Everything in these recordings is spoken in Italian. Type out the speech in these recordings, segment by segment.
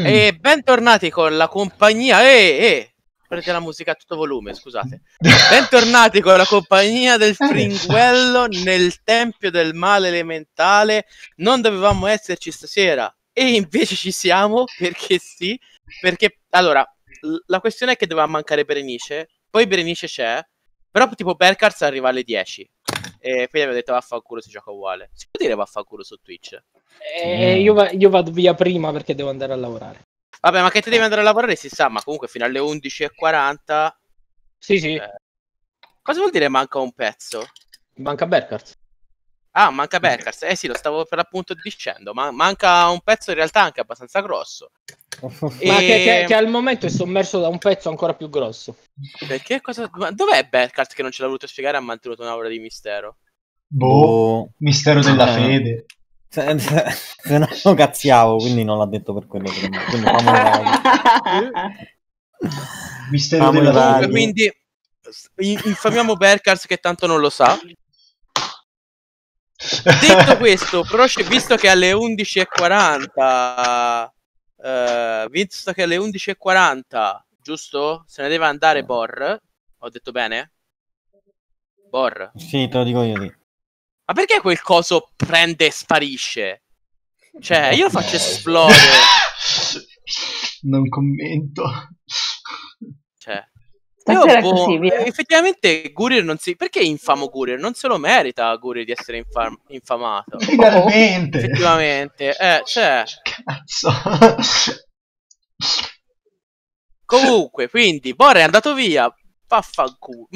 E bentornati con la compagnia. Prendete la musica a tutto volume, scusate. Bentornati con la compagnia del Fringuello nel tempio del male elementale. Non dovevamo esserci stasera e invece ci siamo, perché sì. Perché, allora, la questione è che doveva mancare Berenice, poi Berenice c'è, però tipo Berkars arriva alle 10. E poi avevo detto vaffanculo, si gioca uguale. Si può dire vaffanculo su Twitch? Io vado via prima perché devo andare a lavorare. Vabbè, ma che te devi andare a lavorare si sa, ma comunque fino alle 11:40. Sì. Cosa vuol dire manca un pezzo? Manca Berkars. Ah, manca Berkars. Sì, lo stavo per l'appunto dicendo. Ma manca un pezzo in realtà anche abbastanza grosso. Ma che al momento è sommerso da un pezzo ancora più grosso. Perché cosa? Ma dov'è Berkars che non ce l'ha voluto spiegare e ha mantenuto un'aura di mistero? Mistero della fede. Se no lo cazziavo, quindi non l'ha detto per quello. Quindi Mistero della fede. Quindi infamiamo Berkars che tanto non lo sa. Detto questo, però visto che alle 11:40 giusto? Se ne deve andare Bor. Ho detto bene? Bor. Sì, te lo dico io. Sì. Ma perché quel coso prende e sparisce? Cioè, io lo faccio esplodere. Non commento. Cioè, effettivamente Gurir non si... Perché infamo Gurir? Non se lo merita Gurir di essere infamato. Legalmente. Effettivamente. Cioè... Cazzo. Comunque, quindi, Bor è andato via. Vaffanculo.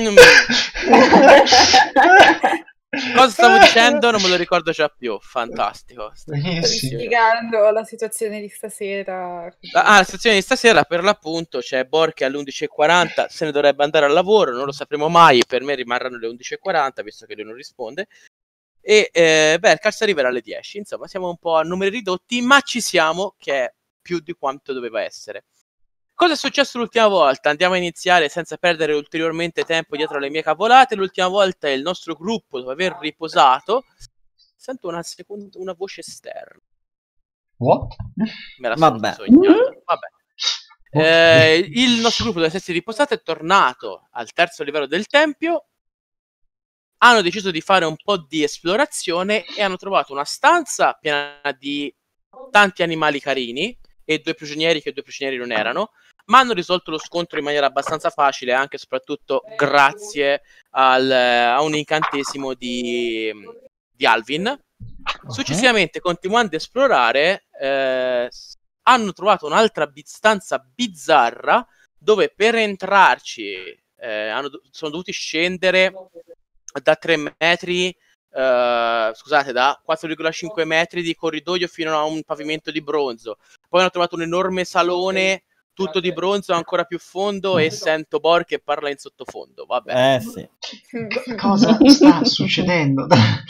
Cosa stavo dicendo? Non me lo ricordo già più. Fantastico. Stavi spiegando la situazione di stasera. La situazione di stasera, per l'appunto, c'è Bor che alle 11:40 se ne dovrebbe andare al lavoro. Non lo sapremo mai. Per me rimarranno le 11:40, visto che lui non risponde. E Berkars arriverà alle 10. Insomma, siamo un po' a numeri ridotti, ma ci siamo, che è più di quanto doveva essere. Cosa è successo l'ultima volta? Andiamo a iniziare senza perdere ulteriormente tempo dietro le mie cavolate. L'ultima volta il nostro gruppo, dopo aver riposato, sento una voce esterna. What? Me la sono sognata. Vabbè. Il nostro gruppo, dopo essersi riposato, è tornato al terzo livello del tempio. Hanno deciso di fare un po' di esplorazione e hanno trovato una stanza piena di tanti animali carini e due prigionieri che due prigionieri non erano, ma hanno risolto lo scontro in maniera abbastanza facile, anche e soprattutto grazie a un incantesimo di Alvin. Successivamente, continuando a esplorare, hanno trovato un'altra stanza bizzarra dove per entrarci sono dovuti scendere da 3 metri, scusate, da 4,5 metri di corridoio fino a un pavimento di bronzo. Poi hanno trovato un enorme salone tutto di bronzo ancora più fondo e sento Bor che parla in sottofondo. Vabbè. Sì. Cosa sta succedendo?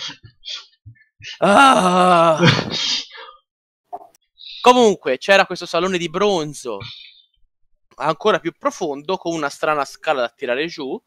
Comunque c'era questo salone di bronzo ancora più profondo con una strana scala da tirare giù.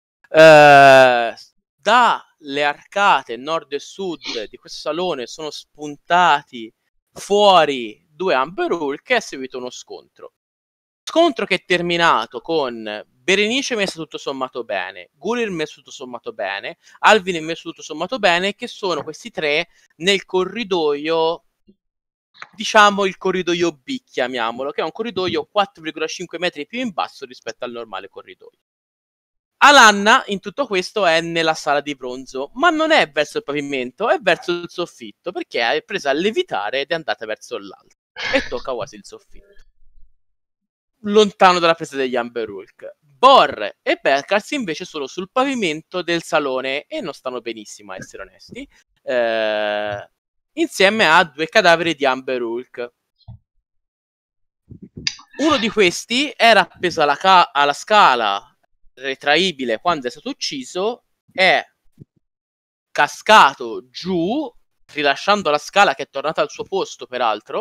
Dalle arcate nord e sud di questo salone sono spuntati fuori 2 Amber Hulk e è seguito uno scontro che è terminato con Berenice messo tutto sommato bene, Gurir messo tutto sommato bene, Alvin messo tutto sommato bene, che sono questi 3 nel corridoio, diciamo il corridoio B, chiamiamolo, che è un corridoio 4,5 metri più in basso rispetto al normale corridoio. Alanna in tutto questo è nella sala di bronzo, ma non è verso il pavimento, è verso il soffitto, perché è presa a levitare ed è andata verso l'alto e tocca quasi il soffitto, lontano dalla presa degli Amber Hulk. Bor e Berkars invece sono sul pavimento del salone e non stanno benissimo, a essere onesti, insieme a 2 cadaveri di Amber Hulk. Uno di questi era appeso alla scala retraibile quando è stato ucciso, è cascato giù rilasciando la scala, che è tornata al suo posto peraltro,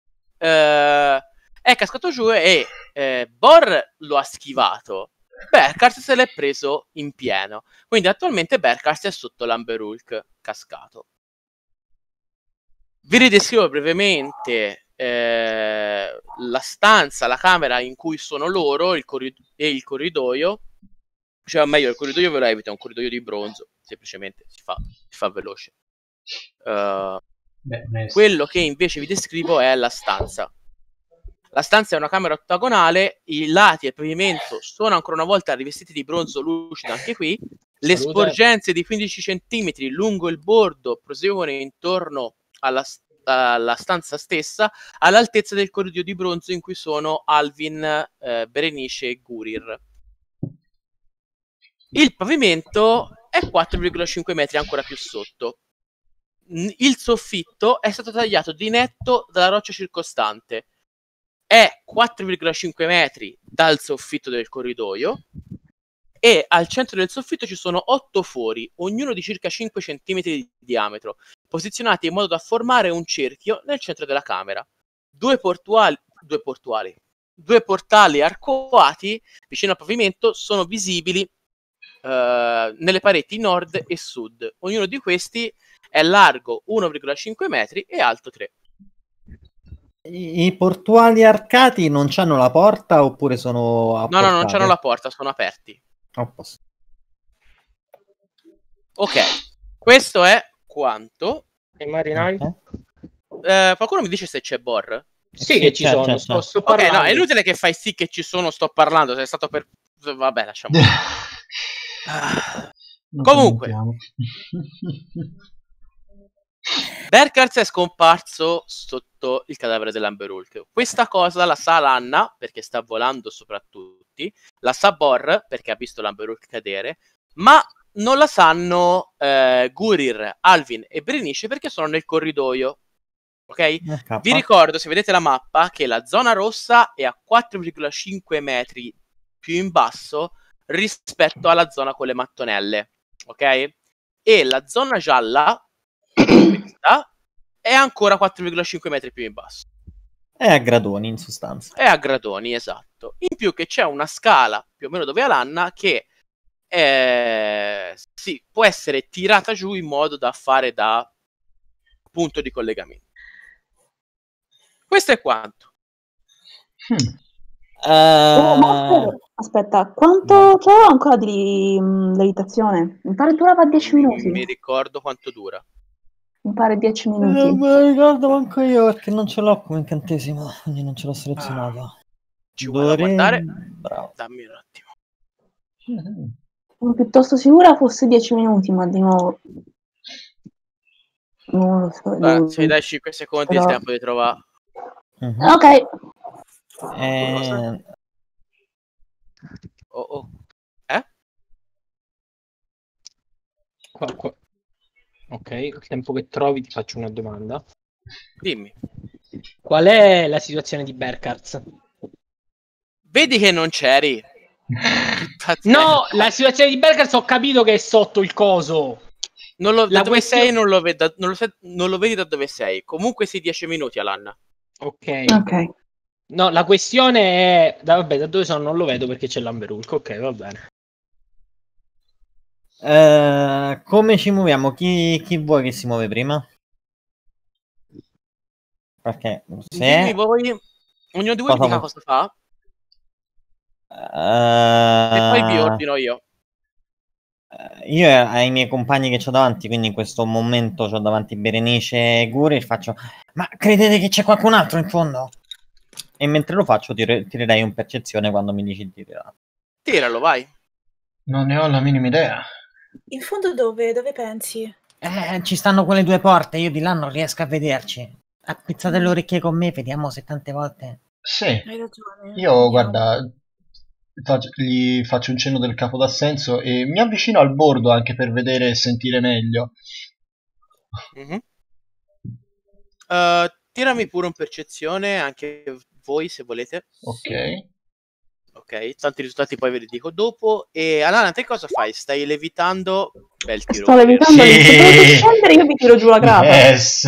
è cascato giù e Bor lo ha schivato, Berkars se l'è preso in pieno, quindi attualmente Berkars è sotto l'Amber Hulk cascato. Vi ridescrivo brevemente la stanza, la camera in cui sono loro e il corridoio, cioè meglio il corridoio ve lo evita, è un corridoio di bronzo, semplicemente si fa veloce. Quello che invece vi descrivo è la stanza. La stanza è una camera ottagonale, i lati e il pavimento sono ancora una volta rivestiti di bronzo lucido anche qui, le sporgenze di 15 cm lungo il bordo proseguono intorno alla stanza stessa, all'altezza del corridoio di bronzo in cui sono Alvin, Berenice e Gurir. Il pavimento è 4,5 metri, ancora più sotto. Il soffitto è stato tagliato di netto dalla roccia circostante. È 4,5 metri dal soffitto del corridoio e al centro del soffitto ci sono 8 fori, ognuno di circa 5 cm di diametro, posizionati in modo da formare un cerchio nel centro della camera. Due portali arcuati vicino al pavimento sono visibili nelle pareti nord e sud. Ognuno di questi è largo 1,5 metri e alto 3. I portuali arcati non c'hanno la porta oppure sono apportati? No, non c'hanno la porta, sono aperti. Ok, questo è quanto. E marinai? Qualcuno mi dice se c'è Bor? Sì, che ci sono. Sto ok, no, è inutile che fai sì che ci sono, sto parlando. Sei stato per. Vabbè, lasciamo. Comunque. Berkals è scomparso sotto il cadavere dell'Amberulk. Questa cosa la sa Lanna, perché sta volando sopra tutti, la sa Bor, perché ha visto l'Amberulk cadere, ma non la sanno Gurir, Alvin e Berenice, perché sono nel corridoio. Ok? Vi ricordo, se vedete la mappa, che la zona rossa è a 4,5 metri più in basso rispetto alla zona con le mattonelle. Ok? E la zona gialla questa è ancora 4,5 metri più in basso. È a gradoni, in sostanza. È a gradoni, esatto. In più che c'è una scala, più o meno dove è Lanna, che sì, può essere tirata giù in modo da fare da punto di collegamento. Questo è quanto. Aspetta, quanto c'è ancora di levitazione? Mi pare durava 10 minuti. Mi ricordo quanto dura. Mi pare 10 minuti. Non me lo ricordo manco io perché non ce l'ho come incantesimo, quindi non ce l'ho selezionato. Ci vuoi guardare? Bravo. Dammi un attimo. Sono piuttosto sicura fosse 10 minuti, ma di nuovo non lo so. Se dai 5 secondi il tempo di trovare. Ok. Ok, il tempo che trovi ti faccio una domanda. Dimmi. Qual è la situazione di Berkals? Vedi che non c'eri. No, la situazione di Berkals ho capito che è sotto il coso. Da dove sei non lo vedi da dove sei. Comunque sì, 10 minuti all'anno. Ok. No, la questione è da dove sono non lo vedo perché c'è l'Amberulk. Ok, va bene. Come ci muoviamo? Chi vuoi che si muove prima? Perché se ognuno di voi dica cosa fa. E poi vi ordino io. Io ai miei compagni che c'ho davanti, quindi in questo momento c'ho davanti Berenice e Gurir, faccio: ma credete che c'è qualcun altro in fondo? E mentre lo faccio tirerei un percezione quando mi dici di tirare. Tiralo, vai. Non ne ho la minima idea. In fondo dove pensi? Ci stanno quelle due porte, io di là non riesco a vederci. Appizzate le orecchie con me, vediamo se tante volte. Sì. Hai ragione. Io, guarda, gli faccio un cenno del capo d'assenso e mi avvicino al bordo anche per vedere e sentire meglio. Tirami pure un percezione, anche voi se volete. Ok, tanti risultati poi ve li dico dopo. E Alana, te cosa fai? Stai levitando? Bel tiro. Sto levitando, se dovete scendere io vi tiro giù la grata. Yes.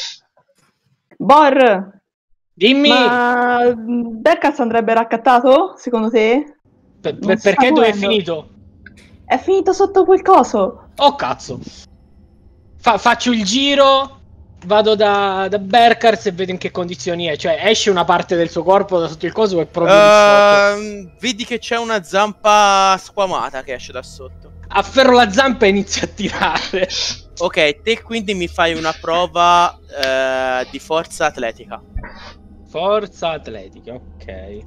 Bor, dimmi. Ma Berkals andrebbe raccattato, secondo te? Perché dove è finito? È finito sotto quel coso. Oh cazzo. Faccio il giro vado da Berkars e vedo in che condizioni è. Cioè, esce una parte del suo corpo da sotto il coso o è proprio di sotto? Vedi che c'è una zampa squamata che esce da sotto. Afferro la zampa e inizio a tirare. Ok, te quindi mi fai una prova di forza atletica. Forza atletica, ok.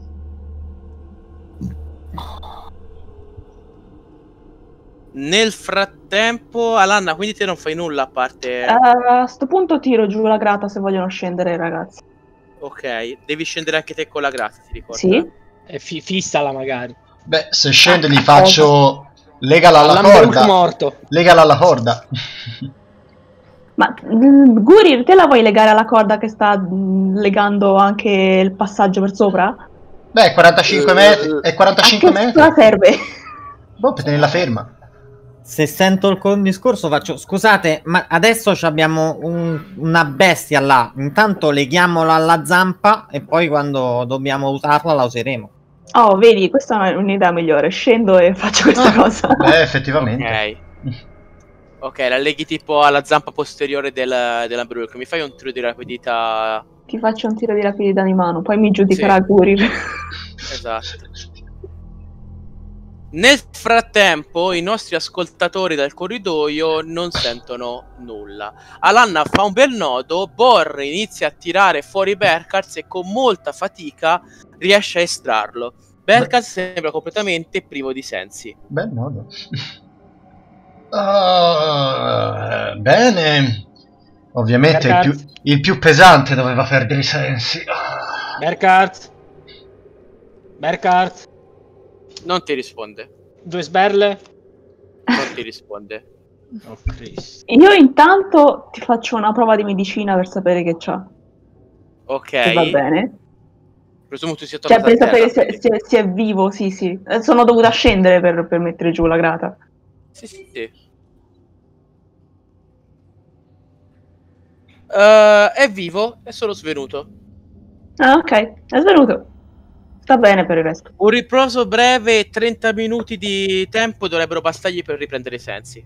Nel frattempo, Alanna, quindi te non fai nulla a parte... A sto punto tiro giù la grata se vogliono scendere, ragazzi. Ok, devi scendere anche te con la grazia, ti ricordo? Sì. Fissala magari. Beh, se scende gli faccio... Legala alla Lamberul corda. morto. Legala alla corda. Ma Gurir, te la vuoi legare alla corda che sta legando anche il passaggio per sopra? Beh, 45 metri. È 45 A che metri. cosa serve? Boh, per tenerla ferma. Se sento il discorso faccio, scusate, ma adesso abbiamo una bestia là, intanto leghiamola alla zampa e poi quando dobbiamo usarla la useremo. Oh, vedi, questa è un'idea migliore. Scendo e faccio questa cosa. Beh, effettivamente. Ok, la leghi tipo alla zampa posteriore dell'Amberul. Mi fai un tiro di rapidità? Ti faccio un tiro di rapidità di mano, poi mi giudicherà Sì. Gurir. Esatto. Nel frattempo i nostri ascoltatori dal corridoio non sentono nulla. Alanna fa un bel nodo, Bor inizia a tirare fuori Berkars e con molta fatica riesce a estrarlo. Berkars sembra completamente privo di sensi. Bel nodo. Bene. Ovviamente il più pesante doveva perdere i sensi. Berkars. Non ti risponde. 2 sberle. Non ti risponde. Oh, Cristo. Io intanto ti faccio una prova di medicina per sapere che c'ha. Ok. Se va bene. Presumo tu sia Cioè, tornato per a terra. sapere se è vivo, sì. Sono dovuta scendere per mettere giù la grata. Sì. È vivo, è solo svenuto. Ah, ok, è svenuto. Sta bene per il resto. Un riposo breve e 30 minuti di tempo dovrebbero bastargli per riprendere i sensi.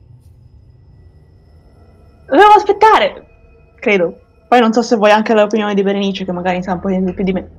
Dovevo aspettare, credo. Poi non so se vuoi anche l'opinione di Berenice, che magari sa un po' più di me.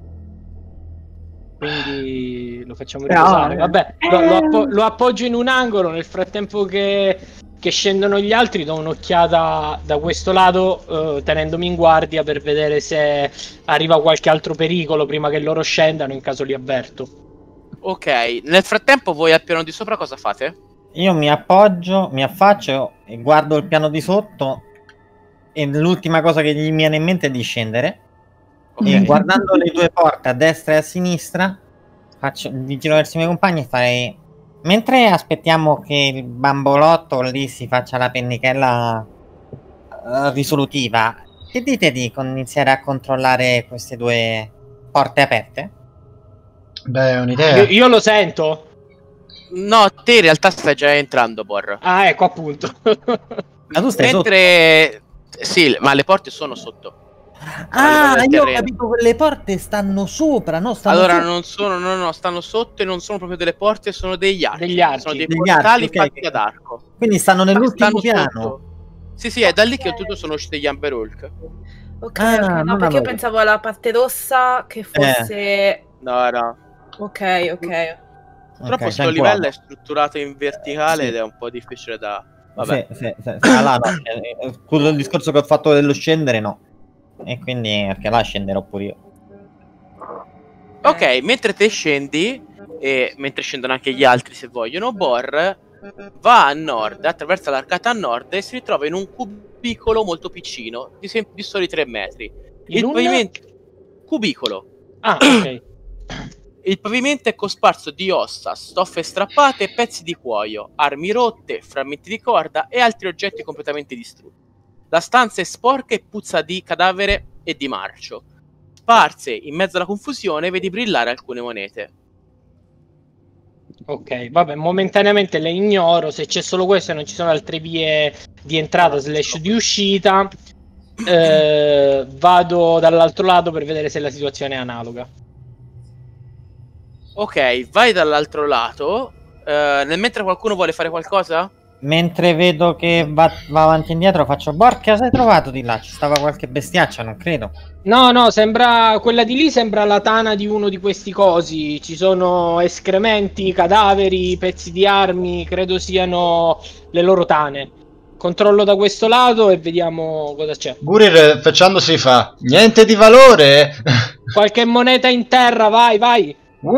Quindi lo facciamo riposare. Vabbè, lo appoggio in un angolo. Nel frattempo che scendono gli altri, do un'occhiata da questo lato, tenendomi in guardia per vedere se arriva qualche altro pericolo prima che loro scendano, in caso li avverto. Ok, nel frattempo voi al piano di sopra cosa fate? Io mi appoggio, mi affaccio e guardo il piano di sotto e l'ultima cosa che gli viene in mente è di scendere. E guardando le 2 porte a destra e a sinistra mi giro verso i miei compagni e farei: mentre aspettiamo che il bambolotto lì si faccia la pennichella risolutiva, che dite di iniziare a controllare queste 2 porte aperte? Beh, è un'idea. Io lo sento. No, te in realtà stai già entrando, Bor. Ah, ecco, appunto. Ma tu stai Mentre... Sì, ma le porte sono sotto. Io ho capito che le porte stanno sopra, no? Allora non sono, no, stanno sotto e non sono proprio delle porte, sono degli archi. Sono dei portali fatti ad arco. Quindi stanno nell'ultimo piano. Sotto. Sì, è da lì che tutto sono usciti gli Amber Hulk. Ok, no, perché io pensavo alla parte rossa che fosse... No. Ok. Purtroppo sto livello è strutturato in verticale ed è un po' difficile da... Vabbè. Sì. Là, no. Quello il discorso che ho fatto dello scendere, no. E quindi perché là scenderò pure io. Ok, mentre te scendi, e mentre scendono anche gli altri se vogliono, Bor va a nord, attraversa l'arcata a nord e si ritrova in un cubicolo molto piccino, di soli 3 metri. Il pavimento... Cubicolo. Ah, ok. Il pavimento è cosparso di ossa, stoffe strappate e pezzi di cuoio, armi rotte, frammenti di corda e altri oggetti completamente distrutti. La stanza è sporca e puzza di cadavere e di marcio. Sparse in mezzo alla confusione vedi brillare alcune monete. Ok, vabbè, momentaneamente le ignoro. Se c'è solo questo e non ci sono altre vie di entrata / di uscita, vado dall'altro lato per vedere se la situazione è analoga. Ok, vai dall'altro lato. Nel mentre qualcuno vuole fare qualcosa? Mentre vedo che va avanti e indietro, faccio: Borca, cosa hai trovato di là? Ci stava qualche bestiaccia, non credo. No, sembra quella di lì, sembra la tana di uno di questi cosi. Ci sono escrementi, cadaveri, pezzi di armi, credo siano le loro tane. Controllo da questo lato e vediamo cosa c'è. Gurir facciandosi fa: niente di valore. Qualche moneta in terra, vai.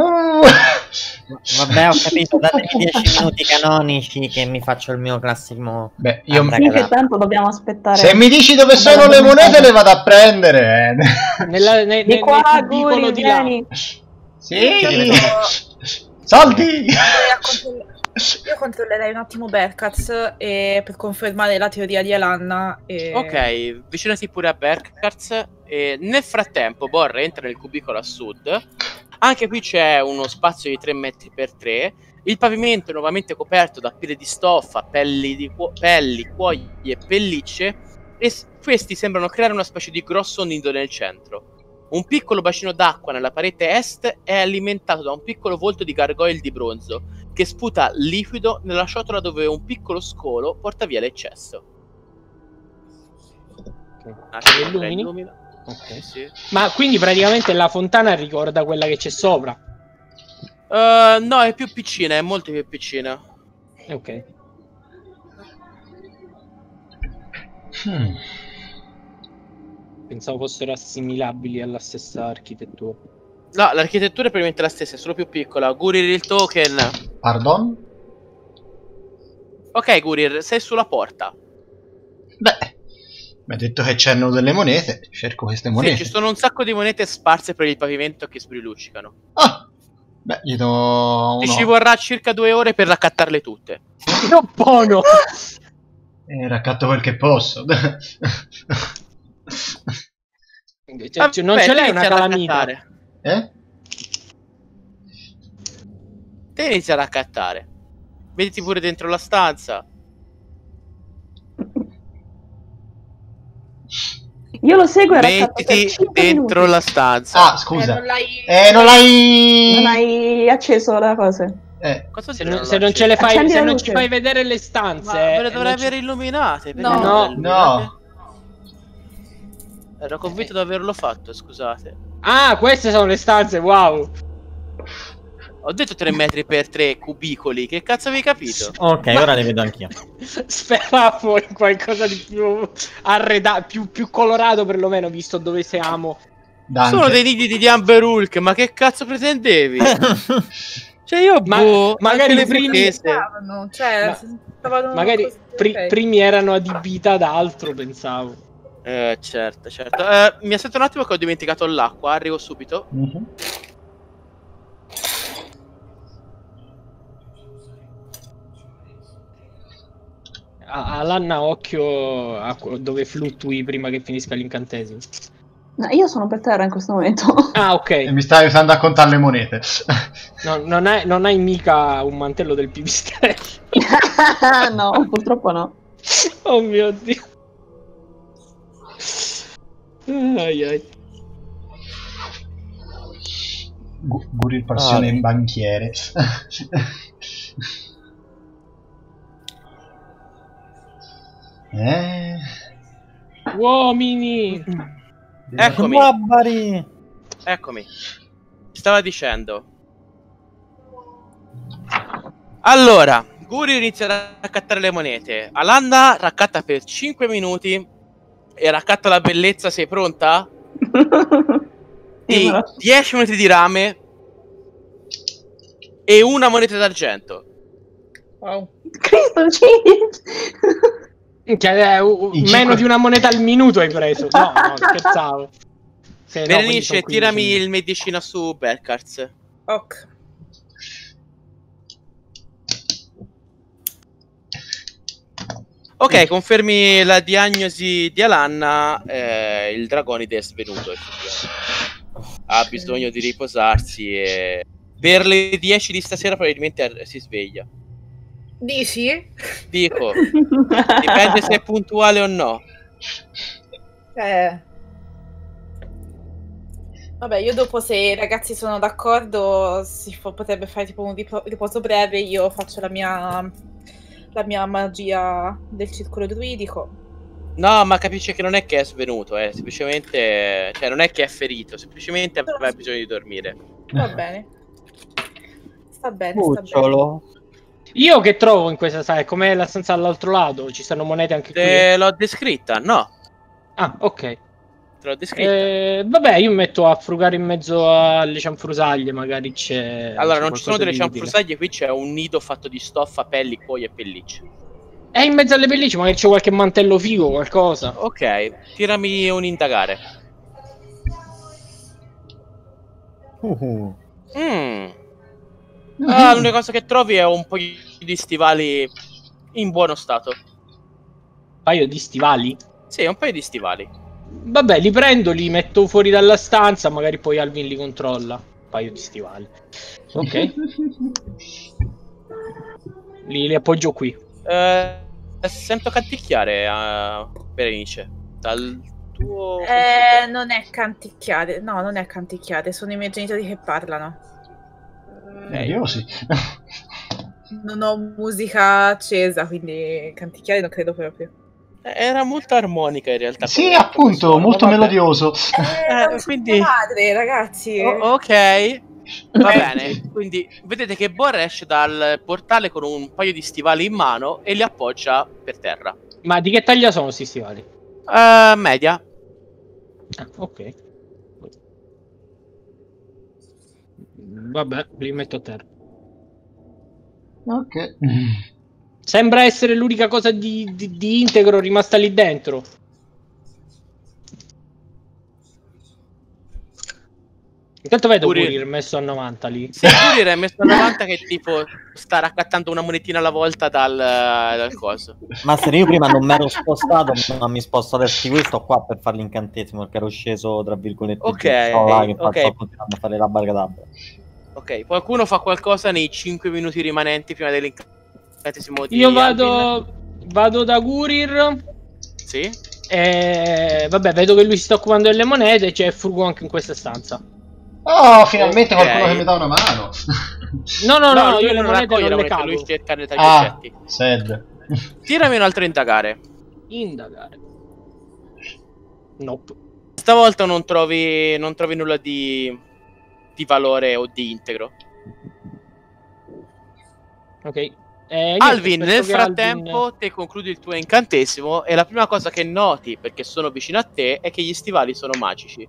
Vabbè, ho capito, datemi 10 minuti canonici che mi faccio il mio classico. Beh, io Sì, che tanto dobbiamo aspettare. Se mi dici dove sono le monete le vado a prendere. Di qua, cubicolo Guri, di là. vieni. Sì. Soldi. Io controllerei un attimo Berkaz per confermare la teoria di Alanna. Ok, vicinati pure a Berkaz. Nel frattempo, Borre entra nel cubicolo a sud. Anche qui c'è uno spazio di 3 metri per 3. Il pavimento è nuovamente coperto da pile di stoffa, pelli, cuoio e pellicce. E questi sembrano creare una specie di grosso nido nel centro. Un piccolo bacino d'acqua nella parete est è alimentato da un piccolo volto di gargoyle di bronzo che sputa liquido nella ciotola dove un piccolo scolo porta via l'eccesso. Illumina. Ok, sì. Ma quindi praticamente la fontana ricorda quella che c'è sopra? No, è più piccina, è molto più piccina. Ok. Pensavo fossero assimilabili alla stessa architettura. No, l'architettura è praticamente la stessa, è solo più piccola. Gurir il token. Pardon? Ok, Gurir, sei sulla porta. Beh, mi ha detto che c'erano delle monete. Cerco queste monete. Sì, ci sono un sacco di monete sparse per il pavimento che sbriluccicano. Ah! Beh, gli do uno. Ci vorrà circa 2 ore per raccattarle tutte. Non buono! Raccatto quel che posso. Cioè, non ce l'hai una calamita? Eh? Te inizia a raccattare. Vediti pure dentro la stanza. Io lo seguo e mettiti dentro la stanza. Ah, scusa. Non non hai acceso la cosa. Se non ce le fai, se non ci fai vedere le stanze, me le dovrei avere illuminate. No. Ero convinto di averlo fatto, scusate. Ah, queste sono le stanze, wow. Ho detto 3 metri per 3 cubicoli, che cazzo avevi capito? Ok, ora le vedo anch'io. Speravo in qualcosa di più arredato, più colorato perlomeno, visto dove siamo. Dante. Sono dei nidi di Amber Hulk, ma che cazzo pretendevi? Cioè io, magari le prime... magari primi erano adibita ad altro, pensavo. Certo. Mi aspetta un attimo che ho dimenticato l'acqua, arrivo subito. Alanna, occhio a dove fluttui prima che finisca l'incantesimo. No, io sono per terra in questo momento. Ah, ok. E mi stai aiutando a contare le monete. No, non hai mica un mantello del pipistrello. No, purtroppo no. Oh mio Dio. Ai. Gurir passione in banchiere. Uomini. Eccomi. Stava dicendo. Allora, Gurir inizia a raccattare le monete. Alanna raccatta per 5 minuti e raccatta la bellezza. Sei pronta? Di 10 monete di rame e una moneta d'argento. Wow. Cristo, meno di una moneta al minuto hai preso. No, scherzavo. Berenice, tirami il medicina su Berkaz. Ok. Ok, confermi la diagnosi di Alanna. Il dragonide è svenuto. Ha bisogno di riposarsi e per le 10 di stasera probabilmente si sveglia. Dici? Dico, dipende se è puntuale o no. Vabbè, io dopo, se i ragazzi sono d'accordo, potrebbe fare tipo un riposo breve. Io faccio la mia la mia magia del circolo druidico. No, ma capisce che non è che è svenuto, semplicemente, cioè non è che è ferito, semplicemente aveva bisogno di dormire. Va bene. Sta bene, Cucciolo. Io che trovo in questa sala? Com'è la stanza all'altro lato? Ci stanno monete anche qui? L'ho descritta, no. Ah, ok. Te l'ho descritta. Vabbè, io mi metto a frugare in mezzo alle cianfrusaglie, magari c'è... Allora, c'è non ci sono delle qualcosa di utile. cianfrusaglie, qui c'è un nido fatto di stoffa, pelli, cuoio e pellicce. È in mezzo alle pellicce, magari c'è qualche mantello figo, qualcosa. Ok, tirami un indagare. L'unica cosa che trovi è un paio di stivali in buono stato. Un paio di stivali? Sì, un paio di stivali. Vabbè, li prendo, li metto fuori dalla stanza, magari poi Alvin li controlla. Un paio di stivali. Ok. li appoggio qui. Sento canticchiare a Berenice. Dal tuo... non è canticchiare. No, non è canticchiare. Sono i miei genitori che parlano. Io sì. Non ho musica accesa, quindi canticchiare non credo proprio. Era molto armonica in realtà. Sì, appunto, molto melodioso. Quindi... mia madre, ragazzi. Ok. Va bene, quindi vedete che Borra esce dal portale con un paio di stivali in mano e li appoggia per terra. Ma di che taglia sono questi stivali? Media. Ah, ok. Vabbè, li metto a terra. Ok. Sembra essere l'unica cosa di integro rimasta lì dentro. Intanto vedo Gurir messo a 90 lì. Sì, Gurir è messo a 90 che tipo sta raccattando una monetina alla volta dal coso. Ma se io prima non mi ero spostato, ma mi sposto adesso di questo qua per fare l'incantesimo, perché ero sceso tra virgolette. Ok, sto continuando a fare la barcadabra. Ok, qualcuno fa qualcosa nei 5 minuti rimanenti prima dell'incantesimo di Io vado da Gurir. Sì. Vabbè, vedo che lui si sta occupando delle monete e c'è Frugo anche in questa stanza. Oh, finalmente qualcuno che mi dà una mano. No, io le monete non le cago. Lui cerca nei tagliogetti. Sad. Tirami un altro indagare. Indagare. Nope. Stavolta non trovi nulla di valore o di integro. Ok. Alvin, nel frattempo te concludi il tuo incantesimo e la prima cosa che noti, perché sono vicino a te, è che gli stivali sono magici.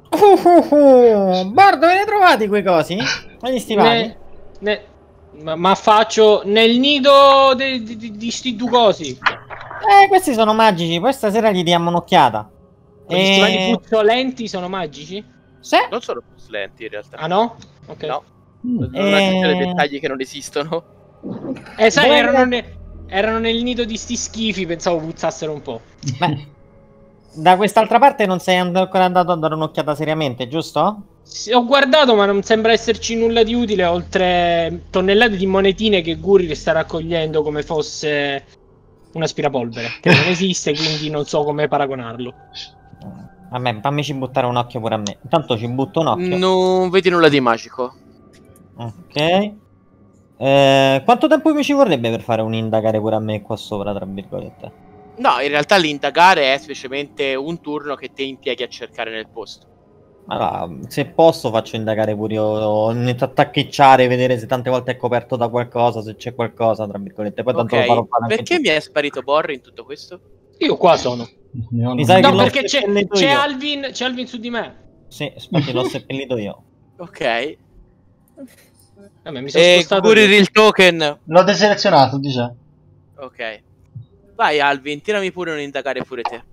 Bardo, ve ne trovati quei cosi? Quegli stivali? Ma faccio nel nido di sti due cosi. Questi sono magici, poi stasera gli diamo un'occhiata. Gli stivali puzzolenti sono magici? Sì. Non sono puzzolenti in realtà. Ah no? Ok. No. Non aggiungere dettagli che non esistono. Sai, erano nel nido di sti schifi, pensavo puzzassero un po'. Beh, da quest'altra parte non sei ancora andato a dare un'occhiata seriamente, giusto? Sì, ho guardato, ma non sembra esserci nulla di utile, oltre tonnellate di monetine che Gurir sta raccogliendo come fosse un aspirapolvere, che non esiste, quindi non so come paragonarlo. A me, fammici buttare un occhio pure a me. Intanto ci butto un occhio. Non vedi nulla di magico. Ok. Quanto tempo mi ci vorrebbe per fare un indagare pure a me qua sopra, tra virgolette? No, in realtà l'indagare è semplicemente un turno che te impieghi a cercare nel posto. Allora, se posso faccio indagare pure io, inizio a tacchicciare, vedere se tante volte è coperto da qualcosa, se c'è qualcosa, tra virgolette. Poi tanto lo farò fare anche perché mi è sparito Borri in tutto questo? Io qua sono. Mi sa che no, perché c'è Alvin su di me. Sì, infatti l'ho seppellito io. Ok. Vabbè, mi sono spostato. Gurir il token. L'ho deselezionato, dice. Ok. Vai Alvin, tirami pure un indagare pure te.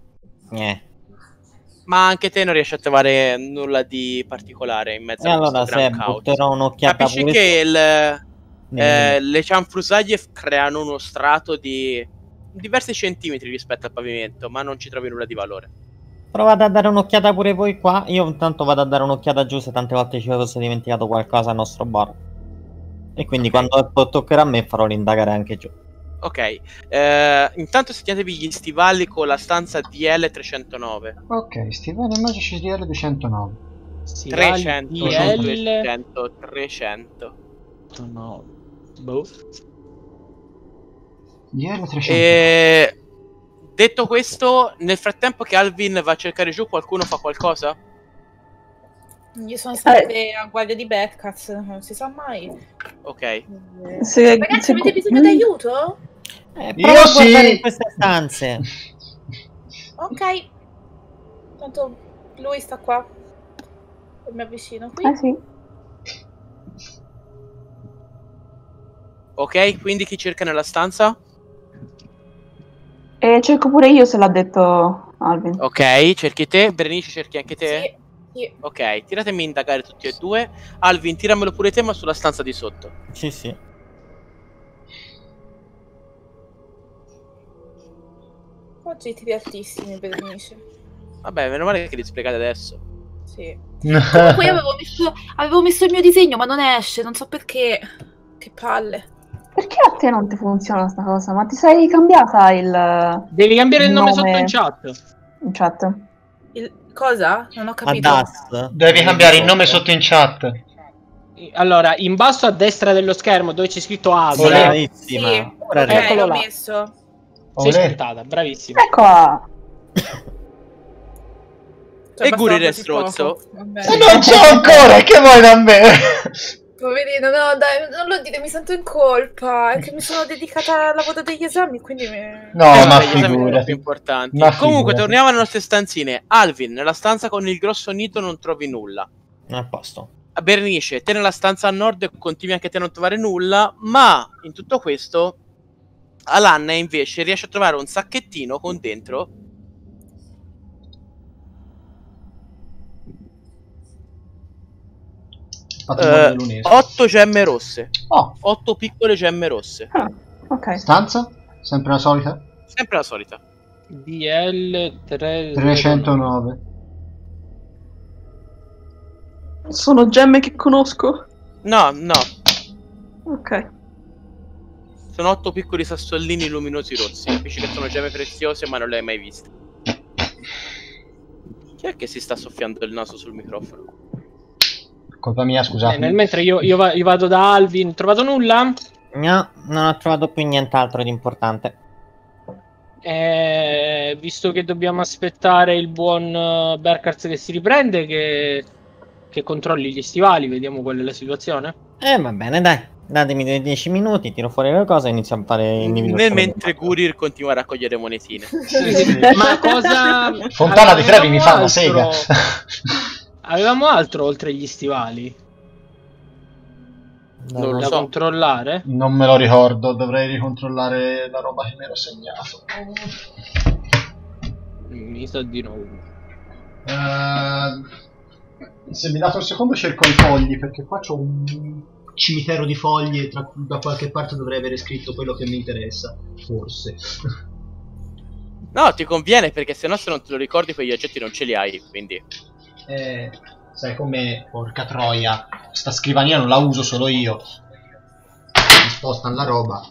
Ma anche te non riesci a trovare nulla di particolare in mezzo a questo gran caos. Butterò un'occhiata. Capisci che le cianfrusaglie creano uno strato di diversi centimetri rispetto al pavimento, ma non ci trovi nulla di valore. Provate a dare un'occhiata pure voi qua. Io intanto vado a dare un'occhiata giù se tante volte ci fosse dimenticato qualcosa al nostro bar. E quindi quando toccherà a me farò l'indagare anche giù. Ok, intanto segnatevi gli stivali con la stanza DL309. Ok, stivali magici DL209. 300, DL... 200, 300. No. Boh. IL-300. Detto questo, nel frattempo che Alvin va a cercare giù, qualcuno fa qualcosa? Io sono sempre a guardia di Bearcats, non si sa mai. Ok. Ragazzi, avete bisogno d'aiuto? Prova a guardare in queste stanze. Ok. Tanto lui sta qua. E mi avvicino qui. Sì. Ok, quindi chi cerca nella stanza? Cerco pure io, se l'ha detto Alvin. Ok, cerchi te. Berenice, cerchi anche te? Sì. Ok, tiratemi a indagare tutti e due. Alvin, tiramelo pure te, ma sulla stanza di sotto. Sì. Oggi tiri altissimi, Berenice. Vabbè, meno male che li spiegate adesso. Sì. Comunque io avevo messo il mio disegno, ma non esce, non so perché. Che palle. Perché a te non ti funziona sta cosa? Ma ti sei cambiata il... Devi cambiare il nome sotto in chat. In chat. Cosa? Non ho capito. Devi cambiare il nome sotto in chat. Allora, in basso a destra dello schermo dove c'è scritto Alvin. Bravissima. Sì, Eccolo l'ho là. messo. Sei spuntata, bravissima. Eccola. E Guri è strozzo. E non c'ho ancora, che vuoi da me? Poverino, no, dai, non lo dire, mi sento in colpa. È che mi sono dedicata al lavoro degli esami, quindi ma gli esami sono più figurati. importanti. Ma Comunque, figurati. torniamo alle nostre stanzine. Alvin, nella stanza con il grosso nido non trovi nulla. A posto. A Bernice, te nella stanza a nord continui anche te a non trovare nulla, ma in tutto questo Alanna invece riesce a trovare un sacchettino con dentro Patrimonio dell'UNESCO. 8 gemme rosse. Oh. 8 piccole gemme rosse. Ok. Stanza? Sempre la solita? Sempre la solita. DL 309. Sono gemme che conosco. No. Ok. Sono 8 piccoli sassolini luminosi rossi. Capisci che sono gemme preziose, ma non le hai mai viste. Chi è che si sta soffiando il naso sul microfono? Colpa mia, scusate. Nel mentre io vado da Alvin. Trovato nulla? No, non ho trovato più nient'altro di importante. Visto che dobbiamo aspettare il buon Bearcats che si riprende, che controlli gli stivali, vediamo qual è la situazione. Va bene, dai. Datemi dei 10 minuti, tiro fuori le cose e inizio a fare Nel mentre Gurir continua a raccogliere monetine. Ma cosa... Fontana di Trevi mi fa una sega. Avevamo altro oltre gli stivali? Non lo da so. controllare? Non me lo ricordo, dovrei ricontrollare la roba che mi ero segnato. Mi sa di no. Se mi date un secondo cerco i fogli, perché qua c'ho un cimitero di fogli e da qualche parte dovrei avere scritto quello che mi interessa, forse. No, ti conviene, perché se non te lo ricordi quegli oggetti non ce li hai, quindi... Sai com'è, porca troia, sta scrivania non la uso solo io. Mi spostano la roba.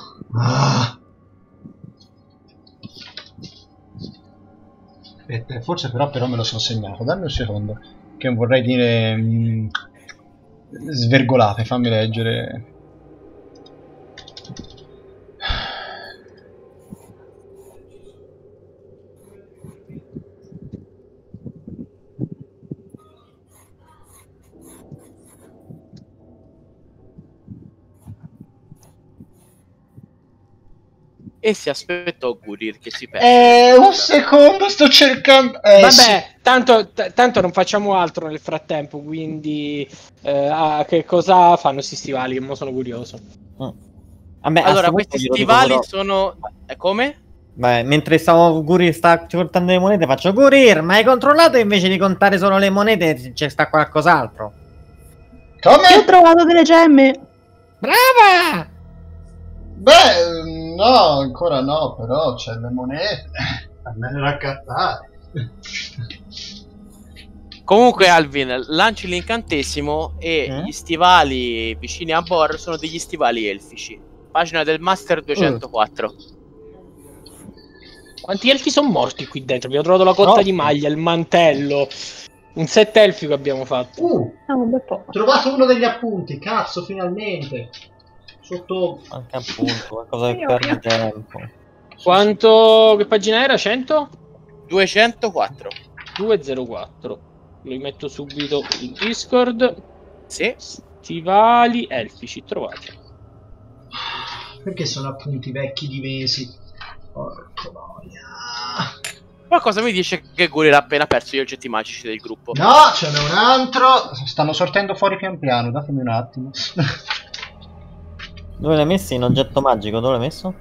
Aspetta, forse però me lo sono segnato. Dammi un secondo, che non vorrei dire svergolate, fammi leggere. E si aspettò Gurir che si perde. Un secondo, sto cercando. Vabbè, Sì. tanto non facciamo altro nel frattempo, quindi che cosa fanno sti stivali? Mo sono curioso. Vabbè, Allora, questi stivali sono... come? Beh, mentre Gurir sta contando le monete, faccio Gurir, ma hai controllato invece di contare solo le monete c'è sta qualcos'altro? Come? Io ho trovato delle gemme. Brava! Beh, no, ancora no, però c'è le monete. Almeno raccattare. Comunque, Alvin, lanci l'incantesimo e gli stivali vicini a Bor sono degli stivali elfici. Pagina del Master 204. Quanti elfi sono morti qui dentro? Abbiamo trovato la cotta di maglia, il mantello. Un set elfico abbiamo fatto. Un bel po'. Ho trovato uno degli appunti, cazzo, finalmente. Sotto. Anche appunto, qualcosa che perde tempo. Quanto... che pagina era? 100? 204. 204. Lo metto subito in Discord. Sì. Stivali elfici trovati. Perché sono appunti vecchi divesi? Porco boia. Qualcosa mi dice che Gurir ha appena perso gli oggetti magici del gruppo. No, ce n'è un altro. Stanno sortendo fuori pian piano, datemi un attimo. Dove l'hai messi in oggetto magico? Dove l'hai messo?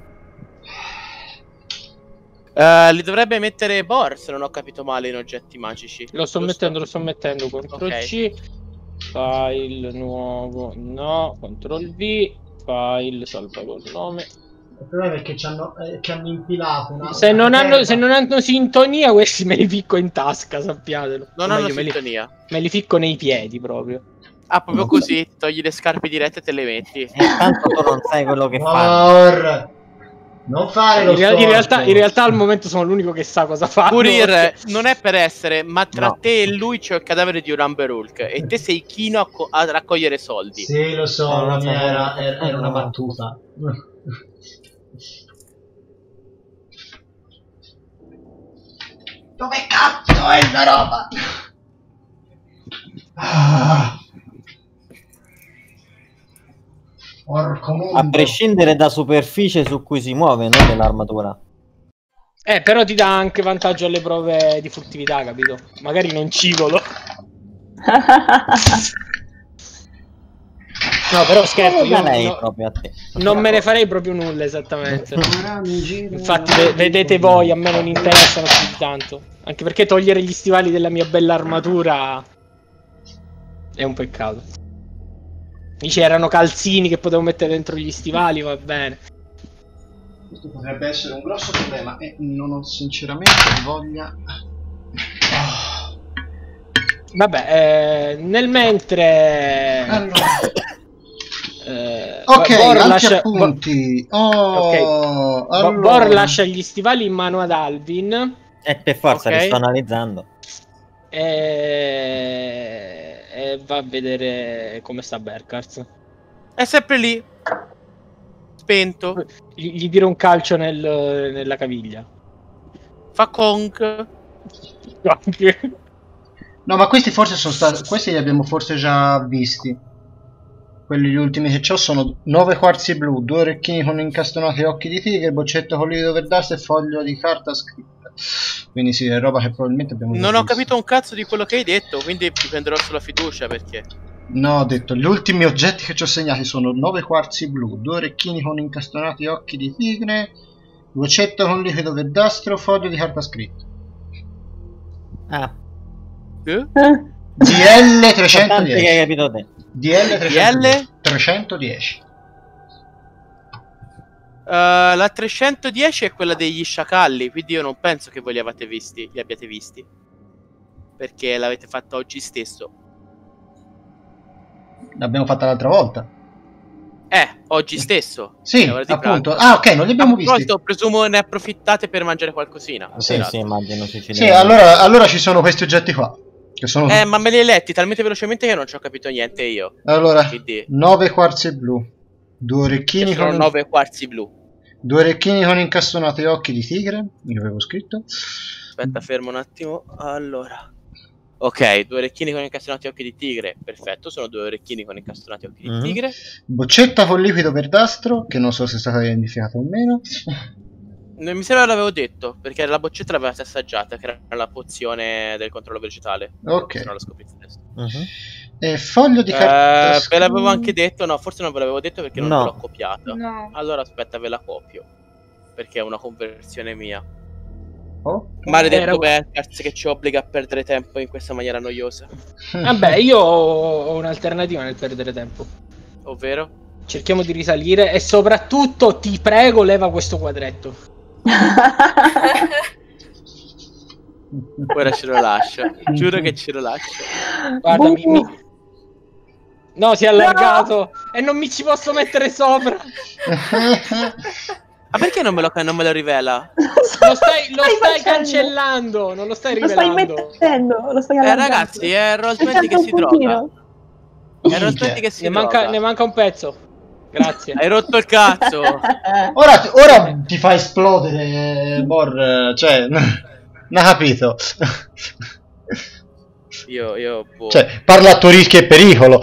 Li dovrebbe mettere Bor, se non ho capito male, in oggetti magici. Lo sto mettendo. Ctrl C. File nuovo. No. Ctrl V. File salva col nome. Il problema è che ci hanno impilato se non hanno sintonia, questi me li ficco in tasca, sappiatelo. Non hanno sintonia. Me li ficco nei piedi proprio. Ah, proprio così, togli le scarpe dirette e te le metti. Tanto tu non sai quello che fai. Non fare lo in realtà al momento sono l'unico che sa cosa fare. Gurir, non è per essere, ma tra te e lui c'è il cadavere di un Amber Hulk e te sei chino a raccogliere soldi. Sì, lo so, era una battuta. Dove cazzo è la roba? Porco mondo. A prescindere da superficie su cui si muove, non dell'armatura. Però ti dà anche vantaggio alle prove di furtività, capito? Magari non civolo. No, però scherzo, io proprio a te. Non me ne farei proprio nulla esattamente. Infatti vedete voi, a me non interessano più di tanto. Anche perché togliere gli stivali della mia bella armatura è un peccato. Dice erano calzini che potevo mettere dentro gli stivali, va bene. Questo potrebbe essere un grosso problema e non ho sinceramente voglia. Vabbè, nel mentre... Allora. Ok, Bor altri appunti. Allora. Bor lascia gli stivali in mano ad Alvin. Per forza, li sto analizzando. E va a vedere come sta Berkars. È sempre lì, spento. Gli tira un calcio nella caviglia. Fa conk. No, ma questi forse sono stati. Questi li abbiamo forse già visti. Quelli gli ultimi che ho sono 9 quarzi blu, 2 orecchini con incastonati occhi di tigre, boccetto con liquido verdastro e foglio di carta scritta. Quindi sì, è roba che probabilmente abbiamo Non ho capito un cazzo di quello che hai detto, quindi ti prenderò sulla fiducia perché... No, ho detto, gli ultimi oggetti che ci ho segnati sono 9 quarzi blu, 2 orecchini con incastonati occhi di tigre, boccetto con liquido verdastro, foglio di carta scritta. DL 310. Che hai capito te. DL 310. La 310 è quella degli sciacalli, quindi io non penso che voi li abbiate visti, perché l'avete fatta oggi stesso. L'abbiamo fatta l'altra volta. Oggi stesso. Sì, appunto. Ah, ok, non li abbiamo visti. Presumo ne approfittate per mangiare qualcosina. Sì, immagino. Sì, allora ci sono questi oggetti qua. Che sono... ma me li hai letti talmente velocemente che non ci ho capito niente io. Allora, quindi... 9 quarzi blu, 2 orecchini con... 9 quarzi blu. 2 orecchini con incastonati occhi di tigre. Io avevo scritto. Aspetta, fermo un attimo. Allora. Ok, 2 orecchini con incastonati occhi di tigre. Perfetto, sono 2 orecchini con incastonati occhi di tigre. Boccetta con liquido verdastro, che non so se è stata identificata o meno. Mi sembra l'avevo detto, perché la boccetta l'avevate assaggiata, che era la pozione del controllo vegetale. Ok. Se non la scoprite adesso. E foglio di carta. Ve l'avevo anche detto, no, forse non ve l'avevo detto perché non ve l'ho copiata. No. Allora aspetta, ve la copio. Perché è una conversione mia. Okay. Maledetto Berkars che ci obbliga a perdere tempo in questa maniera noiosa. Vabbè, io ho un'alternativa nel perdere tempo. Ovvero? Cerchiamo di risalire e soprattutto ti prego leva questo quadretto. Ora ce lo lascio. Giuro che ce lo lascio. Guarda, no, si è allargato e non mi ci posso mettere sopra. Ma perché non me lo rivela? Lo stai cancellando, non lo stai rivelando. Lo stai allargando. Ragazzi, è Roll20 che si trova. È Roll20 che si trova. Ne manca un pezzo. Grazie. Hai rotto il cazzo. Ora ti fa esplodere, Bor, cioè, non ha capito. Io boh. Cioè, parla a tuo rischio e pericolo.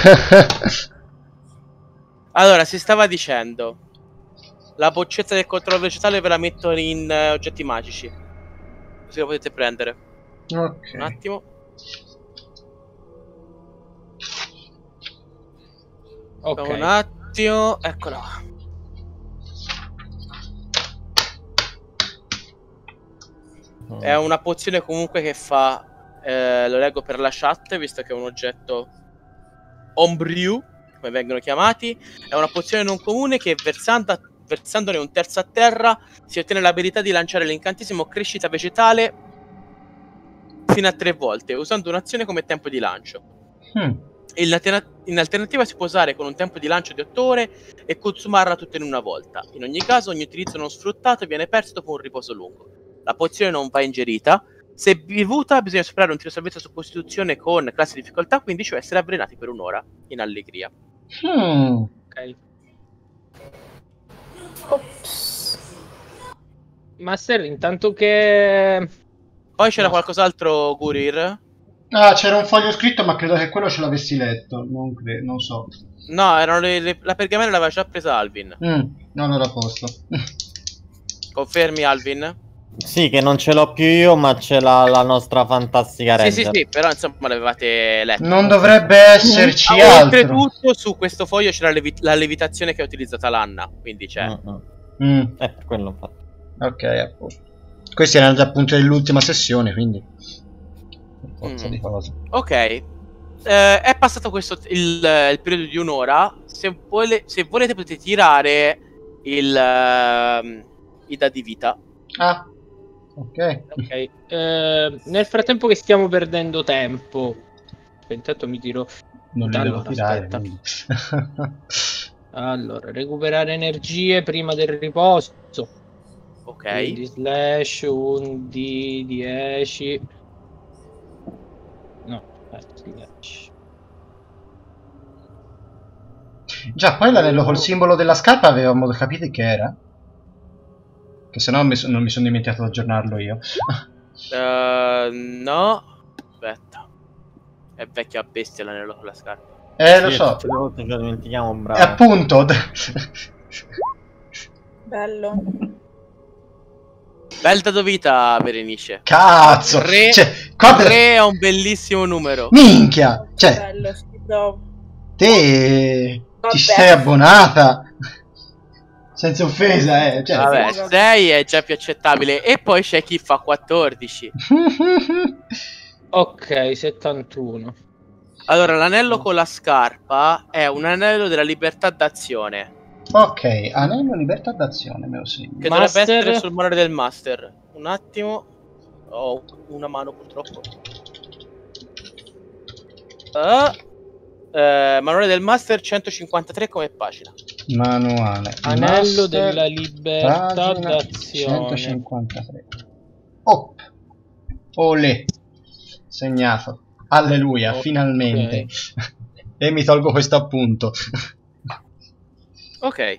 Allora, si stava dicendo, la boccetta del controllo vegetale ve la metto in oggetti magici, così lo potete prendere. Ok. Un attimo. Ok. Un attimo, eccola. È una pozione comunque che fa, lo leggo per la chat, visto che è un oggetto Homebrew, come vengono chiamati. È una pozione non comune che versandone un terzo a terra si ottiene l'abilità di lanciare l'incantesimo crescita vegetale fino a 3 volte, usando un'azione come tempo di lancio. In alternativa si può usare con un tempo di lancio di 8 ore e consumarla tutta in una volta. In ogni caso ogni utilizzo non sfruttato viene perso dopo un riposo lungo. La pozione non va ingerita. Se bevuta bisogna superare un tiro salvezza su costituzione con classe di difficoltà 15 o essere avvelenati per un'ora in allegria. Ok. Ops. Master, intanto che... Poi c'era qualcos'altro, Gurir? Ah, c'era un foglio scritto, ma credo che quello ce l'avessi letto. Non so. No, erano la pergamena l'aveva già presa Alvin. Non ero a posto. Confermi, Alvin? Sì, che non ce l'ho più io, ma ce l'ha la nostra fantastica Ranger. Sì, però insomma l'avevate letto. Non dovrebbe esserci altro. Oltretutto su questo foglio c'era la levitazione che ha utilizzata l'Anna, quindi c'è. Quello infatti. Ok, appunto. Questi erano già appunto dell'ultima sessione, quindi forza di cosa. Ok, è passato questo il periodo di un'ora. Se volete potete tirare i dadi vita. Ah, ok. Nel frattempo che stiamo perdendo tempo, intanto mi tiro. Non li devo tirare. Allora, recuperare energie prima del riposo. Ok. Quindi slash 1d10. No, slash. Già, poi l'anello col simbolo della scarpa avevamo capito che era? Che se no non mi sono dimenticato di aggiornarlo io. No. Aspetta. È vecchia bestia l'anello con la scarpa. Lo so. Tutte le volte ce lo dimentichiamo, bravo. Appunto. Bello. Bel dato vita, Berenice. Cazzo. 3 è un bellissimo numero. Minchia. Cioè, Bello, sì, bravo. te Vabbè. ti sei abbonata. Senza offesa, cioè. Vabbè, 6 è già più accettabile. E poi c'è chi fa 14. Ok, 71. Allora, l'anello con la scarpa è un anello della libertà d'azione. Ok, anello libertà d'azione, me lo segno. Che dovrebbe essere sul manuale del master. Un attimo. Ho una mano purtroppo. Manuale del master 153 come pagina. Manuale. Anello master, della libertà pagina d'azione. 153. Oh. Olè. Segnato. Alleluia, Ok. finalmente. E mi tolgo questo appunto. Ok.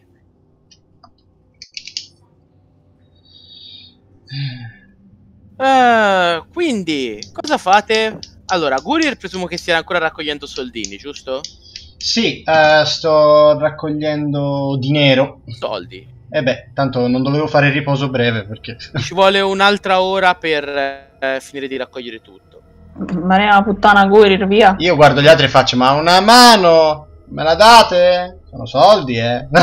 Quindi, cosa fate? Allora, Gurir presumo che stia ancora raccogliendo soldini, giusto? Sì, sto raccogliendo dinero. Soldi. E beh, tanto non dovevo fare il riposo breve perché... Ci vuole un'altra ora per finire di raccogliere tutto. Maria puttana, Gurir, via. Io guardo gli altri e faccio, ma una mano? Me la date? Sono soldi,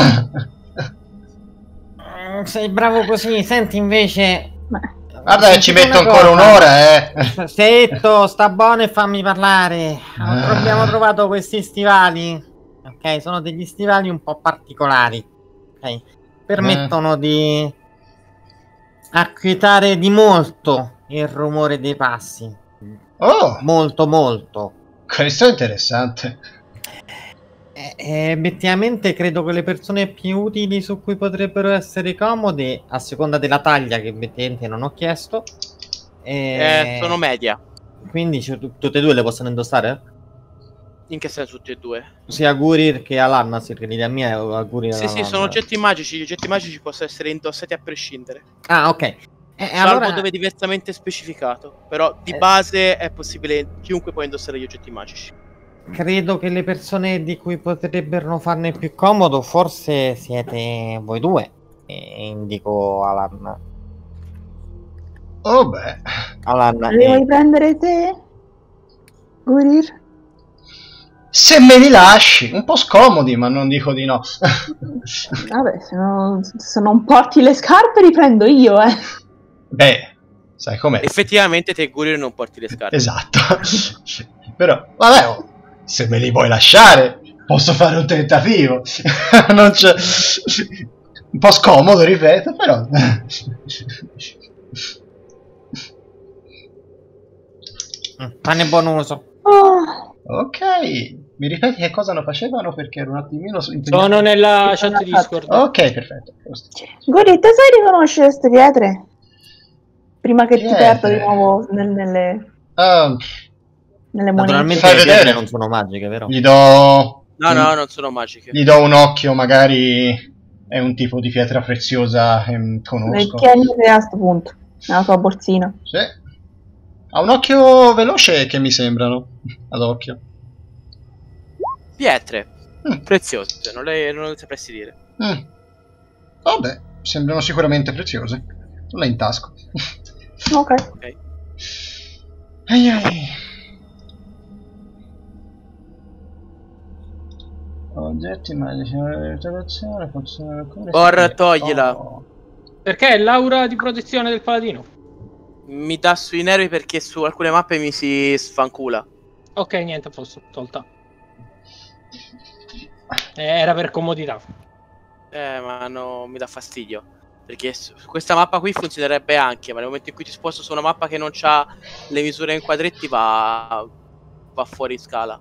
Sei bravo così, senti invece... Guarda che ci metto ancora un'ora, Setto, sta buono e fammi parlare. Abbiamo trovato questi stivali. Ok, sono degli stivali un po' particolari. Ok, permettono di acquietare di molto il rumore dei passi. Oh! Molto. Questo è interessante. Effettivamente credo che le persone più utili su cui potrebbero essere comode, a seconda della taglia che effettivamente non ho chiesto, Sono media. quindi tutte e due le possono indossare? In che senso tutti e due? Sia Gurir che Alanna, che l'idea mia è a Gurir e Sì, Alanna. sono oggetti magici. Gli oggetti magici possono essere indossati a prescindere. Ah, ok. Salvo Allora... dove è diversamente specificato. Però di base è possibile, chiunque può indossare gli oggetti magici. Credo che le persone di cui potrebbero farne più comodo forse siete voi due. E indico Alanna. Oh beh. Alanna Le vuoi prendere te, Gurir? Se me li lasci, un po' scomodi, ma non dico di no. Vabbè, se non porti le scarpe riprendo io, Beh, sai com'è. Effettivamente te Gurir non porti le scarpe. Esatto. Però, vabbè, oh, se me li vuoi lasciare, posso fare un tentativo. Non c'è... Un po' scomodo, ripeto, però... Fanne buon uso. Oh. Ok, mi ripeti che cosa non facevano perché ero un attimino impegnato. Sono nella chat Discord. Ok, perfetto. Guardi, te sai riconoscere queste pietre? Prima che ti Pietre? perda di nuovo nelle monete. Naturalmente Fai le vedere. pietre non sono magiche, vero? Gli do... No, non sono magiche. Gli do un occhio, magari è un tipo di pietra preziosa che conosco. Tienile a sto punto, nella tua borsina. Sì. Ha un occhio veloce che mi sembrano, ad occhio. Pietre. Preziose, non le sapresti dire. Vabbè, sembrano sicuramente preziose. Non le in tasca. Ok. Ai ai. Oggetti magici, rilevazione, possono... Toglila. Perché è l'aura di protezione del paladino. Mi dà sui nervi perché su alcune mappe mi si sfancula. Ok, niente, posso, tolta. Era per comodità. Ma no, mi dà fastidio. Perché su questa mappa qui funzionerebbe anche, ma nel momento in cui ti sposto su una mappa che non ha le misure in quadretti va fuori scala.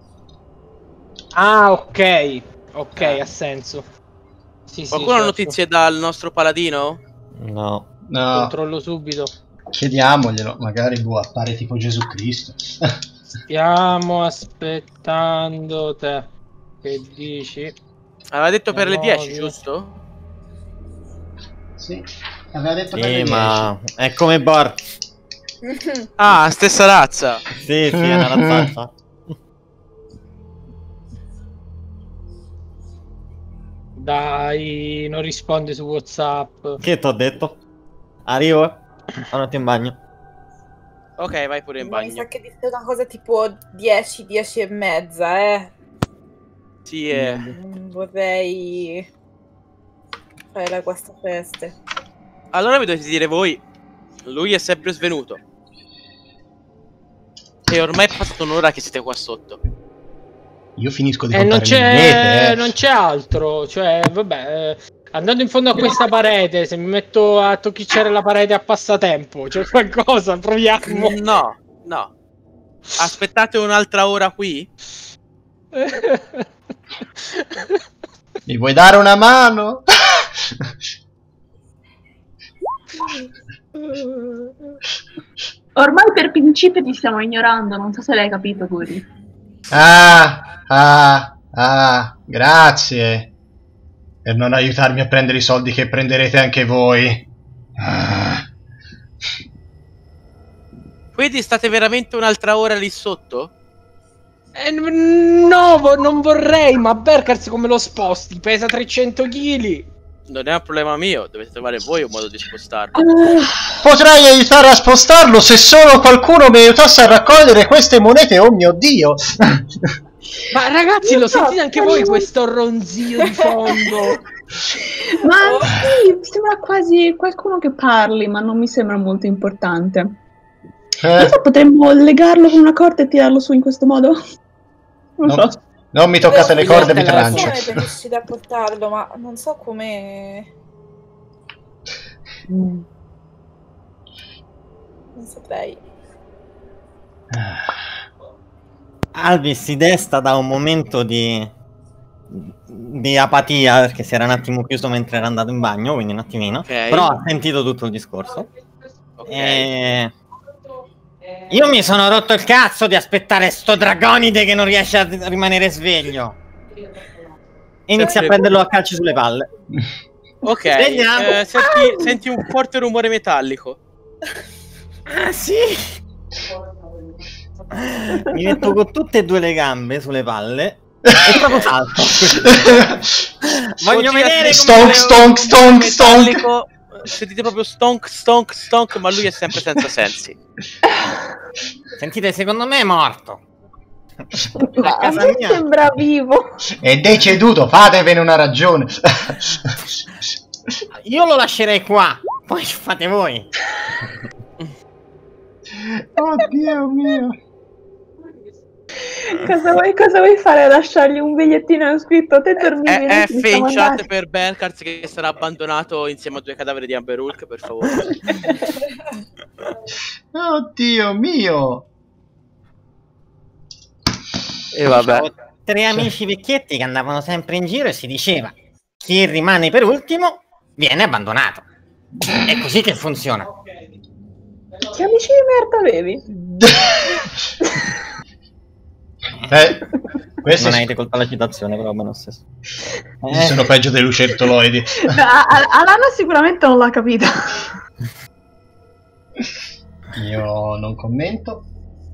Ah, ok. Ok, ha senso. Sì, Qualcuno ha certo. notizie dal nostro paladino? No. No, Controllo subito. chiediamoglielo, magari appare tipo Gesù Cristo. Stiamo aspettando te. Che dici? Aveva detto per le 10, Ovvio. giusto? Sì, aveva detto per le 10. Ma è come Bar. Ah, stessa razza. Sì, è una razzata. Dai, non risponde su WhatsApp. Che t'ho detto? Arrivo. Sono in bagno. Ok, vai pure in Ma mi bagno. sa che dite una cosa tipo 10, 10 e mezza, Sì, Non vorrei fare questa feste. Allora mi dovete dire voi. Lui è sempre svenuto. E ormai è passata un'ora che siete qua sotto. Io finisco di Non contare le monete, non c'è altro. Cioè, vabbè, andando in fondo a questa parete, se mi metto a tocchicciare la parete a passatempo, c'è qualcosa, proviamo. No. Aspettate un'altra ora qui? Mi vuoi dare una mano? Ormai per principio ti stiamo ignorando, non so se l'hai capito, Guri. Grazie per non aiutarmi a prendere i soldi che prenderete anche voi. Quindi state veramente un'altra ora lì sotto? No, non vorrei, ma Berkers come lo sposti? Pesa 300 kg. Non è un problema mio, dovete trovare voi un modo di spostarlo. Potrei aiutare a spostarlo se solo qualcuno mi aiutasse a raccogliere queste monete, oh mio Dio! Ma ragazzi, lo sentite anche voi questo ronzio di fondo? Ma sì, sembra quasi qualcuno che parli, ma non mi sembra molto importante. Non so, potremmo legarlo con una corda e tirarlo su in questo modo? Non so. Non mi toccate le corde, mi telefono. trancio. Come riuscite a portarlo, ma non so come... Non saprei. Alvis si desta da un momento di apatia perché si era un attimo chiuso mentre era andato in bagno, quindi un attimino. Ok. Però ha sentito tutto il discorso. Ok. E Io mi sono rotto il cazzo di aspettare sto dragonide che non riesce a rimanere sveglio. Inizia a prenderlo a calci sulle palle. Ok, senti un forte rumore metallico. Ah sì? Mi metto con tutte e due le gambe sulle palle e proprio salto. Voglio vedere stonk, stonk, stonk, stonk. Sentite proprio stonk, stonk, stonk, ma lui è sempre senza sensi. Sentite, secondo me è morto. A me sembra vivo. È deceduto, fatevene una ragione. Io lo lascerei qua, poi fate voi. Oddio mio. Cosa vuoi fare? Lasciargli un bigliettino scritto te dormivi F in chat per Berkars che sarà abbandonato insieme a 2 cadaveri di Amber Hulk, per favore. Oddio mio. E vabbè. Ho 3 amici vecchietti che andavano sempre in giro e si diceva: chi rimane per ultimo viene abbandonato. È così che funziona. Che amici di merda avevi? Questi non avete colpa la citazione, però non stesso. sono peggio dei lucertoloidi. Alana sicuramente non l'ha capita. Io non commento.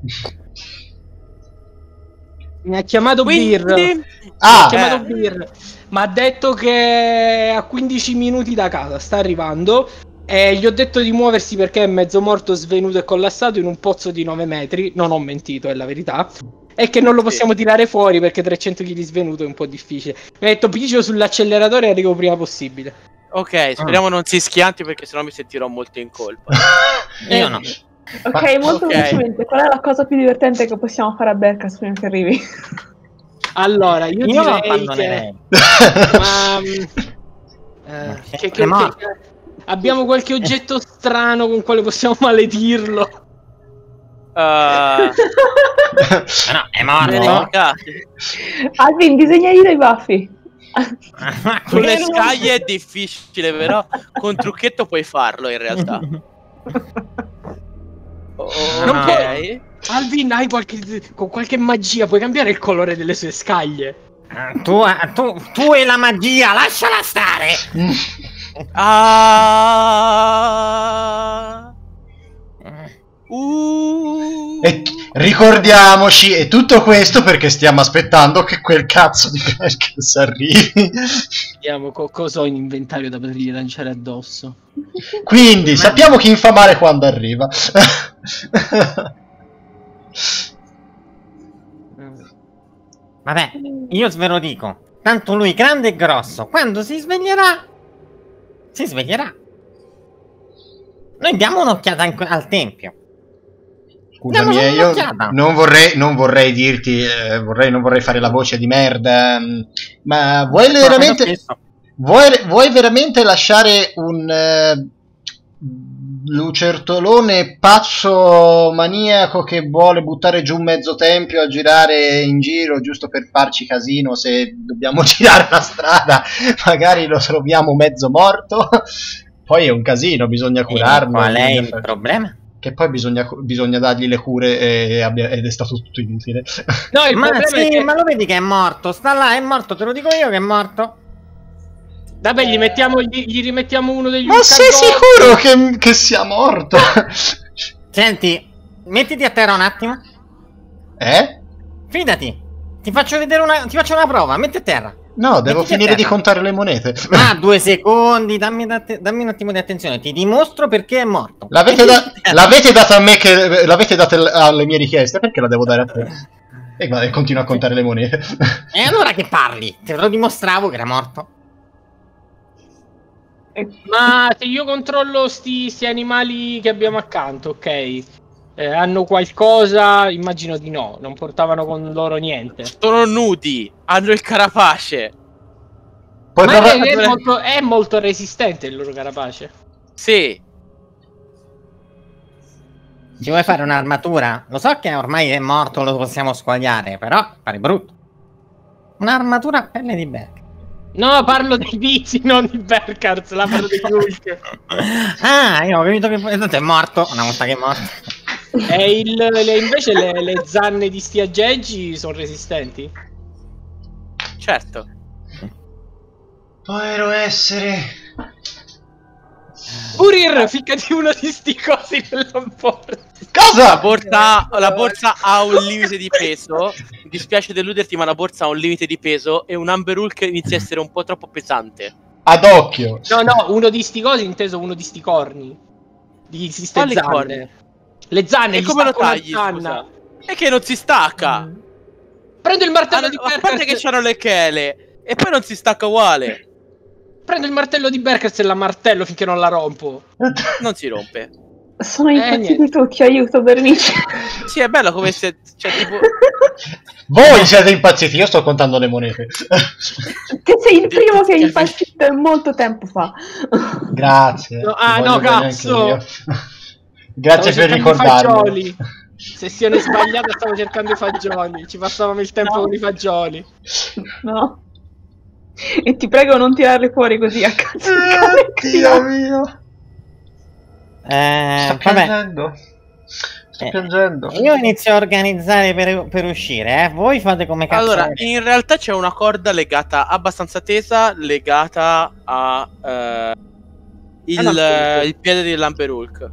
Mi ha chiamato Bir. Mi ha detto che è a 15 minuti da casa, sta arrivando. E gli ho detto di muoversi perché è mezzo morto, svenuto e collassato in un pozzo di 9 metri. Non ho mentito, è la verità. E che non lo possiamo tirare fuori perché 300 kg svenuto è un po' difficile. Mi ha detto pigio sull'acceleratore e arrivo prima possibile. Ok, speriamo non si schianti perché sennò mi sentirò molto in colpa. Io no. Ok, molto velocemente, qual è la cosa più divertente che possiamo fare a Berkars prima che arrivi? Allora, io direi abbandonerei. che abbiamo qualche oggetto strano con quale possiamo maledirlo. No, è morto. Alvin, disegnagli dei baffi. Con le scaglie è difficile, però con trucchetto puoi farlo in realtà. Non puoi. Alvin, hai con qualche magia puoi cambiare il colore delle sue scaglie. Tu e la magia, lasciala stare. E ricordiamoci, e tutto questo perché stiamo aspettando che quel cazzo di Berkars arrivi. Vediamo cosa ho in inventario da potergli lanciare addosso. Quindi sappiamo chi infamare quando arriva. Vabbè, io ve lo dico. Tanto lui grande e grosso, quando si sveglierà, si sveglierà. Noi diamo un'occhiata al tempio. Scusami, io non vorrei dirti, non vorrei fare la voce di merda, ma vuoi veramente lasciare un lucertolone pazzo maniaco che vuole buttare giù mezzo tempio a girare in giro giusto per farci casino? Se dobbiamo girare la strada magari lo troviamo mezzo morto, poi è un casino, bisogna curarlo. Qual è il problema? Che poi bisogna dargli le cure ed è stato tutto inutile. No, ma lo vedi che è morto? Sta là, è morto, te lo dico io che è morto. Vabbè, gli rimettiamo uno degli Ma sei sicuro che sia morto? Senti, mettiti a terra un attimo. Fidati, ti faccio vedere una prova, metti a terra. No, devo finire di contare le monete. 2 secondi, dammi un attimo di attenzione. Ti dimostro perché è morto. L'avete data a me, che l'avete data alle mie richieste, perché la devo dare a te? E continua a contare le monete. E allora che parli? Te lo dimostravo che era morto. Ma se io controllo sti animali che abbiamo accanto, ok? Hanno qualcosa? Immagino di no, non portavano con loro niente. Sono nudi, hanno il carapace. Ma è molto resistente il loro carapace. Sì. Ci vuoi fare un'armatura? Lo so che ormai è morto, lo possiamo squagliare, però pare brutto. Un'armatura a pelle di Berk. No, parlo dei vizi, non di Berkars, la parlo dei Hulk. Io ho capito che è morto, una volta che è morto. E invece le zanne di sti aggeggi sono resistenti? Certo. Povero essere. Urir, ficcati uno di sti cosi nella borsa. Cosa? La borsa ha un limite di peso. Mi dispiace deluderti, ma la borsa ha un limite di peso e un Amber Hulk inizia a essere un po' troppo pesante. Ad occhio. No, uno di sti cosi inteso uno di sti corni. Di ste Quali zanne. corni? Le zanne, E gli come lo stacco una tagli, zanna. scusa? È che non si stacca. Prendo il martello di A parte che Berkers. c'hanno le chele e poi non si stacca uguale. Prendo il martello di Berkers e la martello finché non la rompo. Non si rompe. Sono impazziti niente. tutti, aiuto Bernice. Sì, è bello come se... Cioè, tipo... Voi siete impazziti, io sto contando le monete. Che sei il primo che è impazzito molto tempo fa. Grazie. No, ti voglio no, bene cazzo. anche io. Grazie Stavo per cercando i ricordarmi. fagioli. Sessione sbagliata, stavo cercando i fagioli. Ci passavamo il tempo con i fagioli. No. E ti prego non tirarli fuori così a cazzo. Dio mio. Sto Vabbè, piangendo. Sto piangendo. io inizio a organizzare per uscire, Voi fate come cazzo. Allora, volete. in realtà c'è una corda legata abbastanza tesa, legata a il piede dell'Amber Hulk.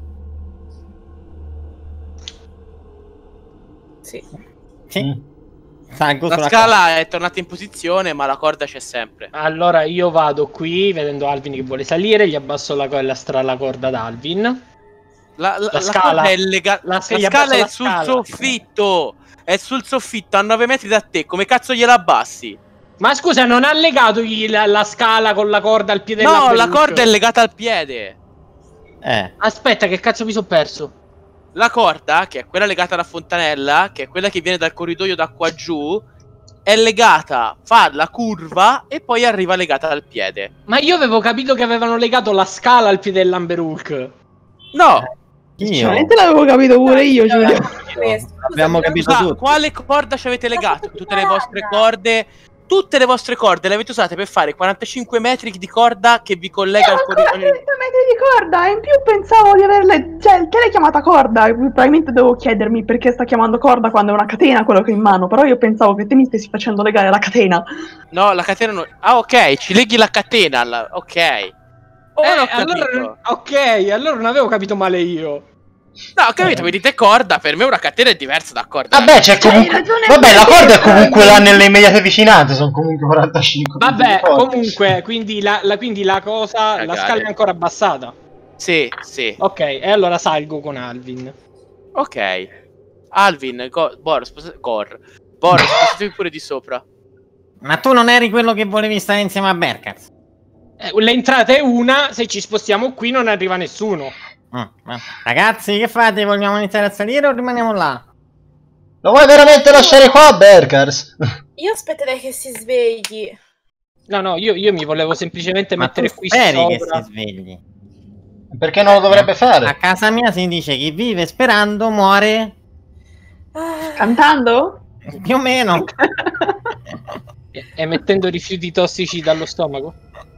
Sì. Sì. Salgo La sulla scala è tornata in posizione, ma la corda c'è sempre. Allora io vado qui, vedendo Alvin che vuole salire, gli abbasso la corda ad Alvin. La scala. corda è legata. La Sì, gli scala abbasso è la sul scala. soffitto. È sul soffitto a 9 metri da te. Come cazzo gliela abbassi? Ma scusa, non ha legato la scala con la corda al piede No, dell'Amber la Hulk? corda è legata al piede. Aspetta, che cazzo mi sono perso? La corda, che è quella legata alla fontanella, che è quella che viene dal corridoio da qua giù, è legata, fa la curva e poi arriva legata al piede. Ma io avevo capito che avevano legato la scala al piede dell'Amber Hulk. No, Io. Sinceramente l'avevo capito pure io, Giulio. Abbiamo capito scusa, tutto. quale corda ci avete legato? Tutte le vostre corde. Tutte le vostre corde le avete usate per fare 45 metri di corda che vi collega al ancora 30 corridoio. metri di corda e in più pensavo di averle, cioè te l'hai chiamata corda, probabilmente devo chiedermi perché sta chiamando corda quando è una catena quello che ho in mano, però io pensavo che te mi stessi facendo legare la catena. No, la catena non... Ah, ok, ci leghi la catena. Ok. Ora ho capito. Allora, ok, allora non avevo capito male io. No, ho capito, mi dite corda, per me una catena è diversa da corda. Vabbè, c'è comunque. Vabbè, la corda è comunque là nelle immediate vicinanze. Sono comunque 45. Vabbè, punti di corda. comunque, quindi la cosa, la scala è ancora abbassata. Sì, sì. Ok, e allora salgo con Alvin. Ok. Alvin, Boris, spostatevi pure di sopra. Ma tu non eri quello che volevi stare insieme a Berkaz? L'entrata è una, se ci spostiamo qui non arriva nessuno. Ragazzi, che fate? Vogliamo iniziare a salire o rimaniamo là? Lo vuoi veramente lasciare qua, Berkers? Io aspetterei che si svegli. No, io mi volevo semplicemente Ma mettere tu qui speri sopra. che si svegli? Perché non lo dovrebbe A fare? casa mia si dice chi vive sperando muore Cantando? più o meno. E mettendo rifiuti tossici dallo stomaco.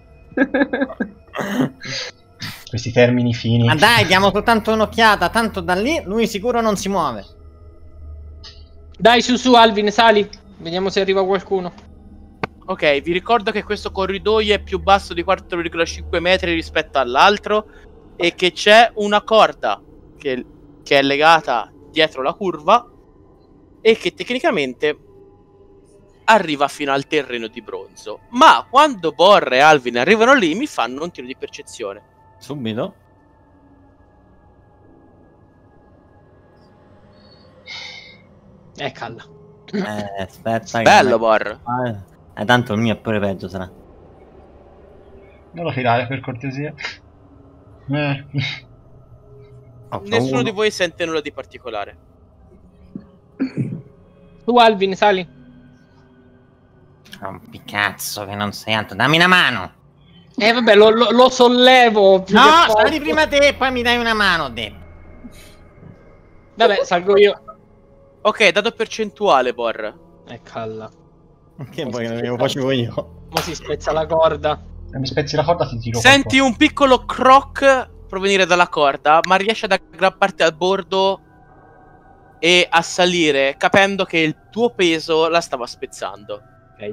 Questi termini fini. Ma dai, diamo soltanto un'occhiata, tanto da lì lui sicuro non si muove. Dai, su Alvin, sali. Vediamo se arriva qualcuno. Ok, vi ricordo che questo corridoio è più basso di 4,5 metri rispetto all'altro e che c'è una corda che è legata dietro la curva e che tecnicamente arriva fino al terreno di bronzo. Ma quando Bor e Alvin arrivano lì mi fanno un tiro di percezione. Subito? Calla. Aspetta. Bello, Bor. Tanto il mio è pure peggio sarà. Non lo tirare per cortesia. Nessuno di voi sente nulla di particolare. Tu Alvin, sali. Rompi cazzo che non sei altro. Dammi una mano. Vabbè, lo sollevo. più No, che posso. sali prima te, poi mi dai una mano, te. Vabbè, salgo io. Ok, dato percentuale, Bor. Calla. Che vuoi che lo facevo io? Mo si spezza la corda. Se mi spezzi la corda ti tiro. Senti un piccolo croc provenire dalla corda, ma riesci ad aggrapparti al bordo e a salire, capendo che il tuo peso la stava spezzando. Ok.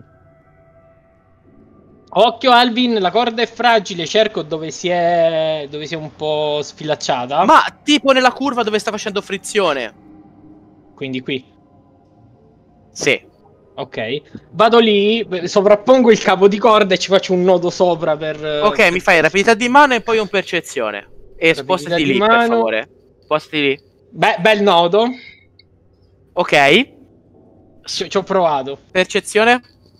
Occhio Alvin, la corda è fragile, cerco dove si è un po' sfilacciata. Ma tipo nella curva dove sta facendo frizione. Quindi qui. Sì. Ok. Vado lì, sovrappongo il cavo di corda e ci faccio un nodo sopra per... Ok, mi fai rapidità di mano e poi un percezione. E spostati lì, per favore. Spostati lì. Bel nodo. Ok. Ci ho provato. Percezione.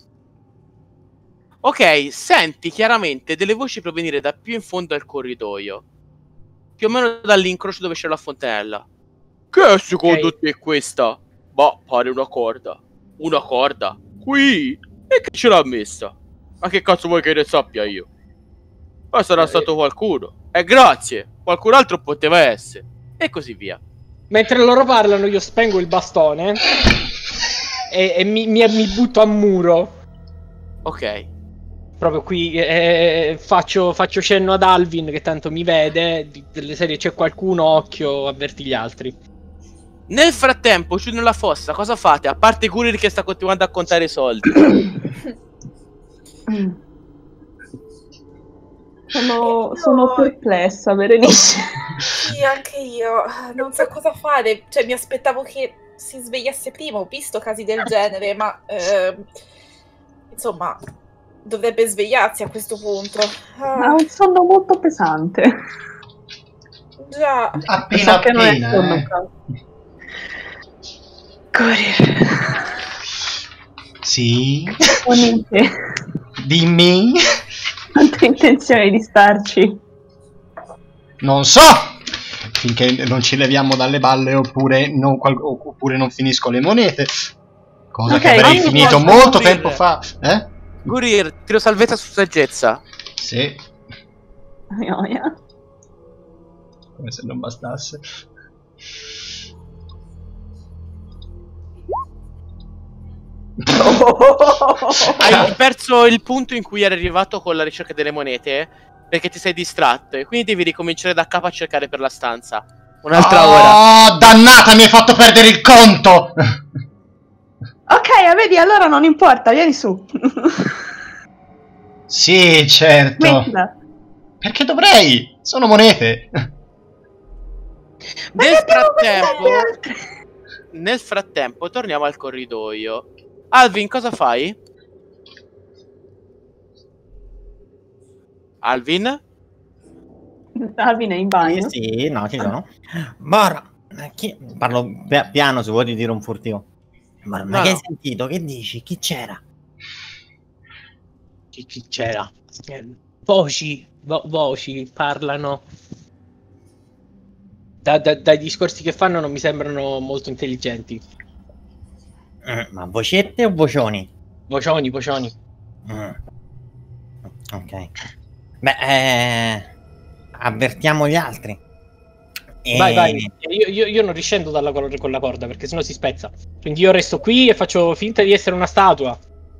Ok, senti chiaramente delle voci provenire da più in fondo al corridoio. Più o meno dall'incrocio dove c'è la fontanella. Che è secondo te questa? Boh, pare una corda. Una corda? Qui? E che ce l'ha messa? Ma che cazzo vuoi che ne sappia io? Ma sarà stato qualcuno. Grazie. Qualcun altro poteva essere. E così via. Mentre loro parlano io spengo il bastone e mi butto a muro. Ok. Proprio qui faccio cenno ad Alvin che tanto mi vede. Delle serie c'è qualcuno, occhio, avverti gli altri. Nel frattempo, giù nella fossa, cosa fate? A parte Gurir che sta continuando a contare i soldi. Sono perplessa, Berenice. Sì, anche io. Non so cosa fare. Cioè, mi aspettavo che si svegliasse prima. Ho visto casi del genere, ma... insomma, dovrebbe svegliarsi a questo punto. Ha un sonno molto pesante. Già. Appena che non è appena, sonno, Gurir. Sì? Dimmi. Dimmi? Quanta intenzione di starci? Non so! Finché non ci leviamo dalle balle oppure non finisco le monete. Cosa che avrei finito molto tempo fa. Gurir, tiro salvezza su saggezza. Sì. Noia. Come se non bastasse. Hai perso il punto in cui eri arrivato con la ricerca delle monete perché ti sei distratto e quindi devi ricominciare da capo a cercare per la stanza. Un'altra ora. Oh, dannata, mi hai fatto perdere il conto! Ok, vedi, allora non importa, vieni su. Sì, certo. Mettila. Perché dovrei? Sono monete. Nel frattempo torniamo al corridoio. Alvin, cosa fai? Alvin? Alvin è in bagno. Sì, no, ci sono. Bora, parlo piano se vuoi dire un furtivo. Ma che hai sentito? Che dici? Chi c'era? Chi c'era? Voci parlano. Dai discorsi che fanno non mi sembrano molto intelligenti. Ma vocette o vocioni? Vocioni. Ok. Beh, avvertiamo gli altri. Vai. Io non riscendo con la corda perché sennò si spezza. Quindi io resto qui e faccio finta di essere una statua.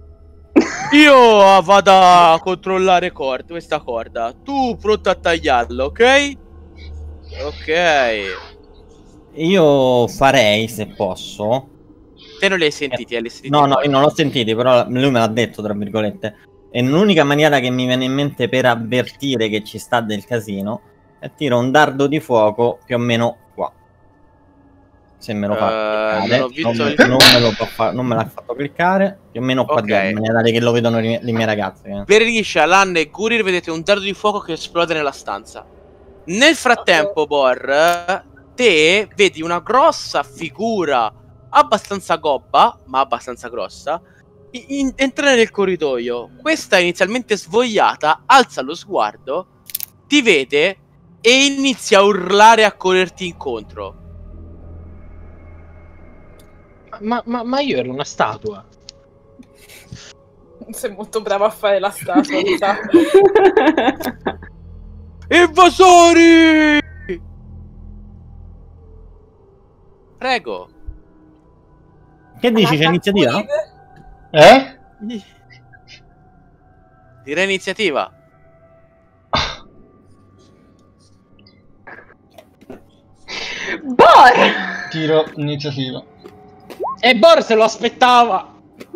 Io vado a controllare questa corda. Tu pronto a tagliarla, ok? Ok. Io farei, se posso. Te non li hai sentiti? No, io non l'ho sentiti, però lui me l'ha detto, tra virgolette. E l'unica maniera che mi viene in mente per avvertire che ci sta del casino è tiro un dardo di fuoco più o meno qua. Se me lo fa cliccare, non me l'ha fatto cliccare, più o meno qua dentro, in maniera che lo vedono le mie ragazze. Berenice, Alan e Gurir vedete un dardo di fuoco che esplode nella stanza. Nel frattempo, Bor, te vedi una grossa figura abbastanza gobba, ma abbastanza grossa, entrare nel corridoio. Questa inizialmente svogliata alza lo sguardo, ti vede e inizia a urlare e a correrti incontro. Ma io ero una statua. Sei molto bravo a fare la statua, mi sa. Invasori! Prego. Che dici? C'è iniziativa, no? Direi iniziativa. Bor! tiro iniziativa. E Bor se lo aspettava.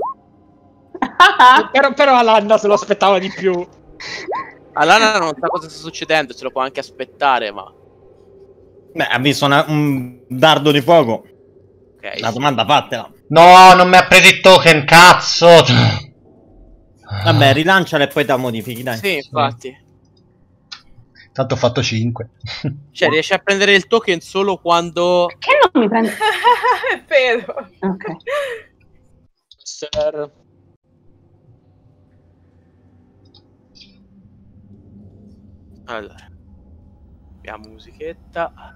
però Alana se lo aspettava di più. Alana non sa cosa sta succedendo, se lo può anche aspettare, ma... Beh, ha visto un dardo di fuoco. Ok. La domanda fatela. No, non mi ha preso il token, cazzo! Vabbè, rilanciala e poi te la modifichi, dai. Sì, infatti. Tanto ho fatto 5. Cioè, riesci a prendere il token solo quando... Che non mi prende? È vero. Ok. Allora. Abbiamo musichetta.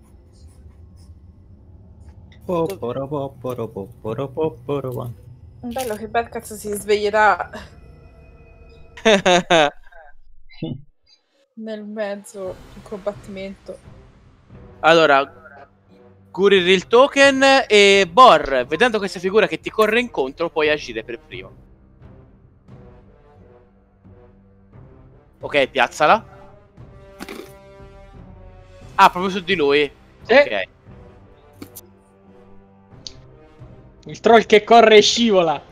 Bello che bel cazzo si sveglierà nel mezzo del combattimento. Allora, Gurir il token e Bor, vedendo questa figura che ti corre incontro, puoi agire per primo. Ok, piazzala. Ah, proprio su di lui. Sì. Ok. Il troll che corre e scivola.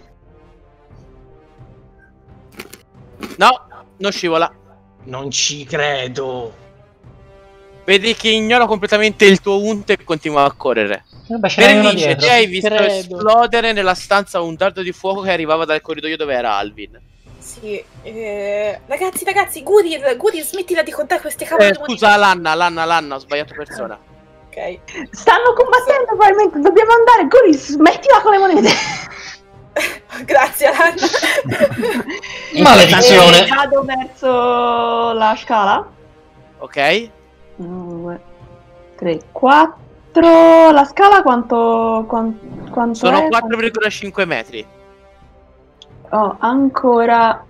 No, non scivola. Non ci credo. Vedi che ignora completamente il tuo unto e continua a correre. Vabbè, ce n'è uno Berenice, dietro. ti hai visto Credo. esplodere nella stanza un dardo di fuoco che arrivava dal corridoio dove era Alvin. Sì, ragazzi, Gurir, smettila di contare queste cavolo. Scusa, Lanna, ho sbagliato persona. Ok. Stanno combattendo probabilmente, dobbiamo andare. Guri, smettila con le monete. Grazie, Alana. Maledizione! Vado verso la scala. Ok? 2, 3, 4. La scala quanto Sono è? 4,5 metri. Oh, ancora.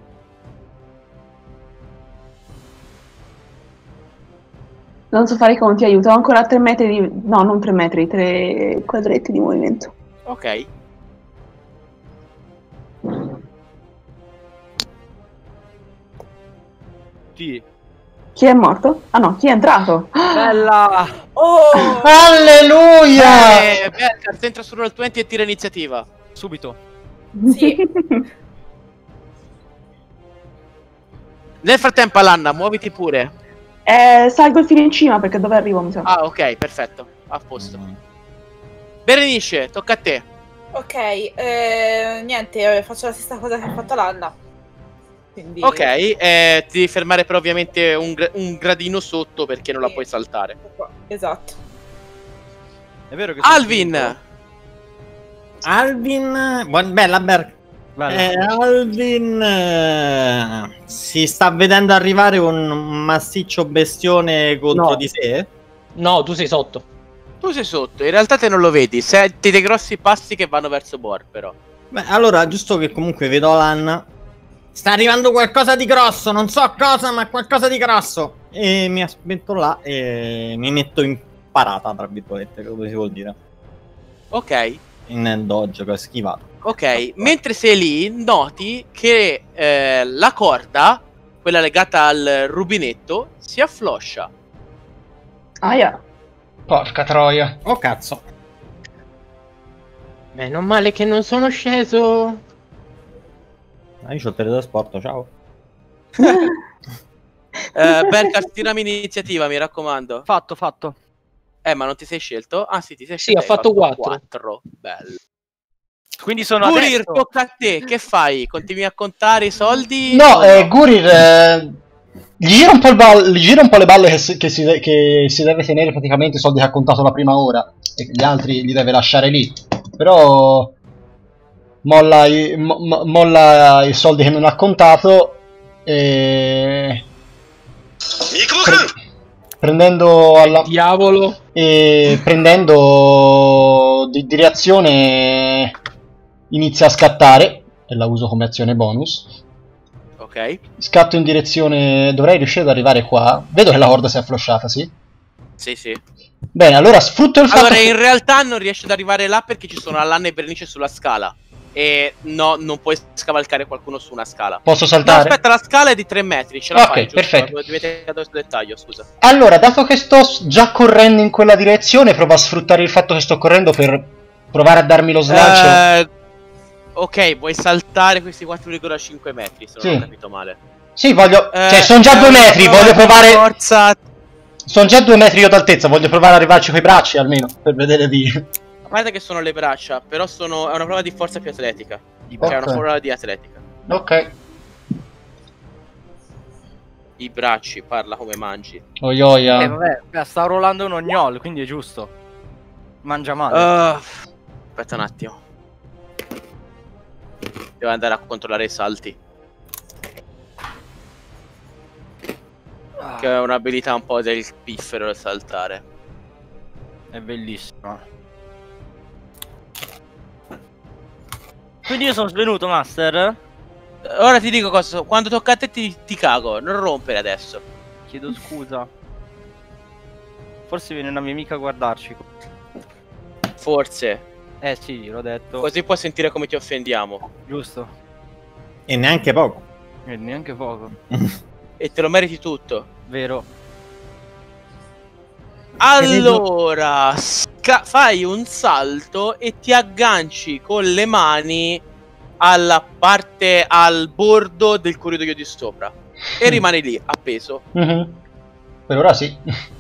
Non so fare i conti, aiuto. Ho ancora 3 metri di... No, non 3 metri, 3 quadretti di movimento. Ok. Sì. Chi è morto? Ah no, chi è entrato? Bella! Oh! Alleluia! Berkart, entra su Roll20 e tira iniziativa. Subito. Sì. Nel frattempo, Alanna, muoviti pure. Salgo fino in cima perché dove arrivo mi sa. Ah, ok, perfetto. A posto. Berenice, tocca a te. Ok, niente, faccio la stessa cosa che ha fatto Alana. Quindi... Ok, ti devi fermare però ovviamente un gradino sotto perché non la Sì. puoi saltare. Esatto. È vero che sono Alvin! Alvin... Bella, Berk. Bello. Alvin si sta vedendo arrivare un massiccio bestione contro No. di sé. No, tu sei sotto. Tu sei sotto, in realtà te non lo vedi. Senti dei grossi passi che vanno verso Bor, però. Beh, allora, giusto che comunque vedo Lanna. Sta arrivando qualcosa di grosso, non so cosa, ma qualcosa di grosso. E mi aspetto là e mi metto in parata, tra virgolette, come si vuol dire. Ok, In dodge che ho schivato. ok. Mentre sei lì, noti che la corda, quella legata al rubinetto, si affloscia. Aia. Porca troia. Oh cazzo. Meno male che non sono sceso. Io c'ho il teletrasporto, ciao. Berkart, tirami iniziativa, mi raccomando. Fatto. Ma non ti sei scelto? Ah sì, ti sei Sì, scelto. ho fatto 4. 4. Bello. Quindi sono Gurir, adesso. tocca a te. Che fai? Continui a contare i soldi? No, o no? Gurir gli gira un po', gli gira un po' le balle che si deve tenere praticamente i soldi che ha contato la prima ora e gli altri li deve lasciare lì. Però molla i soldi che non ha contato e prendendo alla Diavolo. e prendendo di reazione inizia a scattare e la uso come azione bonus. Ok. Scatto in direzione... dovrei riuscire ad arrivare qua. Vedo che la horda si è afflosciata, sì? Sì, sì. Bene, allora sfrutto il fatto Allora, che... in realtà non riesci ad arrivare là perché ci sono Alana e Berenice sulla scala. E no, non puoi scavalcare qualcuno su una scala. Posso No, saltare? aspetta, la scala è di 3 metri, ce la Ok, fai, giusto? perfetto. Dovete dare questo dettaglio, scusa. Allora, dato che sto già correndo in quella direzione, provo a sfruttare il fatto che sto correndo per provare a darmi lo slancio. Ok, vuoi saltare questi 4,5 metri, se non Sì. ho capito male. Sì, voglio... cioè, sono già 2 metri, voglio provare... Forza. Sono già 2 metri io d'altezza, voglio provare ad arrivarci coi bracci almeno, per vedere di... A parte che sono le braccia, però è una prova di forza più atletica. Ok. Cioè, è una prova di atletica. Ok. I bracci, parla come mangi. Oioia. Vabbè, sta rollando un ognol, quindi è giusto. Mangia male. Aspetta un attimo. Devo andare a controllare i salti. Che è un'abilità un po' del piffero da saltare. È bellissimo. Quindi io sono svenuto, Master? Ora ti dico cosa, quando tocca a te ti cago, non rompere adesso. Chiedo scusa. Forse viene una mia amica a guardarci. Forse. Sì, l'ho detto. Così puoi sentire come ti offendiamo. Giusto. E neanche poco. E neanche poco. E te lo meriti tutto. Vero. Allora, fai un salto e ti agganci con le mani alla parte, al bordo del corridoio di sopra. E rimani lì, appeso. Per ora sì.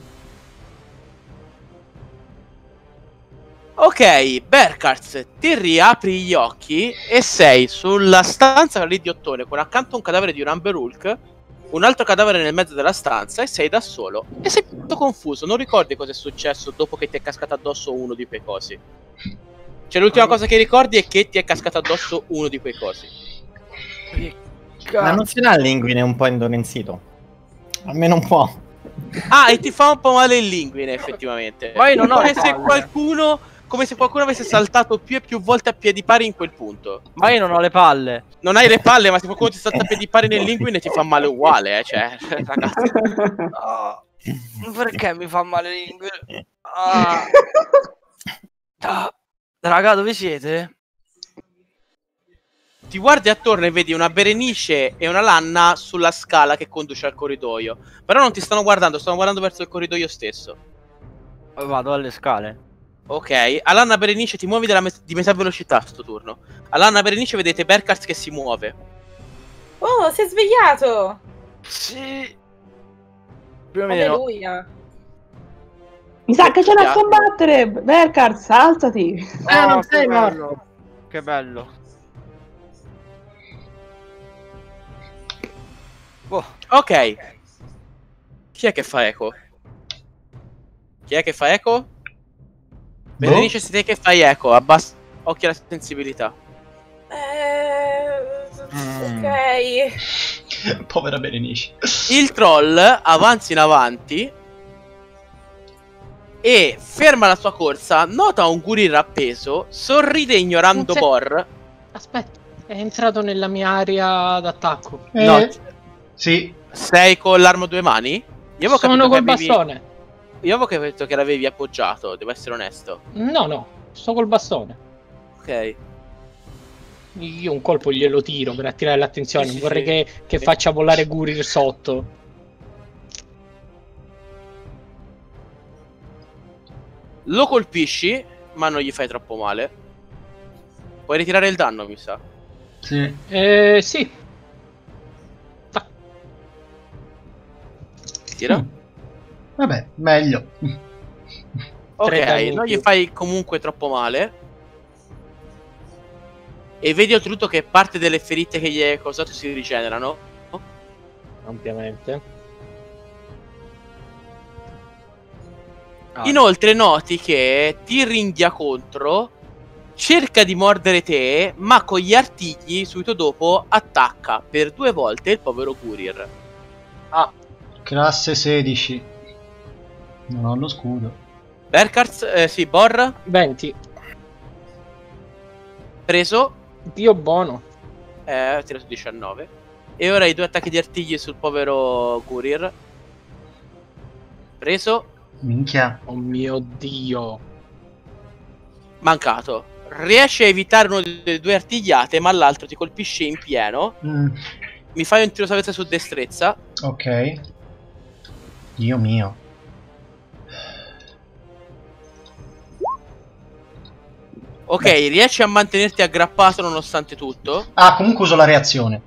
Ok, Berkarz, ti riapri gli occhi e sei sulla stanza lì di ottone con accanto un cadavere di un Amber Hulk, un altro cadavere nel mezzo della stanza e sei da solo. E sei tutto confuso, non ricordi cosa è successo dopo che ti è cascato addosso uno di quei cosi. Cioè l'ultima cosa che ricordi è che ti è cascato addosso uno di quei cosi. Ma non ce l'ha il linguine un po' indolenzito? Almeno un po'. Ah, e ti fa un po' male il linguine effettivamente. Ma io non ho come le se palle. come se qualcuno avesse saltato più e più volte a piedi pari in quel punto. Ma io non ho le palle. Non hai le palle, ma se qualcuno ti salta a piedi pari nel linguine ti fa male uguale, cioè, ragazzi. Oh, perché mi fa male l'inguine? Raga, dove siete? Ti guardi attorno e vedi una Berenice e una Lanna sulla scala che conduce al corridoio. Però non ti stanno guardando verso il corridoio stesso. Vado alle scale. Ok, Alanna Berenice ti muovi di metà velocità sto turno. Alanna Berenice vedete Berkarz che si muove. Oh, si è svegliato! Sì. Più o meno. Alleluia! Mi sa che c'è da combattere! Berkarz, alzati! Non sei morto. Che bello. Oh. Ok. Chi è che fa eco? Chi è che fa eco? Berenice, sei te che fai eco, occhio alla sensibilità. Ok. Povera Berenice. Il troll avanza in avanti e ferma la sua corsa, nota un Gurir appeso, sorride ignorando Bor. Aspetta, è entrato nella mia area d'attacco. No, sì. sei con l'arma a due mani? Io Sono col bastone. Io avevo capito che l'avevi appoggiato, devo essere onesto. No, sto col bastone. Ok. Io un colpo glielo tiro per attirare l'attenzione. Sì, Vorrei sì. che faccia volare Gurir sotto. Lo colpisci, ma non gli fai troppo male. Puoi ritirare il danno, mi sa. Sì. Sì. Tira. Vabbè, meglio. Ok, non gli fai comunque troppo male. E vedi oltretutto che parte delle ferite che gli hai causato si rigenerano. Ampiamente. Inoltre noti che ti ringhia contro, cerca di mordere te, ma con gli artigli subito dopo attacca per 2 volte il povero Gurir. Classe 16. Non ho lo scudo. Berkarz, sì, Bor, 20. preso, Dio buono. ha tirato 19. E ora i 2 attacchi di artigli sul povero Gurir. Preso, Minchia. Oh mio Dio. mancato. riesci a evitare una delle due artigliate, ma l'altro ti colpisce in pieno. Mi fai un tiro salvezza su destrezza. Ok. Dio mio. Ok, riesci a mantenerti aggrappato nonostante tutto. Ah, comunque uso la reazione.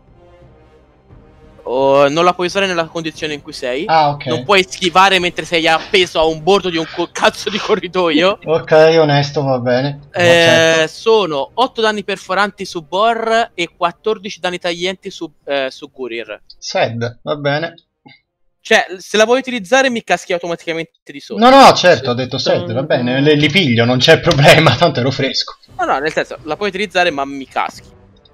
Non la puoi usare nella condizione in cui sei. Ah, ok. Non puoi schivare mentre sei appeso a un bordo di un cazzo di corridoio. Ok, onesto, va bene. Sono 8 danni perforanti su Bor e 14 danni taglienti su Gurir. Sed, va bene. Cioè, se la vuoi utilizzare mi caschi automaticamente di sotto. No, certo, ho detto Sed, va bene. Li piglio, non c'è problema, tanto ero fresco. No, nel senso, la puoi utilizzare ma mi caschi.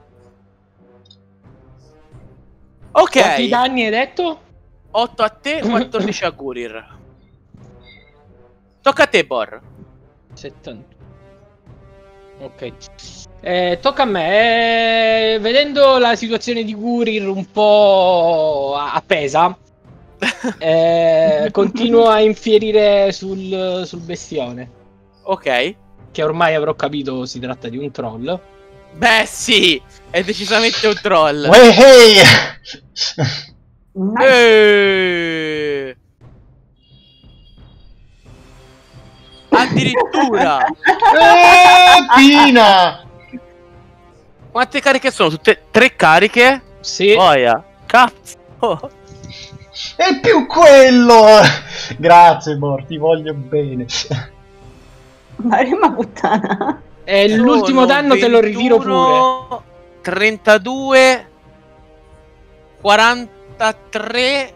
Ok. Quanti danni hai detto? 8 a te, 14 a Gurir. Tocca a te, Bor. 70. Ok. Tocca a me. Vedendo la situazione di Gurir un po' appesa, continuo a infierire sul bestione. Ok. Che ormai avrò capito si tratta di un troll. Beh, sì, è decisamente un troll. Hey! Addirittura. Pina! Quante cariche sono? Tutte 3 cariche? Sì. Boia. Cazzo. E più quello! Grazie, Bor, ti voglio bene. Ma puttana. E l'ultimo danno 21, te lo ritiro pure. 32 43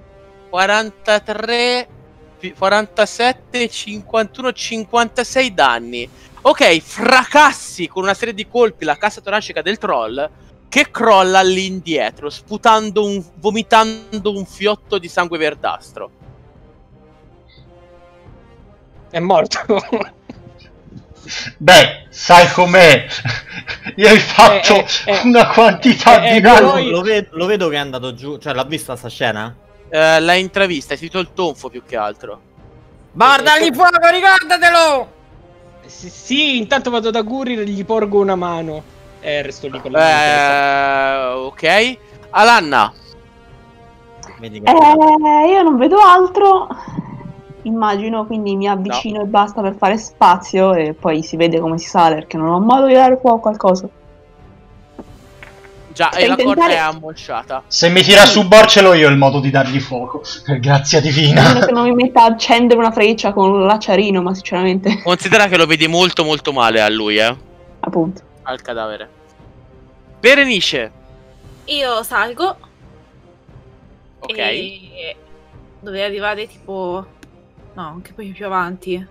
43 47 51 56 danni. Ok, fracassi con una serie di colpi la cassa toracica del troll, che crolla all'indietro, vomitando un fiotto di sangue verdastro. È morto. Beh, sai com'è? Gli hai fatto una quantità di danni. Lo vedo che è andato giù. Cioè, l'ha vista sta scena? L'hai intravista, hai sentito il tonfo più che altro. Guardagli fuoco, ricordatelo! Sì, intanto vado da Gurir e gli porgo una mano. E resto lì con la mano. Ok. Alanna. Vedi che Io non vedo altro. Immagino, quindi mi avvicino e basta per fare spazio e poi si vede come si sale perché non ho modo di dare fuoco al coso. Già, e la corda è ammosciata. Se mi tira su Bor ce l'ho io il modo di dargli fuoco. Per grazia divina. Che non mi metta a accendere una freccia con un lacciarino, ma sinceramente. Considera che lo vedi molto molto male a lui, Appunto. Al cadavere. Berenice. Io salgo. Ok. E dovrei arrivare tipo... No, anche poi più avanti.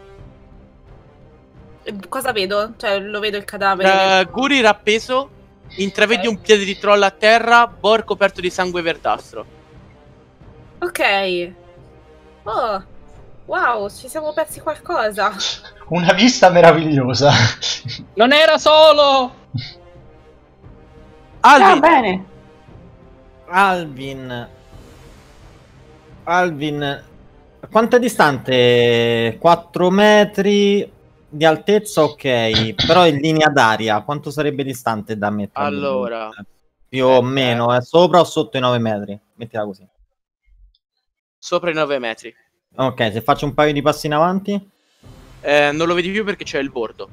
Cosa vedo? Cioè, lo vedo il cadavere. Gurir appeso. Intravedi un piede di troll a terra. Bor coperto di sangue verdastro. Ok. Oh, wow, ci siamo persi qualcosa. Una vista meravigliosa. Non era solo! Alvin. Bene. Alvin, quanto è distante? 4 metri di altezza, ok, però in linea d'aria, quanto sarebbe distante da me? Allora, più o meno, è sopra o sotto i 9 metri? Mettila così. Sopra i 9 metri. Ok, se faccio un paio di passi in avanti? Non lo vedi più perché c'è il bordo.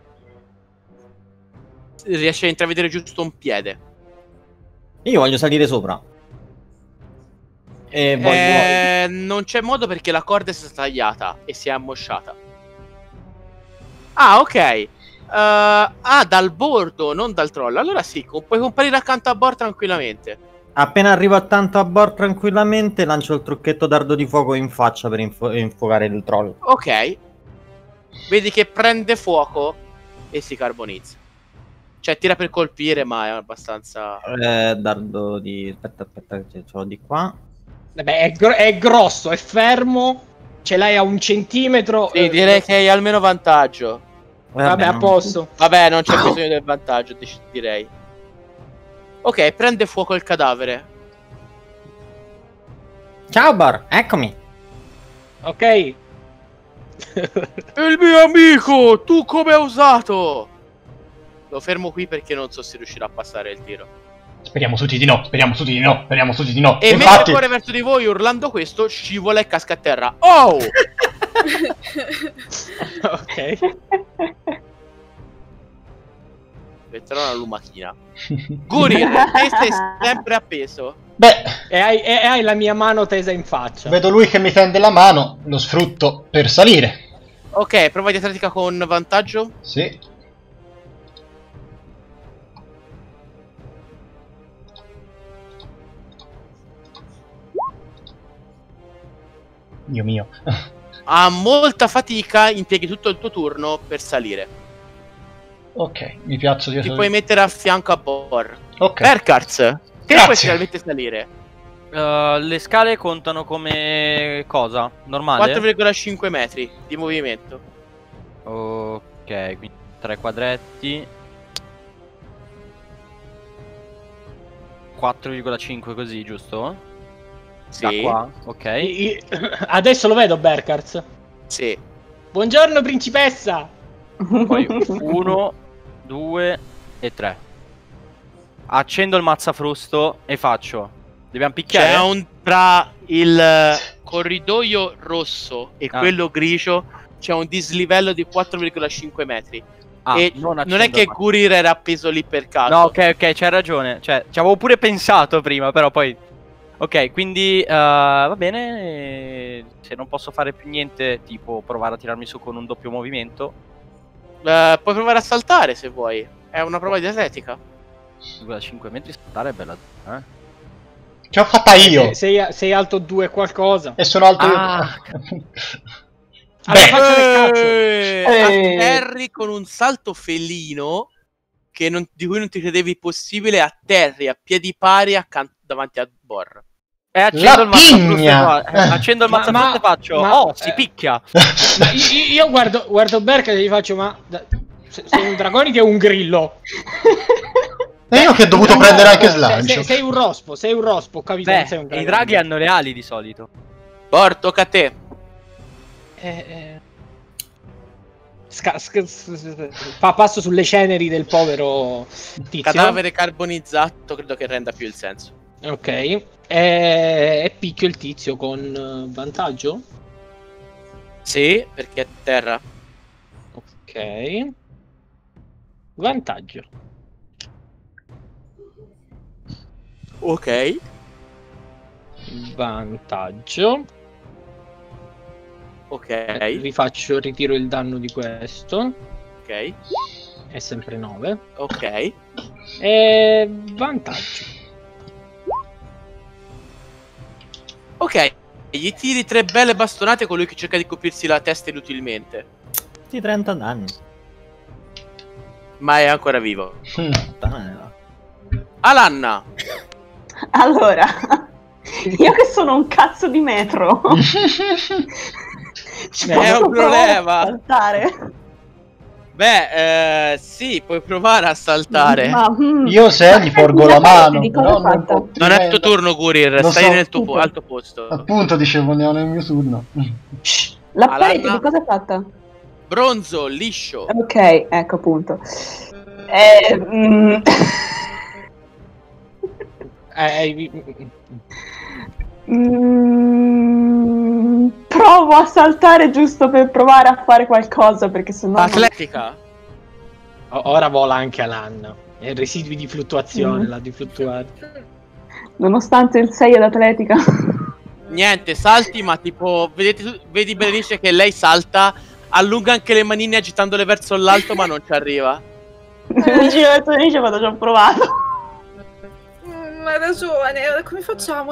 Riesci a intravedere giusto un piede. Io voglio salire sopra. Non c'è modo perché la corda è stata tagliata e si è ammosciata. Ah, ok. Dal bordo, non dal troll. Allora sì, puoi comparire accanto a Bor tranquillamente. Appena arrivo accanto a Bor tranquillamente, lancio il trucchetto dardo di fuoco in faccia per infuocare il troll. Ok. Vedi che prende fuoco e si carbonizza. Cioè tira per colpire, ma è abbastanza... Dardo di... Aspetta, ce l'ho di qua. Vabbè, è grosso, è fermo. Ce l'hai a 1 centimetro. Sì, direi che hai almeno vantaggio. Vabbè, a posto. Vabbè, non c'è bisogno del vantaggio, direi. Ok, prende fuoco il cadavere. Ciao Bor, eccomi. Ok. Il mio amico, tu come hai usato? Lo fermo qui perché non so se riuscirà a passare il tiro. Speriamo tutti di no, speriamo tutti di no, speriamo tutti di no. E mentre corre verso di voi urlando questo, scivola e casca a terra. Oh! Ok. Metterò una lumachina. Gurir, te stai sempre appeso. Beh, E hai la mia mano tesa in faccia. vedo lui che mi tende la mano, lo sfrutto per salire. Ok, prova di atletica con vantaggio. Sì. Dio mio. A molta fatica impieghi tutto il tuo turno per salire. Ok, mi piazzo dietro. Ti puoi mettere a fianco a Bor. Ok. Perkarz, che Grazie. puoi finalmente salire? Le scale contano come cosa? Normale? 4,5 metri di movimento. Ok, quindi 3 quadretti. 4,5 così, giusto? Da Sì. qua, ok. Adesso lo vedo, Berkarz. Sì. Buongiorno, principessa. Poi 1, 2 e 3. Accendo il mazzafrusto e faccio. Dobbiamo picchiare? C'è tra il corridoio rosso e quello grigio c'è un dislivello di 4,5 metri. E non è che Gurir era appeso lì per caso. No, ok, c'hai ragione. Cioè, ci avevo pure pensato prima, però poi... Ok, quindi va bene. Se non posso fare più niente, tipo provare a tirarmi su con un doppio movimento. Puoi provare a saltare se vuoi. È una prova di atletica. 5 metri saltare è bella. Ce l'ho fatta io. Sei alto 2 qualcosa. E sono alto io. Atterri con un salto felino di cui non ti credevi possibile. Atterri a piedi pari davanti a Bor. E accendo il mazzafrusto. Accendo il mazzafrusto e faccio. Si picchia. Io guardo Berk e gli faccio: ma sei un dragonite o un grillo? E io che ho dovuto prendere anche slancio. Sei un rospo, capito? Beh, sei un i draghi hanno le ali di solito. Bor, tocca a te. Passo sulle ceneri del povero tizio. Cadavere carbonizzato, credo che renda più il senso. Ok. E picchio il tizio con vantaggio? Sì, perché è a terra. Ok. Vantaggio. Ok. Vantaggio. Ok. Ritiro il danno di questo. Ok. È sempre 9. Ok. E vantaggio. Ok. Gli tiri 3 belle bastonate con lui che cerca di coprirsi la testa inutilmente. Di 30 danni. Ma è ancora vivo. Alanna. Allora, io che sono un cazzo di metro. È un problema. Saltare. Beh, sì, puoi provare a saltare. Io se gli porgo la mano. Non è il tuo turno, Gurir, stai nel tuo alto posto. Appunto, dicevo, non è il mio turno. La parete di cosa è fatta? Bronzo, liscio. Ok, ecco appunto. Provo a saltare giusto per provare a fare qualcosa, perché sennò atletica. Ora vola anche Alan. E residui di fluttuazione, la di fluttuare. Nonostante il 6 ad atletica. Niente, salti, ma tipo vedi Berenice che lei salta, allunga anche le manine agitandole verso l'alto, ma non ci arriva. Dice, vado, ci ho provato. Hai ragione, come facciamo?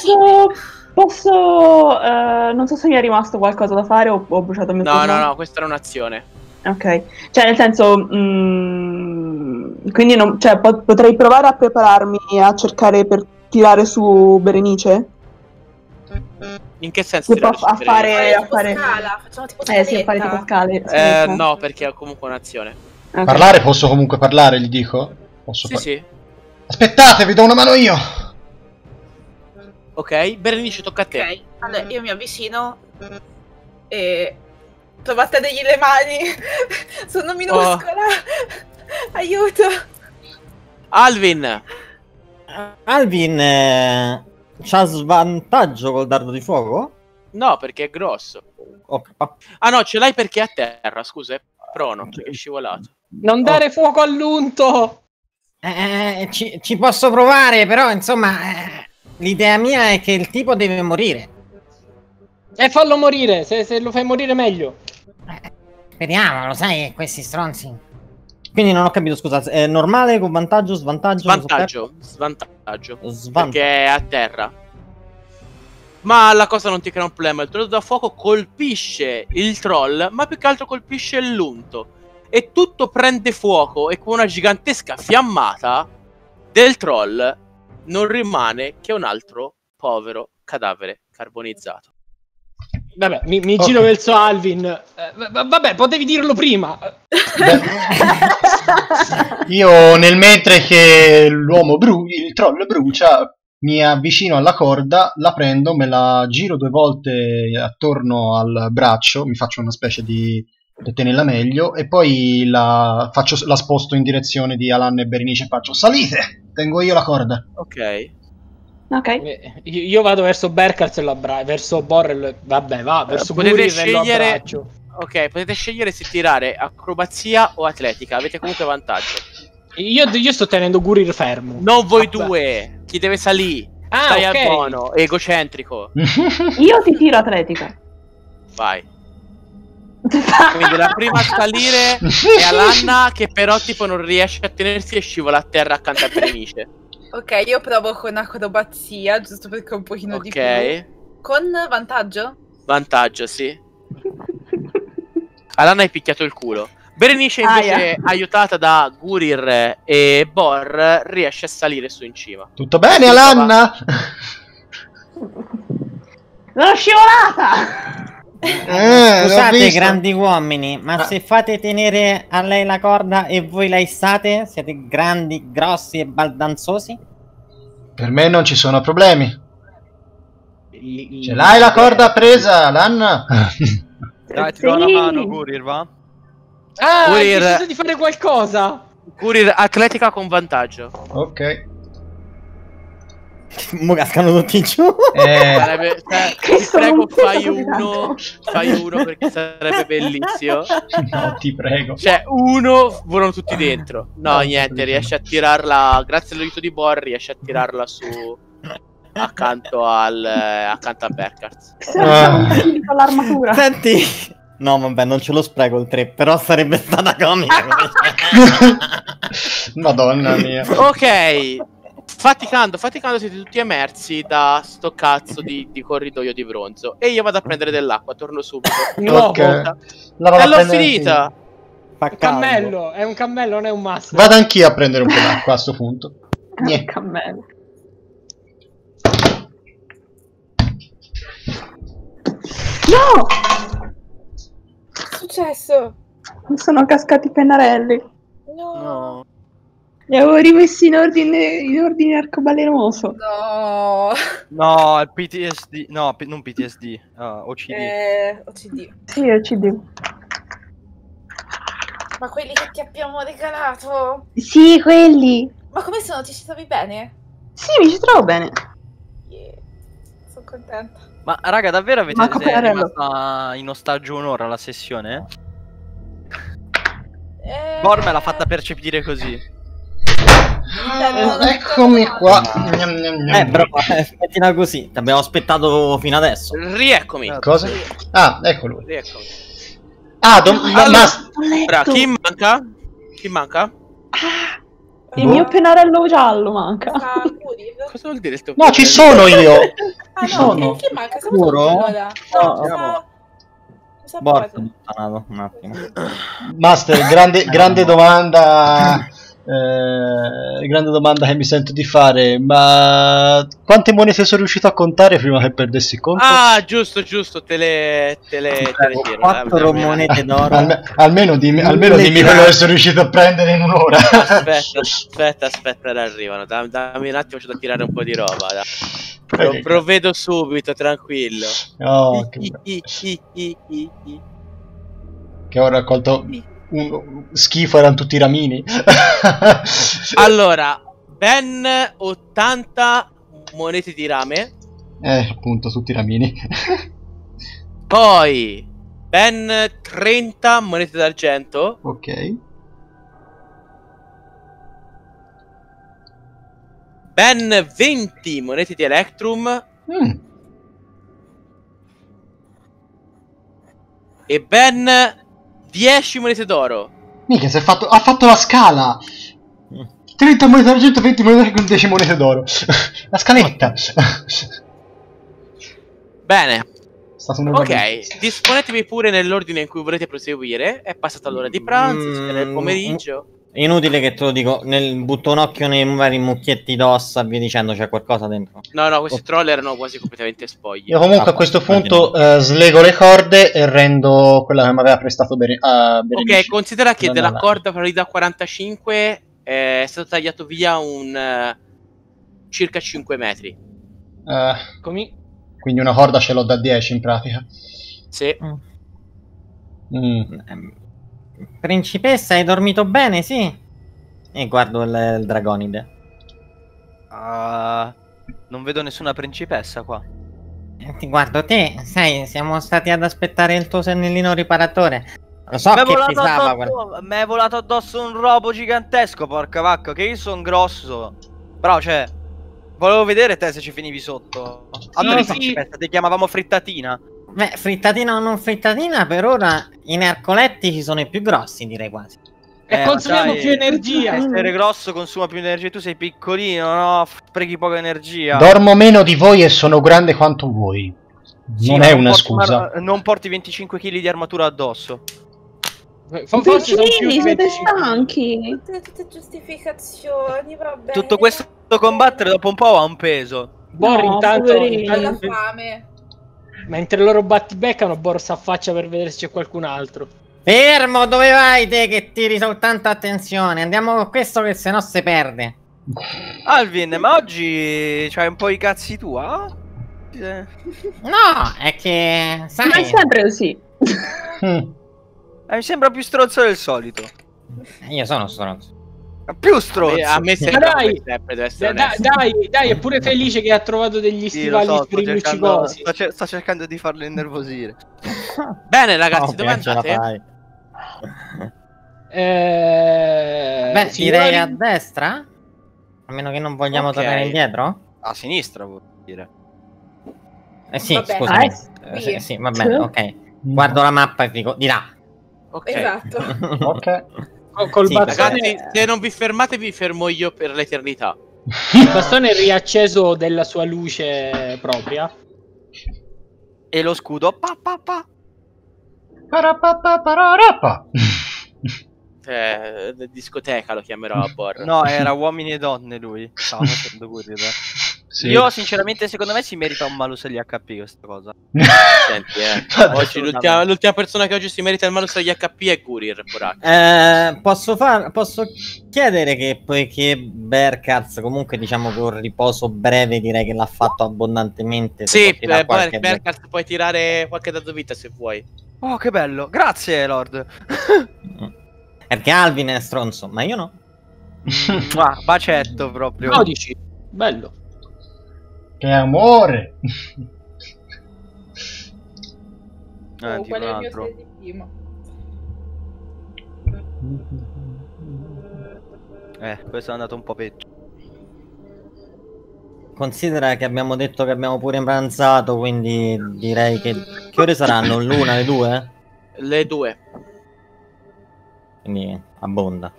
Posso non so se mi è rimasto qualcosa da fare o ho bruciato il mio turno. No, questa era un'azione. Ok, cioè nel senso quindi potrei provare a prepararmi a cercare per tirare su Berenice? In che senso? A fare scala, facciamo tipo scaletta. sì, a fare tipo scale. No, perché è comunque un'azione. Okay. Parlare posso comunque parlare, gli dico? Posso sì. Aspettate, vi do una mano io. Ok, Berenice, tocca a te. Ok, allora io mi avvicino e Trovategli le mani. Sono minuscola. Aiuto. Alvin. Alvin c'ha svantaggio col dardo di fuoco? No, perché è grosso. Ah no, ce l'hai perché è a terra, scusa, è prono, perché è scivolato. Non dare fuoco all'unto! Ci posso provare, però insomma l'idea mia è che il tipo deve morire. Fallo morire, se lo fai morire meglio. Speriamo, lo sai, questi stronzi. Quindi non ho capito, scusa, è normale, con vantaggio, svantaggio? Svantaggio. Perché è a terra. Ma la cosa non ti crea un problema, il trollo da fuoco colpisce il troll, ma più che altro colpisce l'unto. E tutto prende fuoco e con una gigantesca fiammata del troll non rimane che un altro povero cadavere carbonizzato. Vabbè, mi giro verso Alvin. Vabbè, potevi dirlo prima. Io nel mentre che il troll brucia, mi avvicino alla corda, la prendo, me la giro 2 volte attorno al braccio, mi faccio una specie di tenerla meglio e poi la sposto in direzione di Alan e Berenice e faccio: salite, tengo io la corda. Ok. Io vado verso Berkals e verso Borrel, vabbè, va verso potete Gurir scegliere. e lo abbraccio. Ok, potete scegliere se tirare acrobazia o atletica, avete comunque vantaggio. Io sto tenendo Gurir fermo. Non voi due, chi deve salire. Stai al buono, egocentrico. Io ti tiro atletica. Vai. Quindi la prima a salire è Alanna, che però tipo non riesce a tenersi e scivola a terra accanto a Berenice. Ok, io provo con acrobazia, giusto perché un pochino di più. Con vantaggio? Vantaggio, sì. Alanna hai picchiato il culo. Berenice invece, aiutata da Gurir e Bor, riesce a salire su in cima. Tutto bene, Alanna? Sono scivolata! Scusate, grandi uomini, ma se fate tenere a lei la corda e voi la issate, siete grandi, grossi e baldanzosi? Per me non ci sono problemi. Ce l'hai la corda presa, Alanna? Dai, ti do una mano, Gurir, va? Gurir, hai deciso di fare qualcosa? Gurir, atletica con vantaggio. Ok. Mo cascano tutti giù. Ti prego, fai uno perché sarebbe bellissimo. No, ti prego. Cioè, uno, volano tutti dentro. No, niente, riesce a tirarla. Grazie all'aiuto di Bor, riesce a tirarla su accanto a Berkars. Con l'armatura. Senti. No, vabbè, non ce lo spreco il 3, però sarebbe stata comica. Madonna mia. Ok. Faticando siete tutti emersi da sto cazzo di corridoio di bronzo. E io vado a prendere dell'acqua, torno subito. Okay. E l'ho finita. Un cammello, è un cammello, non è un master. Vado anch'io a prendere un po' d'acqua a sto punto. Un cammello. No! Che è successo? Mi sono cascati i pennarelli. No. Li avevo rimessi in ordine arcobalenoso. No, il PTSD. No, non PTSD. OCD. OCD. Sì, OCD. Ma quelli che ti abbiamo regalato? Sì, quelli. Ma come sono? Ti ci trovi bene? Sì, mi ci trovo bene. Yeah. Sono contenta. Ma raga, davvero avete rimasta in ostaggio un'ora la sessione? Bor me l'ha fatta percepire così. Eccomi qua. Però aspettila così. Ti abbiamo aspettato fino adesso. Rieccomi. Cosa? Ah, ecco lui. Rieccomi. Allora, chi manca? Chi manca? Il mio pennarello giallo manca. Cosa vuol dire sto? No, ci sono io. No, chi manca? Sicuro? Borto. Un attimo. Master, grande domanda. Grande domanda che mi sento di fare, ma quante monete sono riuscito a contare prima che perdessi il conto? Ah, giusto, te le tiro. 4 monete d'oro. Almeno dimmi quello che sono riuscito a prendere in un'ora. Aspetta, arrivano. Dammi un attimo, c'è da tirare un po' di roba. Lo provvedo subito, tranquillo. Che ho raccolto schifo, erano tutti ramini. Allora, ben 80 monete di rame. Appunto, tutti ramini. Poi ben 30 monete d'argento. Ok. Ben 20 monete di Electrum. E ben 10 monete d'oro. Mica, ha fatto la scala. 30 monete d'argento, 20 monete con 10 monete d'oro. La scaletta. Bene. Ok, disponetevi pure nell'ordine in cui volete proseguire. È passata l'ora di pranzo, si vede il pomeriggio. Inutile che te lo dico, butto un occhio nei vari mucchietti d'ossa, via dicendo, c'è qualcosa dentro. No, questi troll erano quasi completamente spogli. Io comunque a questo punto slego le corde e rendo quella che mi aveva prestato Berenice. Ok, considera che della corda da 45 è stato tagliato via un circa 5 metri. Quindi una corda ce l'ho da 10 in pratica. Sì. Principessa, hai dormito bene, sì? E guardo il dragonide. Non vedo nessuna principessa qua. Ti guardo te, sai, siamo stati ad aspettare il tuo sennellino riparatore. Lo so che pesava mi è volato addosso un robo gigantesco, porca vacca, che io sono grosso. Però, cioè, volevo vedere te se ci finivi sotto. Allora, principessa, ti chiamavamo frittatina. Beh, frittatina o non frittatina, per ora i narcoletti ci sono i più grossi, direi quasi. E consumiamo più energia. Essere grosso consuma più energia. Tu sei piccolino, no? Sprechi poca energia. Dormo meno di voi e sono grande quanto voi. Non è una scusa. Non porti 25 kg di armatura addosso. Forse siete stanchi. Tutte giustificazioni, vabbè. Tutto questo combattere dopo un po' ha un peso. Bor intanto la fame. Mentre loro battibeccano, Bor s'affaccia per vedere se c'è qualcun altro. Fermo, dove vai te che tiri soltanto attenzione? Andiamo con questo che se no si perde. Alvin, ma oggi c'hai un po' i cazzi tua? No, è che sai... Ma è sempre così. Mi sembra più stronzo del solito. Io sono stronzo. Più stronzo. A me sembra sempre deve essere dai, è pure felice che ha trovato degli stivali sprilluccicosi. Sto cercando di farlo innervosire. Bene ragazzi, dove andate? Beh, direi a destra? A meno che non vogliamo tornare indietro? A sinistra vuol dire. Sì, scusa. Sì, va bene, ok. Guardo la mappa e dico di là. Ok. Esatto. Ok. Col bastone... Ragazzi, se non vi fermate vi fermo io per l'eternità. Il bastone è riacceso della sua luce propria. E lo scudo. Discoteca lo chiamerò a Bor. No, era uomini e donne lui. Stavo facendo sì. Io sinceramente secondo me si merita un malus agli HP questa cosa. Senti, oggi l'ultima persona che oggi si merita il malus agli HP è Gurir. Posso chiedere che poiché Berkaz comunque diciamo che un riposo breve direi che l'ha fatto abbondantemente. Sì, Berkaz puoi tirare qualche dato vita se vuoi. Oh che bello, grazie Lord. Perché Alvin è stronzo, ma io no. Bacetto proprio. 12, bello. Che amore. Qual è il mio di prima? Questo è andato un po' peggio. Considera che abbiamo detto che abbiamo pure pranzato, quindi direi che ore saranno? L'una, le due? Le 2. Quindi abbonda.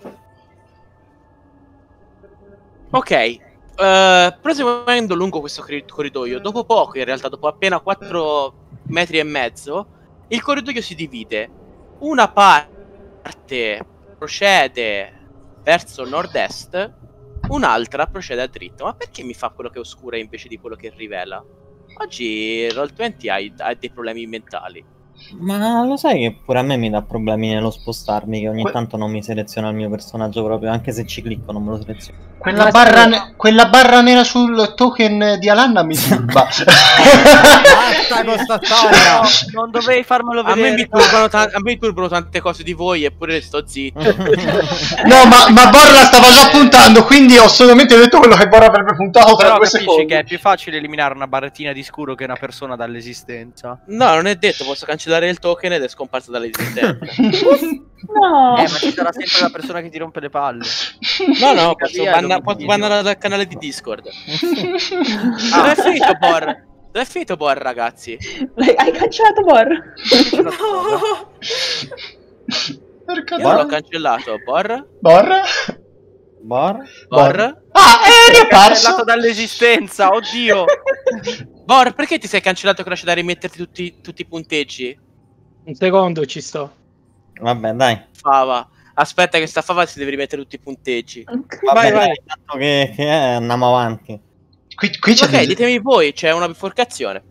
Ok. Proseguendo lungo questo corridoio, dopo poco, in realtà, dopo appena 4 metri e mezzo, il corridoio si divide. Una parte procede verso nord-est, un'altra procede a dritto. Ma perché mi fa quello che oscura invece di quello che rivela? Oggi Roll20 ha dei problemi mentali. Ma lo sai che pure a me mi dà problemi nello spostarmi, che ogni tanto non mi seleziona il mio personaggio proprio, anche se ci clicco non me lo seleziona. Quella barra nera sul token di Alanna mi turba. Basta con sta storia! Non dovevi farmelo vedere. A me mi turbano tante cose di voi, eppure sto zitto. No, ma Borra stava già puntando, quindi ho solamente detto quello che Borra avrebbe puntato tra Però 2 capisci secondi. che è più facile eliminare una barrettina di scuro che una persona dall'esistenza. No, non è detto, posso cancellare il token ed è scomparsa dall'esistenza. No. Ma ci sarà sempre la persona che ti rompe le palle. No, Posso posso bannare dal canale di Discord. Dove è finito Bor? Dove è finito Bor, ragazzi? Hai cancellato Bor? No. Perché Io l'ho cancellato, Bor? Borra? Bor? Bor? Ah, è riapparso! Cancellato dall'esistenza, oddio. Bor, perché ti sei cancellato Crash da rimetterti tutti i punteggi? Un secondo, ci sto. Vabbè, dai. Fava. Aspetta che sta Fava si deve rimettere tutti i punteggi. Vabbè, vai. Tanto che andiamo avanti. Qui c'è Ok, ditemi voi, c'è una biforcazione.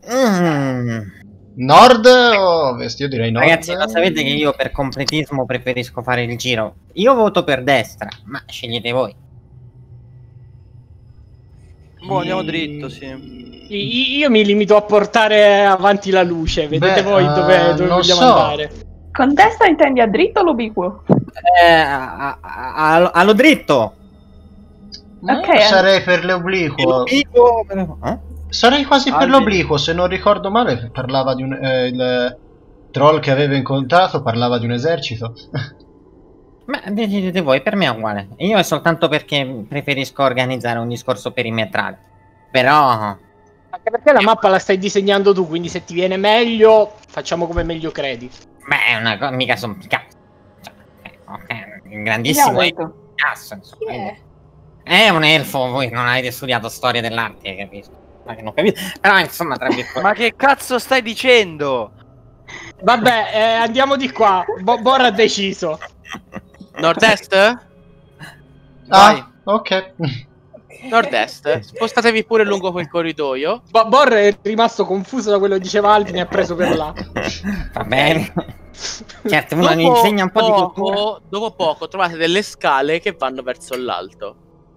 Nord o ovest? Io direi nord. Ragazzi, lo sapete che io per completismo preferisco fare il giro. Io voto per destra, ma scegliete voi. Boh, andiamo dritto, sì. Io mi limito a portare avanti la luce. Vedete voi dove non vogliamo so. andare. Con destra intendi a dritto o all'obliquo? Allo dritto. Ok, sarei per l'obliquo. Sarei quasi per l'obliquo, se non ricordo male parlava di il troll che avevo incontrato parlava di un esercito. Ma decidete voi, per me è uguale. Io è soltanto perché preferisco organizzare un discorso perimetrale. Però... Anche perché la mappa la stai disegnando tu, quindi se ti viene meglio, facciamo come meglio credi. Beh, è una cosa... mica sono... ok, grandissimo cazzo, insomma. È un elfo, voi non avete studiato storia dell'arte, capisco. Ma che non capite. Però insomma, tra virgolette... Ma che cazzo stai dicendo? Vabbè, andiamo di qua. Bor ha deciso. Nord-est? Vai. Ok. Nord-est? Spostatevi pure lungo quel corridoio. Bor è rimasto confuso da quello che diceva Alvin e ha preso per là. Va bene. Certo, uno mi insegna un po' di cultura. Dopo poco trovate delle scale che vanno verso l'alto.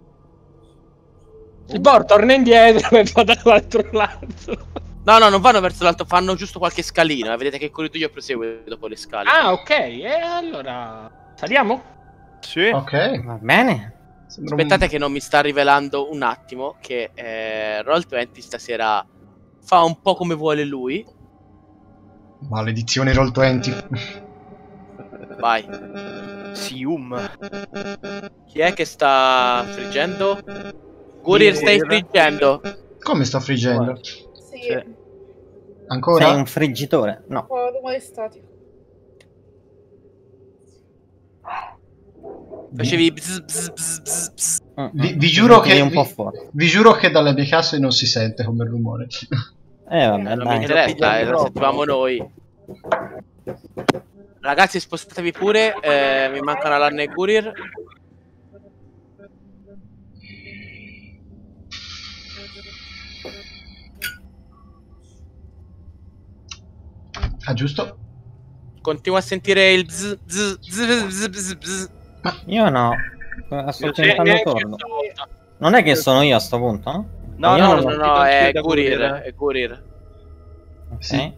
Il Bor torna indietro e va dall'altro lato. No, non vanno verso l'alto, fanno giusto qualche scalina. Vedete che il corridoio prosegue dopo le scale. Ah, ok. E allora... saliamo? Sì. Ok. Va bene. Aspettate che non mi sta rivelando un attimo che Roll20 stasera fa un po' come vuole lui. Maledizione Roll20. Vai. Sium. Chi è che sta friggendo? Gurir, stai friggendo. Come sto friggendo? Sì. Ancora? Sei un friggitore? No. Ho rumore statico. Facevi bzz, bzz, bzz, bzz, bzz. Vi giuro che un po' fuori. vi giuro che dalle mie casse non si sente come rumore. Vabbè, Non mi dai. interessa, lo sentivamo noi. Ragazzi, spostatevi pure. Mi mancano Alanna e Gurir. Ah, giusto? Continuo a sentire il bzz, bzz, bzz, bzz, bzz, bzz. Io no. Sto diventando sordo. Non è che sono io a sto punto? No, Io no, non- No, è da Gurir. Gurir. È Gurir. Ok. Sì.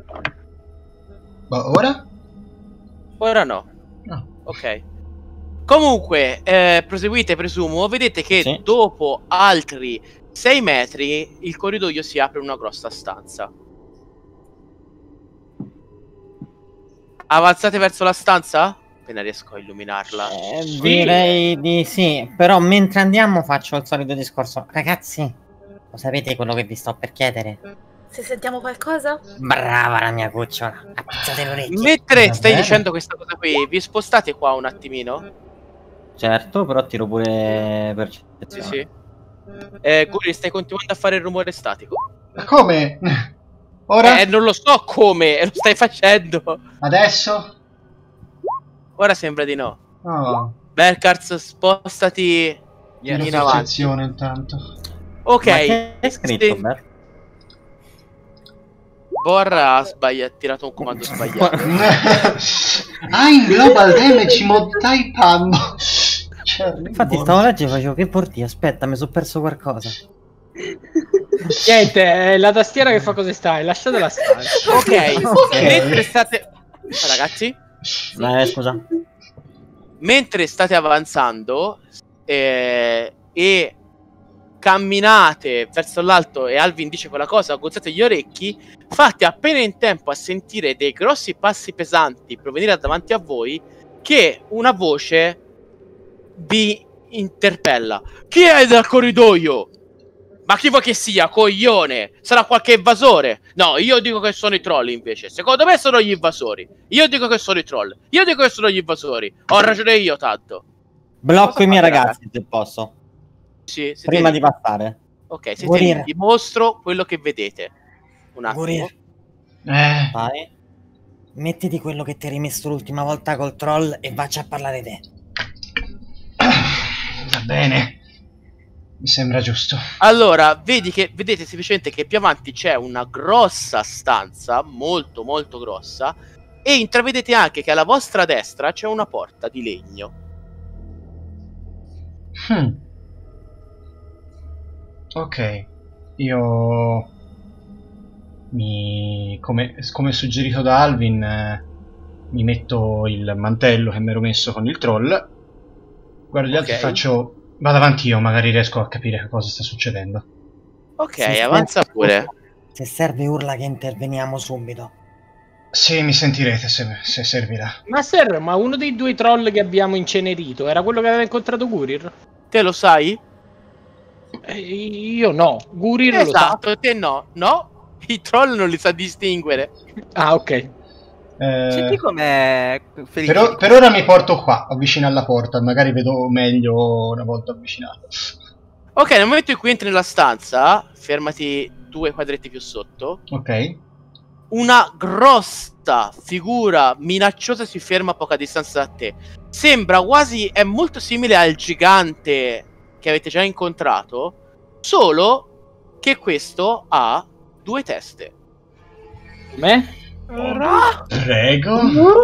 Ma ora? Ora no. No. Ok. Comunque, proseguite, presumo. Vedete che Sì. dopo altri 6 metri il corridoio si apre una grossa stanza. Avanzate verso la stanza? Appena riesco a illuminarla. Direi di sì. Però mentre andiamo faccio il solito discorso. Ragazzi, lo sapete quello che vi sto per chiedere? Se sentiamo qualcosa? Brava la mia cucciola. Appizzate le orecchie. Mentre Va stai bene. dicendo questa cosa qui, vi spostate qua un attimino? Certo, però tiro pure Sì, percezione. sì. Guri, stai continuando a fare il rumore statico? Ma come? Ora? Non lo so come, lo stai facendo. Adesso? Ora sembra di no. Oh. Berkars, spostati Tiro in avanti. percezione intanto. Ok. Ma che è scritto, Sì. Bert? Borra ha tirato un comando sbagliato. In global damage mod typando. Cioè, Infatti stavo leggendo e facevo che porti, aspetta, mi sono perso qualcosa. Niente, è la tastiera che fa cose stai, lasciatela stare. Ok, mentre state... Ragazzi? Scusa. Mentre state avanzando e camminate verso l'alto e Alvin dice quella cosa, agguzzate gli orecchi, fate appena in tempo a sentire dei grossi passi pesanti provenire da davanti a voi, che una voce vi interpella. Chi è dal corridoio? Ma chi vuoi che sia, coglione? Sarà qualche invasore? No, io dico che sono i troll invece. Secondo me sono gli invasori. Io dico che sono i troll. Io dico che sono gli invasori. Ho ragione io, tanto. Blocco i miei ragazzi, se posso. Sì, prima di passare. Ok, se ti dimostro quello che vedete. Un attimo. Gurir. Vai. Mettiti quello che ti hai rimesso l'ultima volta col troll e vacci a parlare te. Va bene. Mi sembra giusto. Allora, vedete semplicemente che più avanti c'è una grossa stanza, molto molto grossa, e intravedete anche che alla vostra destra c'è una porta di legno. Ok, io come suggerito da Alvin, mi metto il mantello che mi ero messo con il troll, guardo gli altri e faccio... Vado avanti io, magari riesco a capire che cosa sta succedendo. Ok, avanza pure. Se serve urla che interveniamo subito. Sì, mi sentirete se servirà. Ma uno dei due troll che abbiamo incenerito era quello che aveva incontrato Gurir? Te lo sai? Io no, Gurir lo sa. Esatto, te no. No, i troll non li sa distinguere. Ah, ok. Senti com'è per ora mi porto qua, vicino alla porta, magari vedo meglio una volta avvicinato. Ok, nel momento in cui entri nella stanza, fermati 2 quadretti più sotto. Ok. Una grossa figura minacciosa si ferma a poca distanza da te. Sembra quasi, è molto simile al gigante che avete già incontrato, solo che questo ha 2 teste. Come? Prego.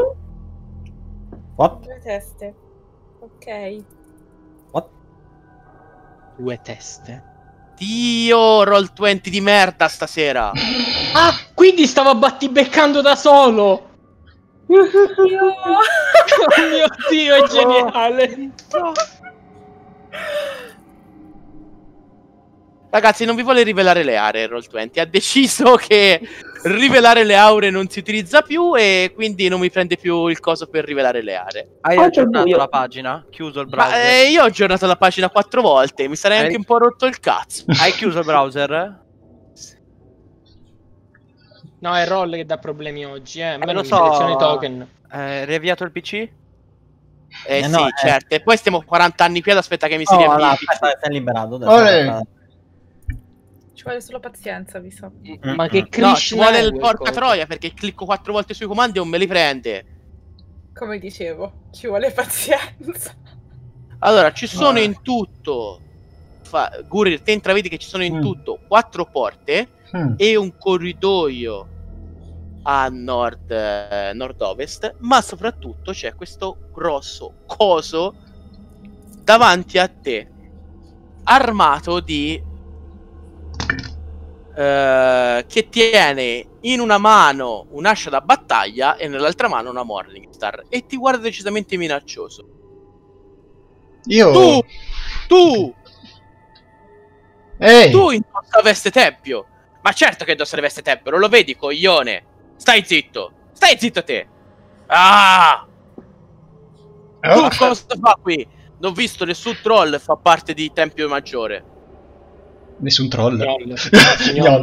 What? 2 teste. Ok. What? 2 teste. Dio, Roll20 di merda stasera. Ah, quindi stava battibeccando da solo. Oh mio Dio, è geniale. Ragazzi, non vi vuole rivelare le aree Roll20. Ha deciso che rivelare le aure non si utilizza più e quindi non mi prende più il coso per rivelare le aree. Hai aggiornato la pagina? Chiuso il browser? Ma io ho aggiornato la pagina 4 volte. Mi sarei anche un po' rotto il cazzo. Hai chiuso il browser? No, è Roll che dà problemi oggi, lo non so. selezione token. Riavviato il PC? Sì, certo. E poi stiamo 40 anni qui ad aspettare che mi si riavvii il PC. Sei liberato adesso. Ci vuole solo pazienza, vi so. Ma che No, ci vuole il porca troia perché clicco 4 volte sui comandi e non me li prende. Come dicevo, ci vuole pazienza. Allora, ci sono in tutto Gurir, te intravedi che ci sono in tutto 4 porte e un corridoio a nord-ovest, ma soprattutto c'è questo grosso coso davanti a te, armato di che tiene in una mano un'ascia da battaglia e nell'altra mano una Morningstar e ti guarda decisamente minaccioso. Io... Tu Ehi! Tu indossa veste tempio. Ma certo che indossa le veste tempio, non lo vedi, coglione? Stai zitto te. Ah! Tu cosa fa qui? Non ho visto nessun troll fa parte di Tempio Maggiore. Nessun troll. Gnoll.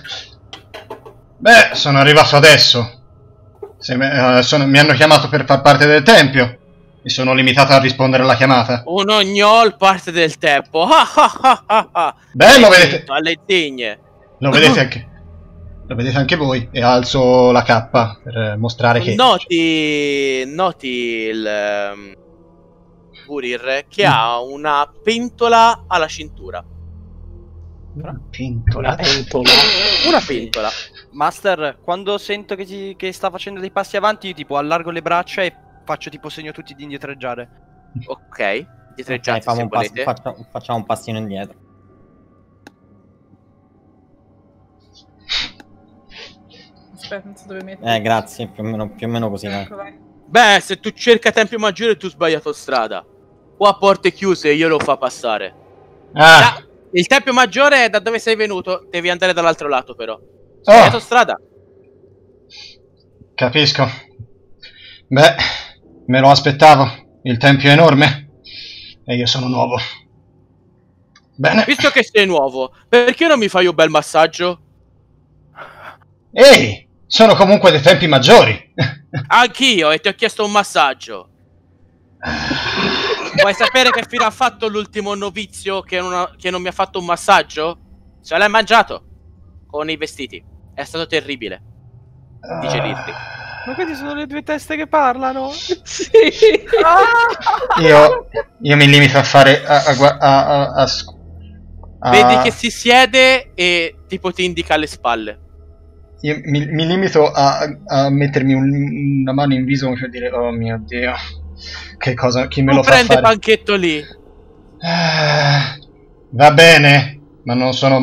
Beh, sono arrivato adesso. Mi hanno chiamato per far parte del tempio. Mi sono limitato a rispondere alla chiamata. Un ognol parte del tempo. Beh, lo vedete. Alle zigne. Lo vedete anche voi. E alzo la cappa per mostrare che... Noti il Gurir che ha una pentola alla cintura. Una pentola? Una pentola. Master, quando sento che sta facendo dei passi avanti, io tipo allargo le braccia e faccio tipo segno tutti di indietreggiare. Ok, indietreggiate Okay, se volete. facciamo un passino indietro. Aspetta, non so dove mettere. Grazie, più o meno così. Ecco, vai. Beh, se tu cerca Tempio Maggiore tu hai sbagliato strada. Qua porte chiuse e io lo fa passare. Ah, Il Tempio Maggiore è da dove sei venuto, devi andare dall'altro lato però. Sbagliato strada. capisco. Beh, me lo aspettavo. Il tempio è enorme e io sono nuovo. Bene. Visto che sei nuovo, perché non mi fai un bel massaggio? Ehi, sono comunque dei tempi maggiori. Anch'io e ti ho chiesto un massaggio. Vuoi sapere che fine ha fatto l'ultimo novizio che non mi ha fatto un massaggio? Se l'hai mangiato con i vestiti. È stato terribile digerirli. Ma queste sono le due teste che parlano? Sì. Io mi limito a fare Vedi che si siede e tipo ti indica alle spalle. Io mi limito a mettermi una mano in viso per dire oh mio Dio, che cosa, chi me lo fa prende fare? Panchetto lì. Va bene, ma non sono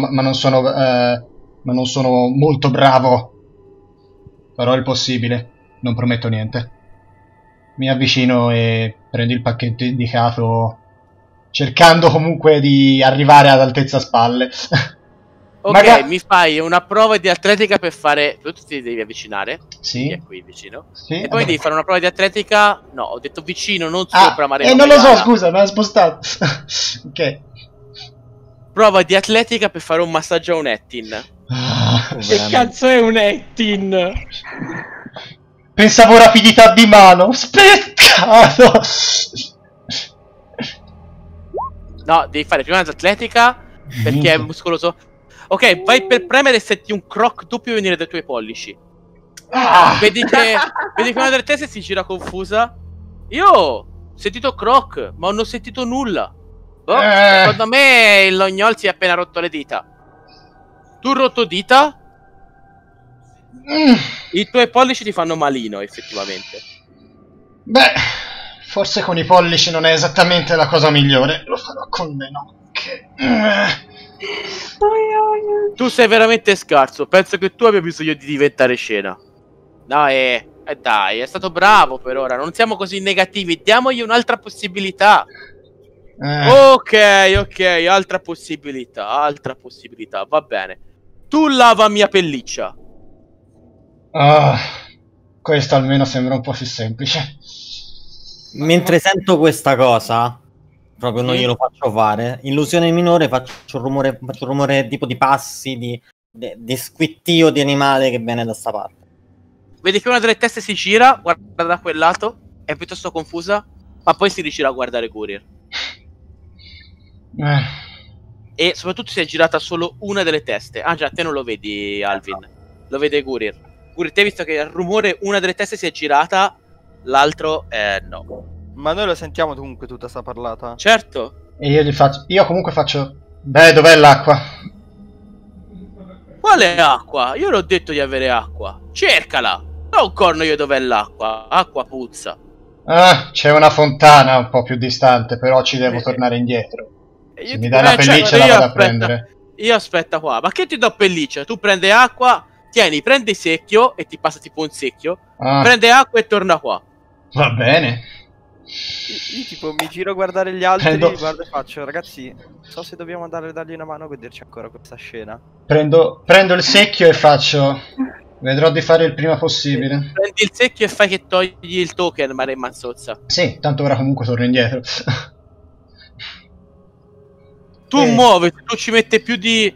molto bravo. Farò il possibile, non prometto niente. Mi avvicino e prendo il pacchetto indicato, cercando comunque di arrivare ad altezza spalle. Ok, mi fai una prova di atletica per fare... Tu ti devi avvicinare. Sì. È qui vicino. Sì, E poi devi fare una prova di atletica... No, ho detto vicino, non Ah, sopra Marina. non lo so, scusa, me l'ha spostato. Ok. Prova di atletica per fare un massaggio a un Ettin. Che cazzo è un Ettin? Pensavo rapidità di mano. Peccato. No, devi fare prima l'atletica perché è muscoloso. Ok, vai per premere e senti un croc doppio venire dai tuoi pollici. Vedi che una delle teste si gira confusa. Io ho sentito croc, ma non ho sentito nulla. Secondo me il Lognol si è appena rotto le dita. Tu rotto dita? I tuoi pollici ti fanno malino, effettivamente. Beh, forse con i pollici non è esattamente la cosa migliore. Lo farò con le nocche. Tu sei veramente scarso. Penso che tu abbia bisogno di diventare scena. No, dai, è stato bravo per ora. Non siamo così negativi. Diamogli un'altra possibilità. Ok, altra possibilità. Va bene. Tu lava mia pelliccia. Questo almeno sembra un po' più semplice. Mentre sento questa cosa, proprio non glielo faccio fare. Illusione minore, faccio un rumore tipo di passi, di squittio di animale che viene da sta parte. Vedi che una delle teste si gira, guarda da quel lato, è piuttosto confusa, ma poi si rigira a guardare Gurir. E soprattutto si è girata solo una delle teste. Ah già, te non lo vedi, Alvin. Lo vede Gurir. Gurir, te hai visto che il rumore, una delle teste si è girata, l'altro no. Ma noi lo sentiamo comunque tutta sta parlata? Certo. E io comunque faccio... Beh, dov'è l'acqua? Quale acqua? Io l'ho detto di avere acqua. Cercala. Non corno io dov'è l'acqua. Acqua puzza. C'è una fontana un po' più distante, però ci devo tornare indietro. Se mi dai la pelliccia la vado a prendere. Io aspetta qua. Ma che ti do pelliccia? Tu prendi acqua, prendi secchio e ti passa tipo un secchio. Prende acqua e torna qua. Va bene. Io tipo mi giro a guardare gli altri, guardo e faccio, ragazzi, non so se dobbiamo andare a dargli una mano a goderci ancora questa scena. Prendo il secchio e faccio... Vedrò di fare il prima possibile. Prendi il secchio e fai che togli il token, Mare Mazzozza. Sì, tanto ora comunque torno indietro. Tu muoviti, tu ci metti più di...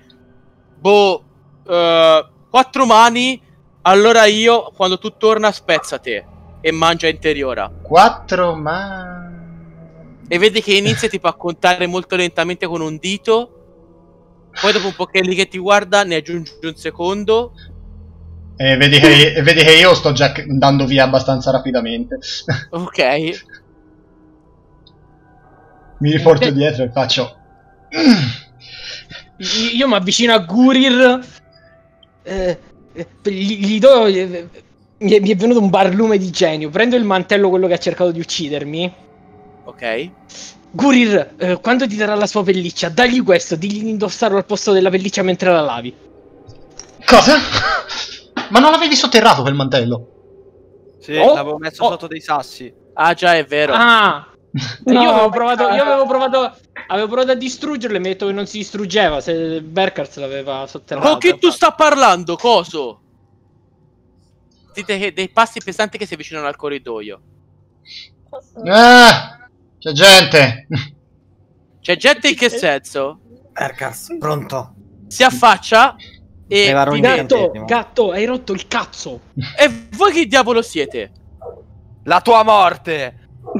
4 mani, allora io, quando tu torna, spezza te e mangia interiora. 4 mani... E vedi che inizia tipo a contare molto lentamente con un dito. Poi dopo un po' che è lì che ti guarda, ne aggiungi un secondo. E vedi che io sto già andando via abbastanza rapidamente. Ok. Mi riporto dietro e faccio... Io mi avvicino a Gurir. gli do... Mi è venuto un barlume di genio. Prendo il mantello, quello che ha cercato di uccidermi. Ok. Gurir, quando ti darà la sua pelliccia, dagli questo, digli di indossarlo al posto della pelliccia mentre la lavi. Cosa? Ma non l'avevi sotterrato quel mantello? Sì, l'avevo messo sotto dei sassi. Ah, già, è vero. Ah! No, io avevo provato a distruggerlo e mi ha detto che non si distruggeva. Se Berkars l'aveva sotterrato. Con chi tu sta parlando, coso? Dite dei passi pesanti che si avvicinano al corridoio. C'è gente. C'è gente in che senso? Berkars, pronto? Si affaccia e Preparo un ti vede. incantesimo. Gatto, hai rotto il cazzo. E voi che diavolo siete? La tua morte!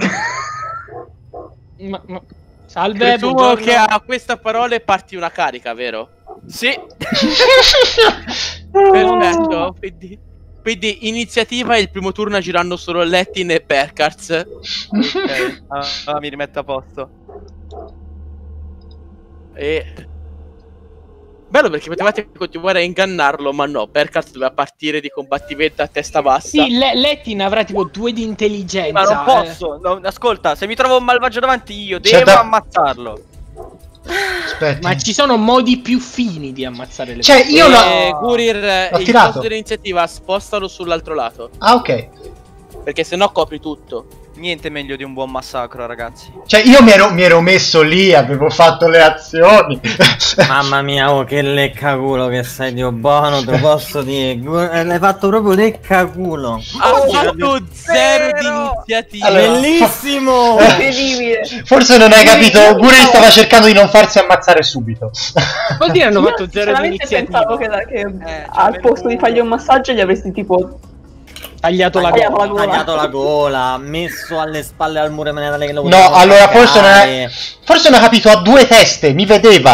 Ma... Salve, Presumo buongiorno. che a questa parola parti una carica, vero? Sì. Perfetto. Quindi iniziativa e il primo turno agiranno solo Lettin e Berkars. Ok, mi rimetto a posto. E... bello perché potevate continuare a ingannarlo, ma no, Berkars doveva partire di combattimento a testa bassa. Sì, Lettin avrà tipo 2 di intelligenza. Ma non posso. No, ascolta, se mi trovo un malvagio davanti io C'è devo ammazzarlo. Aspetta. Ma ci sono modi più fini di ammazzare le Cioè, io Gurir, l'ho il tirato. costo dell'iniziativa spostalo sull'altro lato. Ah, ok. Perché sennò copri tutto. Niente meglio di un buon massacro, ragazzi. Cioè, io mi ero messo lì, avevo fatto le azioni. Mamma mia, oh, che leccaculo che sei, Dio buono, te lo posso dire. L'hai fatto proprio leccaculo. Ha fatto zero di iniziativa. Allora, Bellissimo! Incredibile. Forse non hai capito, Guri stava cercando di non farsi ammazzare subito. Vuol dire hanno Io fatto 0 di sinceramente pensavo iniziativa. che al posto di fargli un massaggio gli avresti tipo Tagliato la tagliato gola. la gola. Tagliato la gola, messo alle spalle al muro in maniera tale che lo No, potevano allora attaccare. forse non ha capito, ha 2 teste, mi vedeva.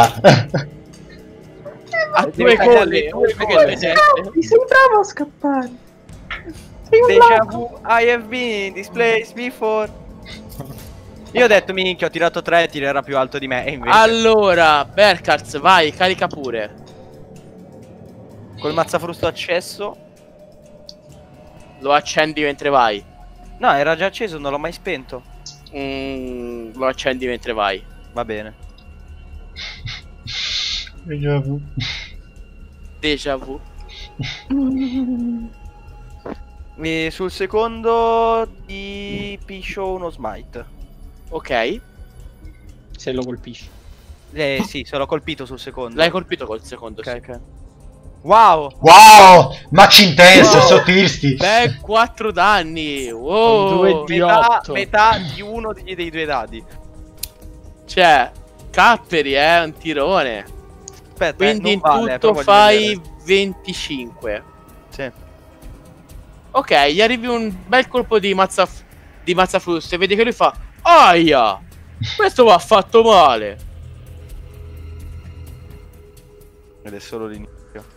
Ha due colli. Mi sembrava scappare. Sei un Deja ladro. vu, I have been in this place before. Io ho detto, minchia, ho tirato 3, tirerà più alto di me. E invece, Allora, Berkars, vai, carica pure. col mazzafrusto accesso. Lo accendi mentre vai. No, era già acceso, non l'ho mai spento. Lo accendi mentre vai. Va bene. Déjà vu. E sul secondo ti piscio uno smite. Ok. Se lo colpisci. Sì, se l'ho colpito sul secondo. L'hai colpito col secondo, Ok, sì. ok. Wow! Wow, match intenso, Wow. sottirsti. Beh, 4 danni. Wow. Due di otto. Metà di uno dei due dadi. Cioè, Capperi, un tirone. Aspetta, Quindi in non vale, però tutto voglio fai vedere. 25. Sì. Ok, gli arrivi un bel colpo di mazzafrusto e vedi che lui fa aia! Questo va fatto male. Ed è solo l'inizio.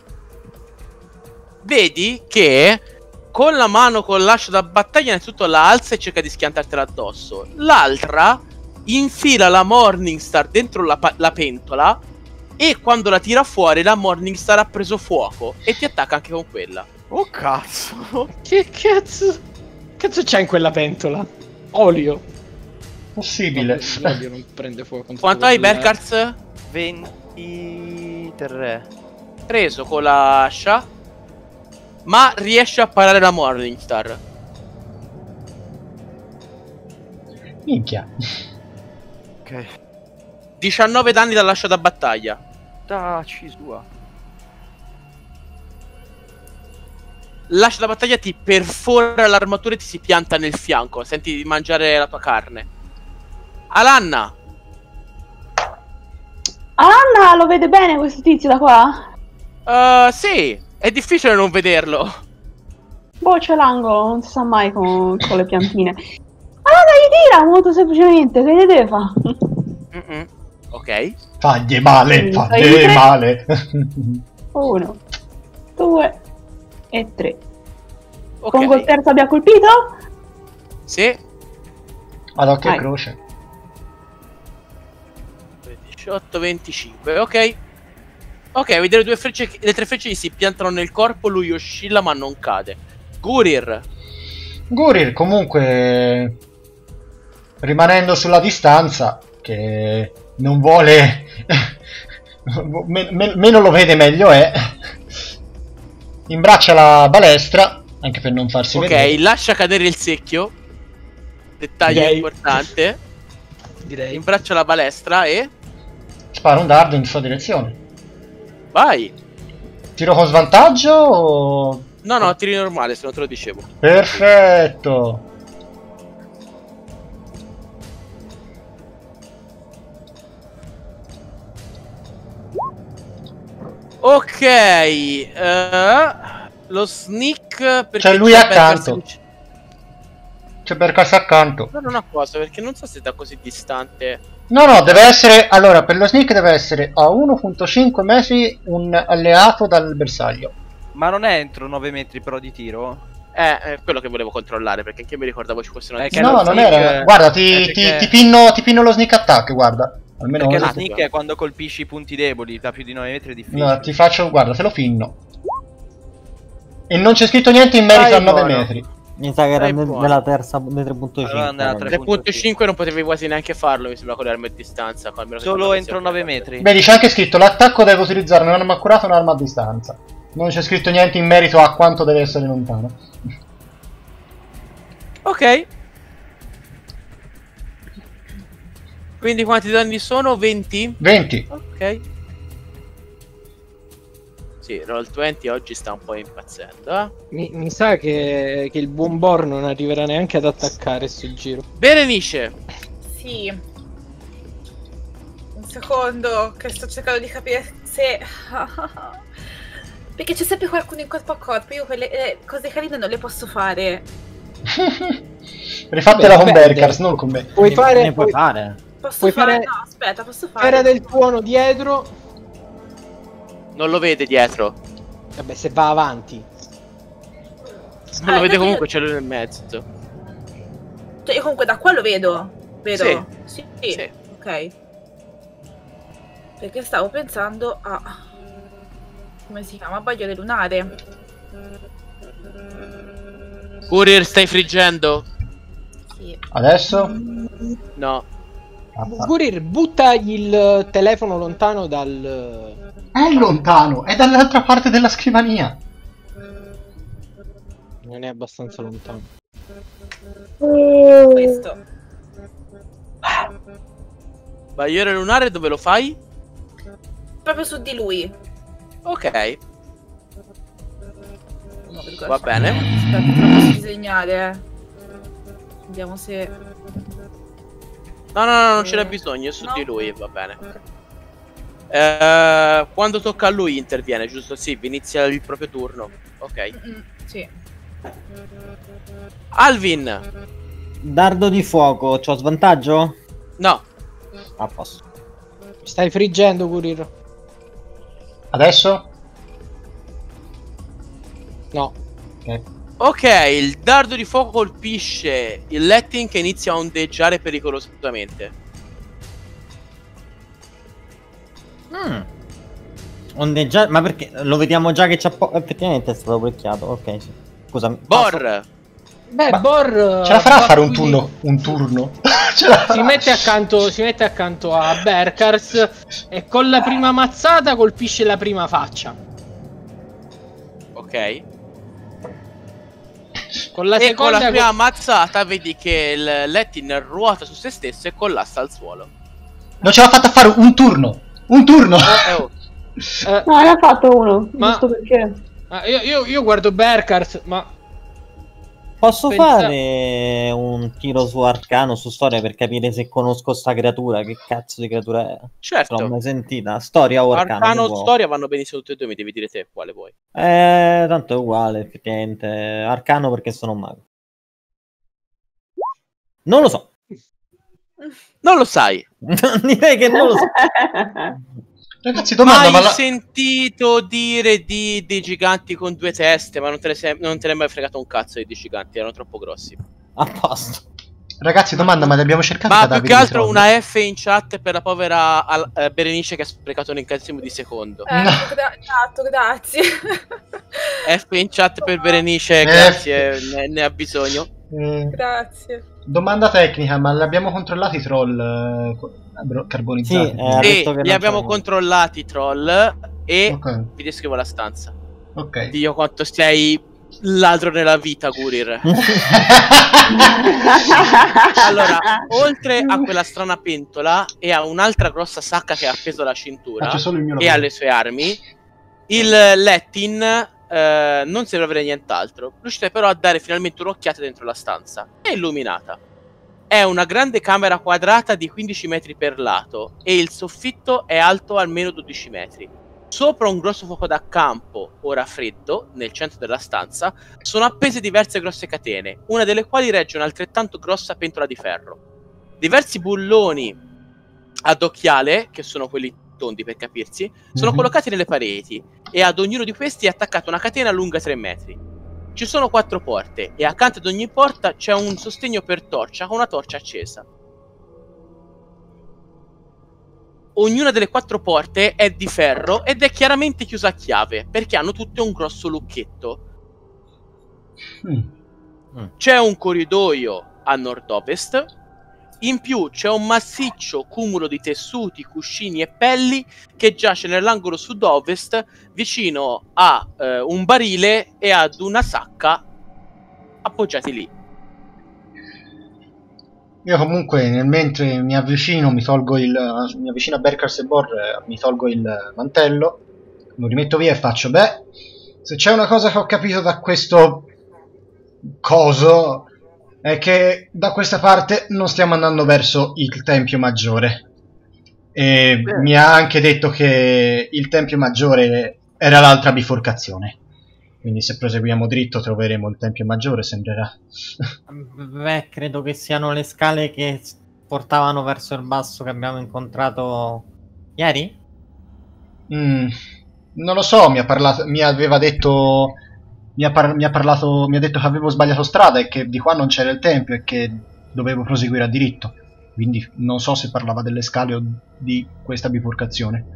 Vedi che con la mano con l'ascia da battaglia innanzitutto la alza e cerca di schiantartela addosso. L'altra infila la Morningstar dentro la pentola e quando la tira fuori la Morningstar ha preso fuoco e ti attacca anche con quella. Oh cazzo! Che cazzo c'è in quella pentola? Olio. Possibile. L'olio non prende fuoco. Quanto hai, Berkars? 23. Preso con l'ascia, ma riesce a parare la Morningstar. Minchia. Ok. 19 danni dall'ascia da battaglia. Daci sua. L'ascia da battaglia ti perfora l'armatura e ti si pianta nel fianco. Senti di mangiare la tua carne. Alanna. Anna lo vede bene questo tizio da qua? Sì, è difficile non vederlo. Boh, c'è l'angolo, non si sa mai con le piantine. Allora gli tira molto semplicemente, che gli deve fare? Ok. Fagli male, Fai fagli tre. male. 1, 2 e 3. Ok. Con col terzo abbia colpito? Sì. Ad occhio e Vai. croce. 18, 25, ok. Ok, vedere le 3 frecce gli si piantano nel corpo, lui oscilla ma non cade. Gurir comunque, rimanendo sulla distanza, che non vuole... meno lo vede meglio è, imbraccia la balestra, anche per non farsi vedere. Ok, lascia cadere il secchio. Dettaglio importante. Direi. Imbraccia la balestra e... spara un dardo in sua direzione. Vai. Tiro con svantaggio o... No, tiri normale, se non te lo dicevo. Perfetto. Ok, lo sneak... C'è lui accanto. C'è Berkas accanto. No, non a cosa, perché non so se da così distante... No, deve essere... Allora, per lo sneak deve essere a 1.5 metri un alleato dal bersaglio. Ma non è entro 9 metri però di tiro? È quello che volevo controllare, perché anche io mi ricordavo ci fosse una... No, non era... Guarda, ti pinno lo sneak attack, guarda. Almeno perché lo sneak è quando colpisci i punti deboli, da più di 9 metri è difficile. No, ti faccio... Guarda, te lo pinno. E non c'è scritto niente in merito a 9 metri. Mi sa che era nella terza, nei 3.5. Allora, 3.5 non potevi quasi neanche farlo, mi sembra, con le armi a distanza. Solo entro 9 metri. Beh, c'è anche scritto l'attacco deve utilizzare un'arma accurata e un'arma a distanza. Non c'è scritto niente in merito a quanto deve essere lontano. Ok. Quindi quanti danni sono? 20? 20. Ok. Sì, Roll20 oggi sta un po' impazzendo, Mi sa che il buon Bor non arriverà neanche ad attaccare sto giro. Berenice. Sì. Un secondo, che sto cercando di capire se... Perché c'è sempre qualcuno in corpo a corpo, io quelle cose carine non le posso fare. Rifatela con Berkars, non con me. Puoi fare... Ne puoi fare. Posso fare... No, aspetta, posso fare... Era del tuono dietro... Non lo vede dietro. Vabbè, se va avanti. Non lo vede comunque, c'è lui nel mezzo. Cioè, io comunque da qua lo vedo. Vedo? Sì. Ok. Perché stavo pensando a... come si chiama? Bagliore lunare. Courier, stai friggendo? Sì. Adesso? No. Gurir, butta il telefono lontano dal... È lontano, è dall'altra parte della scrivania. Non è abbastanza lontano. Questo. Bagliore lunare dove lo fai? Proprio su di lui. Ok. No, per Va bene. Aspetta, te lo posso disegnare. Vediamo se... No, non ce n'è bisogno, è su di lui, va bene. Quando tocca a lui interviene, giusto? Sì, inizia il proprio turno. Ok. Sì. Alvin. Dardo di fuoco, c'ho svantaggio? No. A posto. Stai friggendo, Gurir? Adesso? No. Ok, il dardo di fuoco colpisce il Letting che inizia a ondeggiare pericolosamente. Ondeggiare? Ma perché? Lo vediamo già che c'ha effettivamente è stato brecchiato. Ok, sì. Scusami. Bor. Beh, Bor... Ce la farà a fare un turno? Si mette accanto a Berkars e con la prima mazzata colpisce la prima faccia. Ok. Con la e con la prima mazzata vedi che il Letting ruota su se stesso e collassa al suolo. Non ce l'ha fatta fare un turno! Un turno! No, ne ha fatto uno, giusto perché. Io guardo Berkars, ma... Posso fare un tiro su Arcano, su storia, per capire se conosco sta creatura? Che cazzo di creatura è? Certo. Non l'ho mai sentita. Storia o Arcano? Arcano o storia vanno benissimo tutti e due, mi devi dire te quale vuoi. Tanto è uguale, effettivamente. Arcano perché sono un mago. Non lo so. Non lo sai. Direi che non lo so. Ragazzi, domanda, hai sentito dire di dei giganti con due teste, ma non te ne è mai fregato un cazzo di giganti, erano troppo grossi. A posto. Ragazzi, domanda, ma li abbiamo cercati? Ma più che altro una F in chat per la povera Berenice che ha sprecato un incantesimo di secondo. Esatto, grazie. F in chat per Berenice, grazie, ne ha bisogno. Grazie. Domanda tecnica, ma li abbiamo controllati i troll carbonizzati? Sì, li abbiamo controllati i troll e okay. Vi descrivo la stanza. Ok. Dio quanto sei ladro nella vita, Gurir. Allora, oltre a quella strana pentola e a un'altra grossa sacca che ha appeso alla cintura e alle sue armi, il Lettin non sembra avere nient'altro. Riuscite però a dare finalmente un'occhiata dentro la stanza. È illuminata. È una grande camera quadrata di 15 metri per lato e il soffitto è alto almeno 12 metri. Sopra un grosso fuoco da campo, ora freddo, nel centro della stanza, sono appese diverse grosse catene, una delle quali regge un'altrettanto grossa pentola di ferro. Diversi bulloni ad occhiale, che sono quelli tondi per capirsi, sono collocati nelle pareti e ad ognuno di questi è attaccata una catena lunga 3 metri. Ci sono 4 porte e accanto ad ogni porta c'è un sostegno per torcia con una torcia accesa. Ognuna delle 4 porte è di ferro ed è chiaramente chiusa a chiave, perché hanno tutte un grosso lucchetto. C'è un corridoio a nord-ovest, in più c'è un massiccio cumulo di tessuti, cuscini e pelli che giace nell'angolo sud-ovest vicino a un barile e ad una sacca appoggiati lì. Io comunque mentre mi avvicino a Berkars e Bor, mi tolgo il mantello, lo rimetto via e faccio: beh, se c'è una cosa che ho capito da questo coso è che da questa parte non stiamo andando verso il Tempio Maggiore. E mi ha anche detto che il Tempio Maggiore era l'altra biforcazione. Quindi se proseguiamo dritto troveremo il Tempio Maggiore, sembrerà. Beh, credo che siano le scale che portavano verso il basso che abbiamo incontrato ieri? Non lo so, mi ha detto che avevo sbagliato strada e che di qua non c'era il Tempio e che dovevo proseguire a diritto. Quindi non so se parlava delle scale o di questa bifurcazione.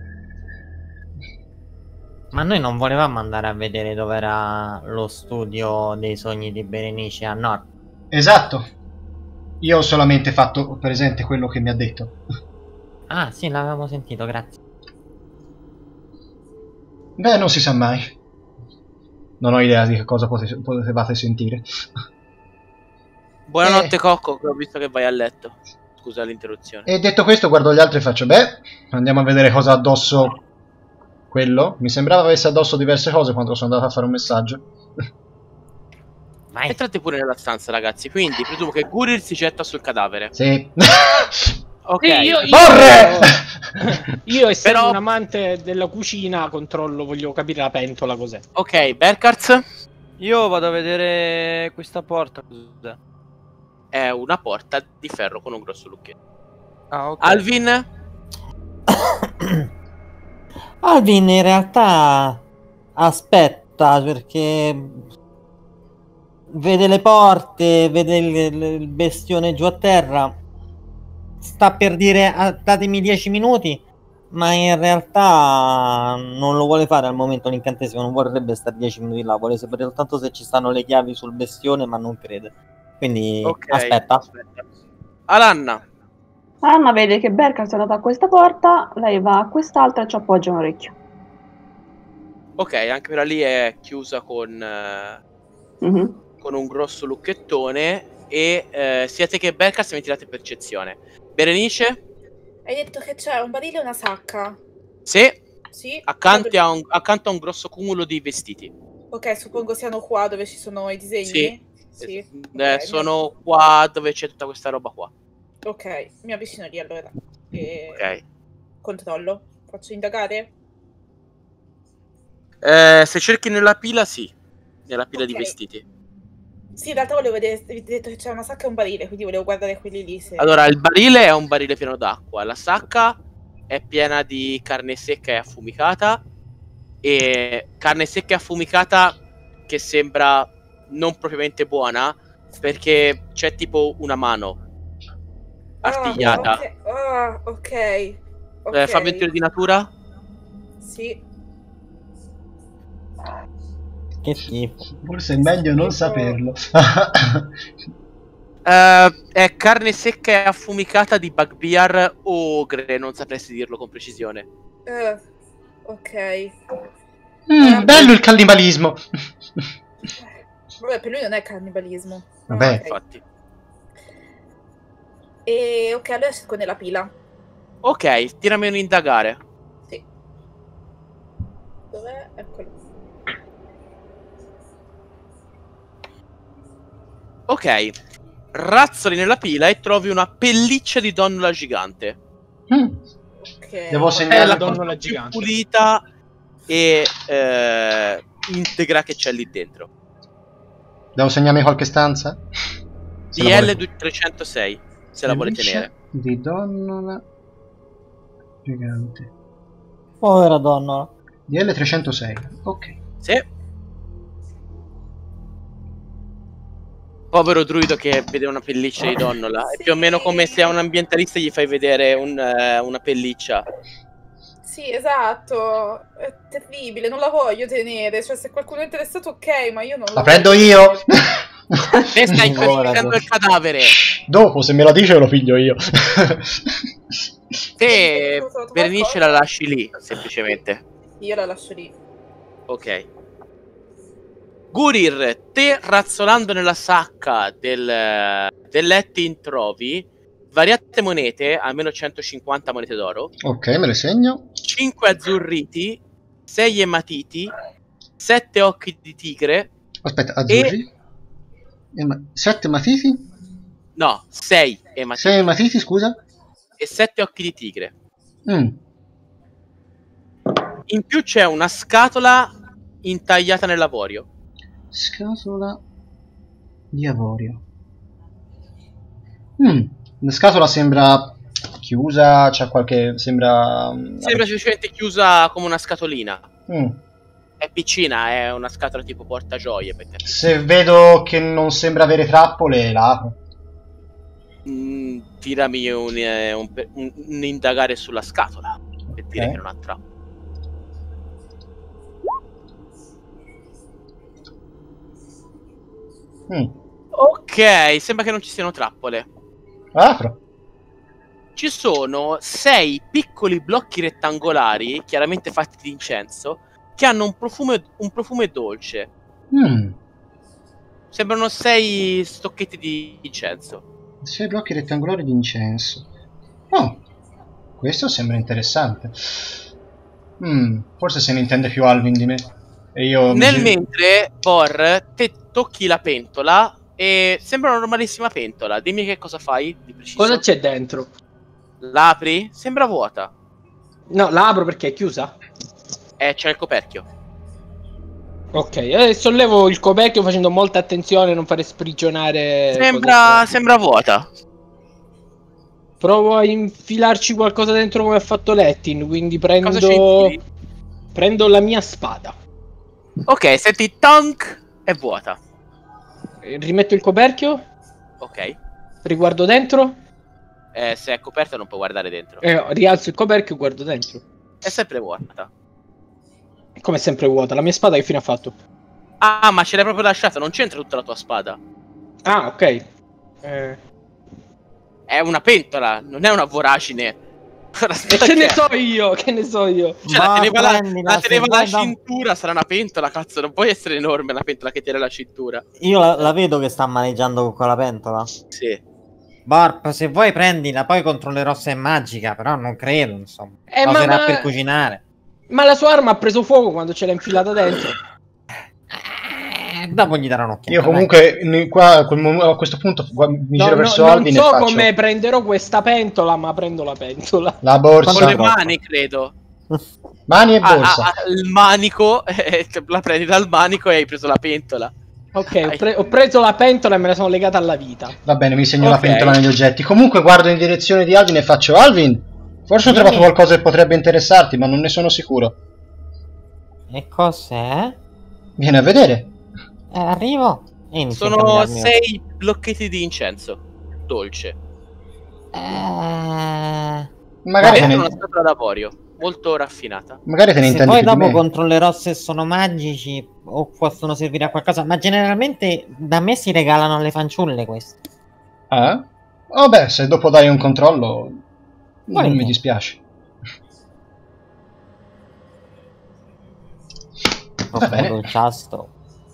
Ma noi non volevamo andare a vedere dove era lo studio dei sogni di Berenice a nord. Esatto. Io ho solamente fatto presente quello che mi ha detto. Ah, sì, l'avevamo sentito, grazie. Beh, non si sa mai. Non ho idea di che cosa potevate sentire. Buonanotte, Cocco, che ho visto che vai a letto. Scusa l'interruzione. E detto questo, guardo gli altri e faccio: beh, andiamo a vedere cosa ha addosso quello. Mi sembrava avesse addosso diverse cose quando sono andato a fare un messaggio. Vai. Entrate pure nella stanza, ragazzi. Quindi presumo che Gurir si getta sul cadavere. Sì. Ok. Io essendo Però un amante della cucina controllo, voglio capire la pentola cos'è. Ok, Berkarz? Io vado a vedere questa porta. Cos'è? È una porta di ferro con un grosso lucchetto. Ah, ok. Alvin? Alvin in realtà aspetta, perché vede le porte, vede il bestione giù a terra, sta per dire datemi 10 minuti, ma in realtà non lo vuole fare al momento l'incantesimo, non vorrebbe stare 10 minuti là, vuole sapere soltanto se ci stanno le chiavi sul bestione, ma non crede. Quindi aspetta. Alanna. Anna vede che Berkars è andata a questa porta, lei va a quest'altra e ci appoggia un orecchio. Ok, anche quella lì è chiusa con un grosso lucchettone. E sia te che Berkars mi tirate percezione. Berenice? Hai detto che c'è un barile e una sacca. Sì. Accanto a un grosso cumulo di vestiti. Ok, suppongo siano qua dove ci sono i disegni. Sì. Okay, sono qua dove c'è tutta questa roba qua. Ok, mi avvicino lì allora. Ok. Controllo. Faccio indagare? Se cerchi nella pila, sì. Nella pila di vestiti. Sì, in realtà volevo vedere, avevi detto che c'è una sacca e un barile, quindi volevo guardare quelli lì. Allora, il barile è un barile pieno d'acqua, la sacca è piena di carne secca e affumicata, e carne secca e affumicata che sembra non propriamente buona, perché c'è tipo una mano Artigliata. Ok. Fammi un tiro di natura. Sì. Che schifo. Forse è meglio non saperlo. È carne secca e affumicata di bugbear o ogre, non sapresti dirlo con precisione. Ok. Bello il cannibalismo. Vabbè, per lui non è cannibalismo. Vabbè. Ok. Infatti. E ok, allora esco nella pila. Ok, tirami un indagare. Sì. Dov'è? Eccolo. Ok. Razzoli nella pila e trovi una pelliccia di donnola gigante. Ok. Devo È segnare la con- donnola Più gigante. pulita e integra che c'è lì dentro. Devo segnarmi qualche stanza? Se la vuole- DL 306, se la vuole Pelliccia tenere. di donnola gigante. Povera donna. DL 306. Ok. Sì. Povero druido che vede una pelliccia di donnola. È più o meno come se a un ambientalista gli fai vedere una pelliccia. Sì, esatto. È terribile, non la voglio tenere. Cioè, se qualcuno è interessato, ok, ma io non La la prendo voglio. io. Te stai Povera prendendo il cadavere. Dopo, se me la dice, lo piglio io. Te, Ho trovato Bernice, qualcosa? la lasci lì, semplicemente. Io la lascio lì. Ok. Gurir, te razzolando nella sacca dell'Ettin trovi variate monete, almeno 150 monete d'oro, Ok, me le segno. 5 azzurriti, 6 ematiti, 7 occhi di tigre, Aspetta, azzurri. 7 matiti? no, 6 ematiti 6 matiti, scusa. e 7 occhi di tigre. Mm. In più c'è una scatola intagliata nell'avorio. Scatola di avorio. La scatola sembra chiusa, c'ha qualche... sembra... Sembra semplicemente chiusa come una scatolina. Mm. È piccina, è una scatola tipo portagioie. Per te. Se vedo che non sembra avere trappole, la apro. Tirami un indagare sulla scatola per dire che non ha trappole. Ok, sembra che non ci siano trappole. Apro. Ci sono 6 piccoli blocchi rettangolari, chiaramente fatti di incenso, che hanno un profumo dolce. Sembrano 6 stocchetti di incenso. 6 blocchi rettangolari di incenso. Oh, questo sembra interessante. Forse se ne intende più Alvin di me. E io Nel mentre, Bor, te tocchi la pentola e sembra una normalissima pentola. Dimmi che cosa fai di preciso. Cosa c'è dentro? L'apri? Sembra vuota. No, la apro perché è chiusa. C'è il coperchio. Ok, sollevo il coperchio facendo molta attenzione a non fare sprigionare. Sembra vuota. Provo a infilarci qualcosa dentro come ha fatto Lettin, quindi Cosa ci prendo infili? la mia spada. Ok, senti tonk, è vuota. Rimetto il coperchio, Ok. riguardo dentro, Se è coperta non può guardare dentro. rialzo il coperchio e guardo dentro. È sempre vuota. Come sempre vuota, la mia spada che fine ha fatto? Ah, ma ce l'hai proprio lasciata, non c'entra tutta la tua spada. Ah, ok. È una pentola, non è una voracine. E che ne so io, che ne so io. Cioè, la teneva la cintura, sarà una pentola, cazzo, non può essere enorme la pentola che tiene la cintura. Io la vedo che sta maneggiando con quella pentola. Sì. Barp, se vuoi prendila, poi controllerò se è magica, però non credo, insomma. La ma- userà per cucinare. Ma la sua arma ha preso fuoco quando ce l'ha infilata dentro. Dopo gli darò un'occhiata. Io comunque qua, a questo punto mi giro verso Alvin non e so faccio come prenderò questa pentola, ma prendo la pentola. la borsa. Con le mani, credo. Mani e borsa. Il manico, la prendi dal manico e hai preso la pentola. Ok, ho preso la pentola e me la sono legata alla vita. Va bene, mi segno Ok. la pentola negli oggetti. Comunque guardo in direzione di Alvin e faccio: Alvin, forse ho trovato qualcosa che potrebbe interessarti, ma non ne sono sicuro. E cos'è? Vieni a vedere. Arrivo. E inizio a Sono camminarmi. 6 blocchetti di incenso dolce. Magari Dentro una scatola d'avorio, molto raffinata. Magari te ne Se intendi poi più di dopo me. controllerò se sono magici o possono servire a qualcosa, ma generalmente da me si regalano alle fanciulle questi. Vabbè, se dopo dai un controllo, non mi dispiace. Va bene. Dolciastro.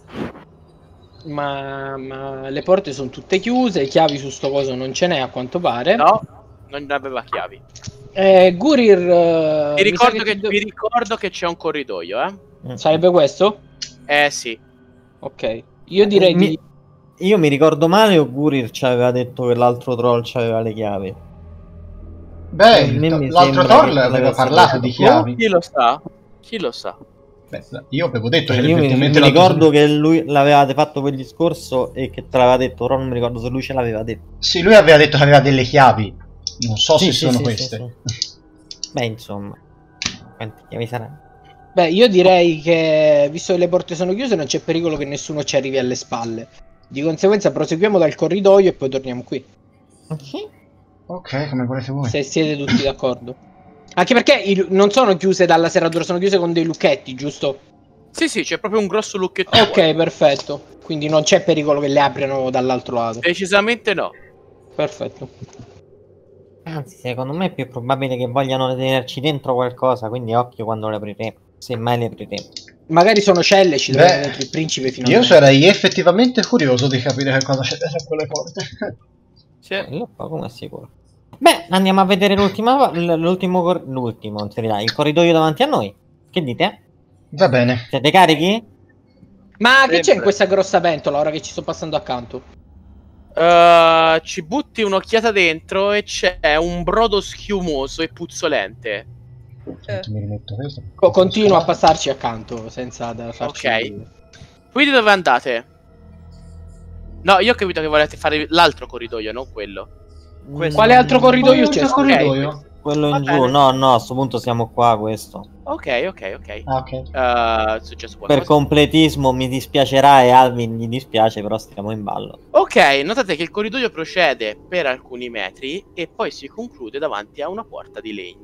Ma le porte sono tutte chiuse, chiavi su sto coso non ce n'è a quanto pare. No, non aveva chiavi. Gurir, Vi ricordo che c'è un corridoio, sarebbe questo? Sì. Ok, io direi di... Io mi ricordo male o Gurir ci aveva detto che l'altro troll c'aveva le chiavi? Beh, l'altro troll aveva parlato di chiavi. Chi lo sa? Chi lo sa? Beh, io avevo detto che Io mi effettivamente ricordo che lui l'aveva fatto quel discorso e che te l'aveva detto, però non mi ricordo se lui ce l'aveva detto. Sì, lui aveva detto che aveva delle chiavi. Non so se sono queste. Sì. Beh, insomma, quante chiavi saranno? Beh, io direi che, visto che le porte sono chiuse, non c'è pericolo che nessuno ci arrivi alle spalle. Di conseguenza proseguiamo dal corridoio e poi torniamo qui. Ok, come volete voi. Se siete tutti d'accordo. Anche perché non sono chiuse dalla serratura, sono chiuse con dei lucchetti, giusto? Sì, c'è proprio un grosso lucchetto. Ok, fuori. perfetto. Quindi non c'è pericolo che le apriano dall'altro lato. Decisamente no. Perfetto. Anzi, secondo me è più probabile che vogliano tenerci dentro qualcosa, quindi occhio quando le apriremo, se mai le apriremo. Magari sono celle e ci troviamo dentro il principe finalmente. Io sarei effettivamente curioso di capire che cosa c'è dentro quelle porte. Sì. Quello poco ma sicuro. Beh, andiamo a vedere l'ultimo, in serietà, il corridoio davanti a noi. Che dite? Va bene. Siete carichi? Ma che c'è in questa grossa pentola ora che ci sto passando accanto? Ci butti un'occhiata dentro e c'è un brodo schiumoso e puzzolente. Mi rimetto questo. Continuo a passarci accanto senza farci... Ok. Quindi dove andate? No, io ho capito che volete fare l'altro corridoio, non quello. Quale altro corridoio c'è? Corridoio? Quello in Va giù, bene. no, a sto punto siamo qua, questo. Ok. Ok. È successo Per qualcosa? completismo mi dispiacerà e Alvin gli dispiace, però stiamo in ballo. Ok, notate che il corridoio procede per alcuni metri e poi si conclude davanti a una porta di legno.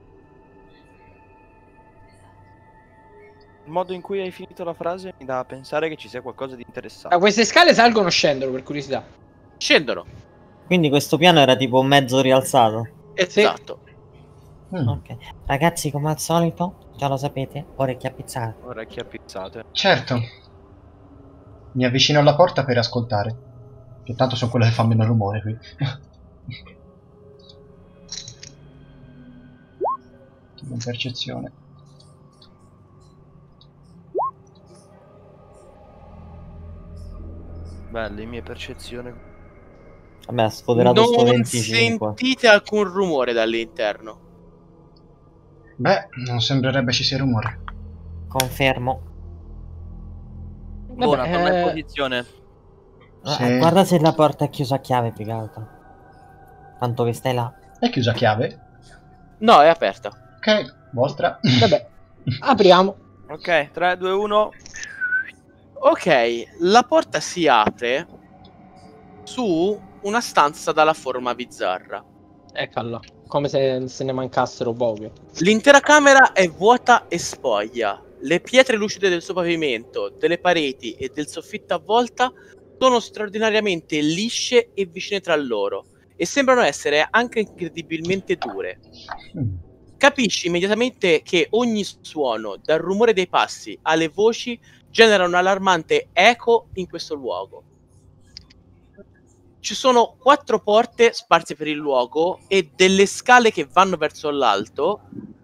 Il modo in cui hai finito la frase mi dà a pensare che ci sia qualcosa di interessante. Queste scale salgono o scendono, per curiosità? Scendono. Quindi questo piano era tipo mezzo rialzato. Esatto. Ok. Ragazzi, come al solito, già lo sapete, orecchie appizzate. Orecchie appizzate. Certo. Mi avvicino alla porta per ascoltare. Che tanto sono quelle che fanno meno rumore qui. Buona percezione. Beh, le mie percezioni. Vabbè, ha sfoderato sto Non 25. sentite alcun rumore dall'interno. Beh, non sembrerebbe ci sia rumore. Confermo. Buona, Vabbè, torna in posizione. Sì. Guarda se la porta è chiusa a chiave, più che altro. Tanto che stai là. È chiusa a chiave? No, è aperta. Ok, vostra. Vabbè, apriamo. Ok, 3, 2, 1. Ok, la porta si apre su una stanza dalla forma bizzarra. Eccola, come se ne mancassero poche. L'intera camera è vuota e spoglia. Le pietre lucide del suo pavimento, delle pareti e del soffitto a volta sono straordinariamente lisce e vicine tra loro e sembrano essere anche incredibilmente dure. Capisci immediatamente che ogni suono, dal rumore dei passi alle voci, genera un allarmante eco in questo luogo. Ci sono 4 porte sparse per il luogo e delle scale che vanno verso l'alto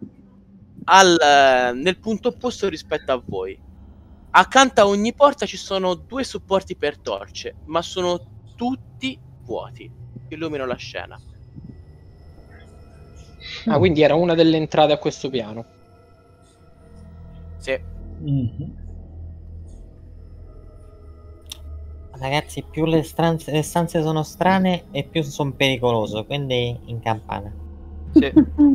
nel punto opposto rispetto a voi. Accanto a ogni porta ci sono 2 supporti per torce, ma sono tutti vuoti. Illumino la scena. Ah, quindi era una delle entrate a questo piano. Sì. Ragazzi, più le stanze sono strane e più sono pericolose, quindi in campana. Sì.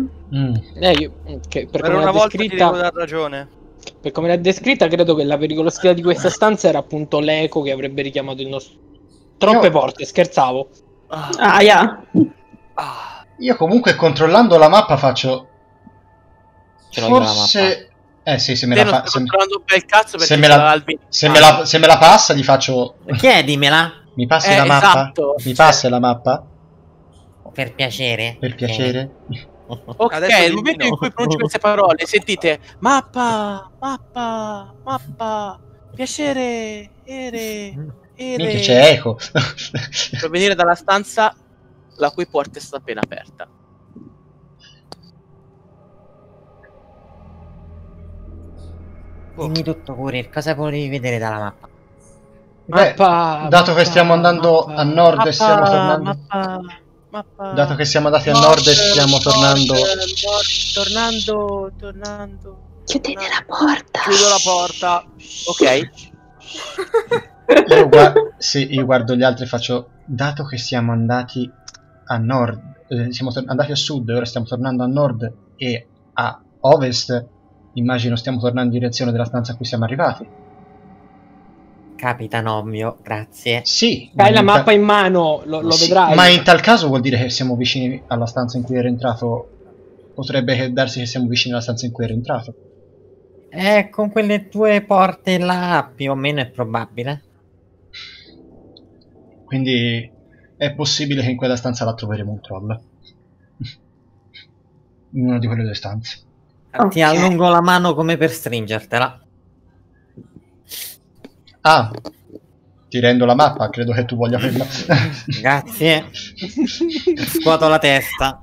Per Per come una l'ha volta ti devo descritta, dar ragione. per come l'ha descritta, credo che la pericolosità di questa stanza era appunto l'eco che avrebbe richiamato il nostro... Troppe porte, scherzavo. Ah, yeah. Io comunque controllando la mappa faccio... Ce l'ho io la Forse... sì, se me Te la non fa... stai controllando un bel cazzo perché se me c'è la- Alvin. se me la passa gli faccio... Chiedimela, Mi passi la mappa? Esatto. Mi passi la mappa? per piacere. Per piacere? Ok, Adesso nel dimmi momento in no. cui pronunci queste parole, sentite mappa, piacere, Minchia, c'è eco. provenire dalla stanza la cui porta è stata appena aperta. Dimmi tutto, Courier, cosa volevi vedere dalla mappa? Beh, dato che stiamo andando a nord e stiamo tornando... Mappa. Dato che siamo andati a nord e stiamo tornando... Tornando. Chiudete la porta. Chiudo la porta. Ok. Io guardo gli altri e faccio... Dato che siamo andati a nord... siamo andati a sud e ora stiamo tornando a nord e a ovest, immagino stiamo tornando in direzione della stanza a cui siamo arrivati. Capitano ovvio, grazie. Sì. Hai la mappa in mano, lo sì, vedrai. ma in tal caso vuol dire che siamo vicini alla stanza in cui ero entrato. Potrebbe darsi che siamo vicini alla stanza in cui ero entrato. Con quelle due porte là più o meno è probabile. Quindi è possibile che in quella stanza la troveremo un troll. In una di quelle due stanze. Ti allungo la mano come per stringertela. Ah, ti rendo la mappa, credo che tu voglia averla. Grazie. Scuoto la testa.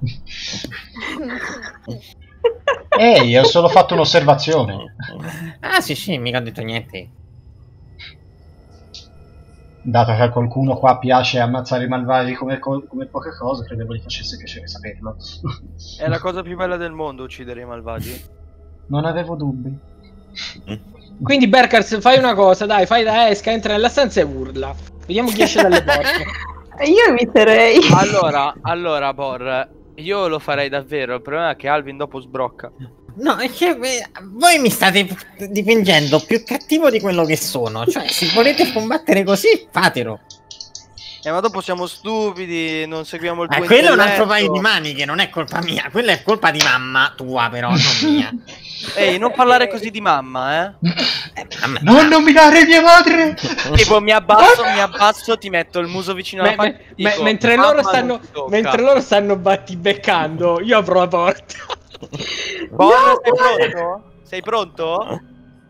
Ehi, ho solo fatto un'osservazione. Ah sì, mica ho detto niente. Dato che a qualcuno qua piace ammazzare i malvagi come poche cose, credevo gli facesse piacere saperlo. È la cosa più bella del mondo uccidere i malvagi. Non avevo dubbi. Quindi Berkars, fai una cosa, dai, fai da esca, entra nella stanza e urla. Vediamo chi esce dalle porte. Io eviterei. Allora, Bor, io lo farei davvero. Il problema è che Alvin dopo sbrocca. No, è che voi mi state dipingendo più cattivo di quello che sono. Cioè, se volete combattere così, fatelo. Ma dopo siamo stupidi, non seguiamo il tuo Quello è un altro intelletto. paio di maniche, non è colpa mia. Quella è colpa di mamma tua, però, non mia. Ehi, non parlare così di mamma, Non nominare mia madre! Tipo, mi abbasso, ti metto il muso vicino alla faccia. Dico, mentre loro stanno battibeccando, io apro la porta. Bor, sei pronto? Sei pronto?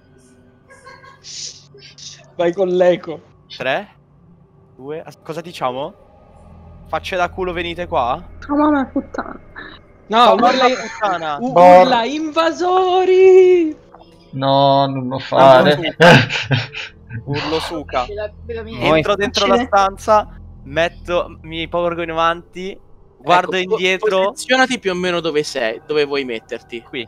Vai con l'eco. 3, 2, cosa diciamo? Facce da culo, venite qua? Oh mamma puttana. No, puttana. urla invasori! No, non lo fare. Urlo suca. Vedo Entro dentro la stanza, mi porgo in avanti, guardo indietro. Posizionati più o meno dove sei, dove vuoi metterti. Qui.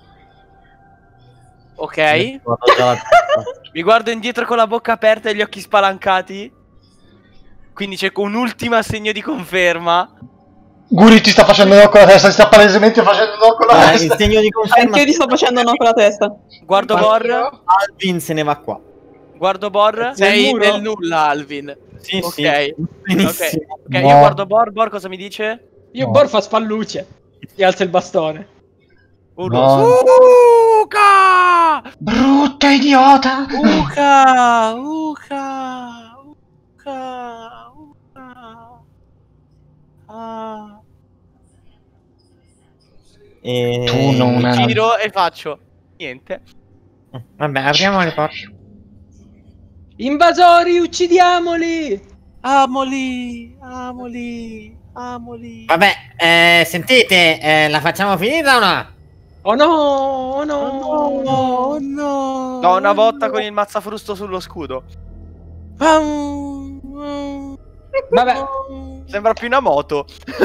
Ok? Mi guardo indietro con la bocca aperta e gli occhi spalancati. Quindi c'è un ultimo segno di conferma. Guri ti sta facendo no con la testa, ti sta palesemente facendo no con la testa. Il segno di conferma. Anche io ti sto facendo no con la testa. Guardo Bor. Alvin se ne va qua. Guardo Bor. Sei muro? nel nulla, Alvin. Sì, Ok. sì. Benissimo. Ok, io guardo Bor. Bor cosa mi dice? Io No. Bor fa spallucce. Gli alza il bastone. Urlo. No. Suca! Brutta idiota! Uca. Ah. Tu non Mi hai... giro e faccio niente. Vabbè, apriamo le porte. Invasori, uccidiamoli! Amoli. Vabbè, sentite, la facciamo finita o no? Oh no, oh no! Oh no. Do una botta con il mazzafrusto sullo scudo. Vabbè, Sembra più una moto.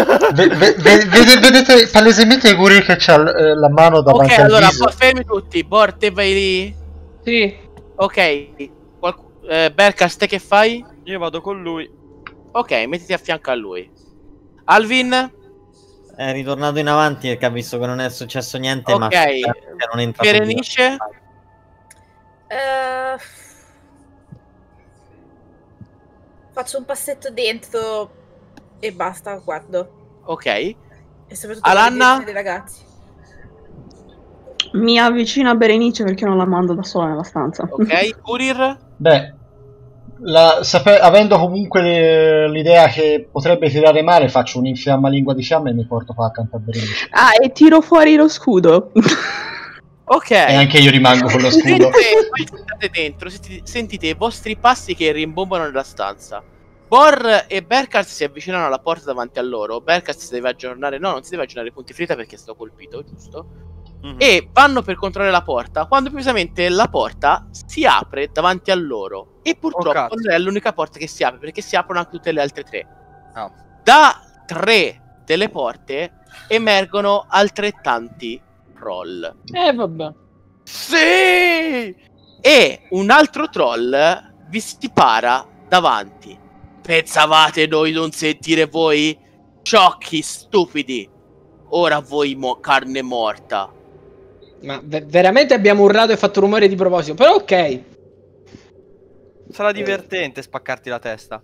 Vedete palesemente Guri che c'ha la mano davanti Ok, al allora viso. fermi tutti. Bor, te vai lì. sì. Ok. Berkas, te che fai? Io vado con lui. Ok, mettiti a fianco a lui. Alvin? È ritornato in avanti perché ha visto che non è successo niente, ma Ok. non entra Berenice? Faccio un passetto dentro e basta, guardo. Ok. E soprattutto Alanna? dei ragazzi. Mi avvicino a Berenice perché non la mando da sola nella stanza. Ok. Kurir? Beh, avendo comunque l'idea che potrebbe tirare male, faccio un'infiamma lingua di fiamme e mi porto qua accanto a Berenice. Ah, e tiro fuori lo scudo. Ok. E anche io rimango con lo scudo. Voi state dentro, sentite i vostri passi che rimbombano nella stanza. Bor e Berkart si avvicinano alla porta davanti a loro. Berkart si deve aggiornare. No, non si deve aggiornare i punti ferita perché è stato colpito, giusto? Mhm. E vanno per controllare la porta. Quando improvvisamente la porta si apre davanti a loro. E purtroppo cazzo. non è l'unica porta che si apre, perché si aprono anche tutte le altre 3. Ah. Da 3 delle porte emergono altrettanti troll. Vabbè. Sì! E un altro troll vi si para davanti. Pensavate noi non sentire voi? Sciocchi, stupidi. Ora voi carne morta. Ma veramente abbiamo urlato e fatto rumore di proposito. Però ok. Sarà divertente spaccarti la testa.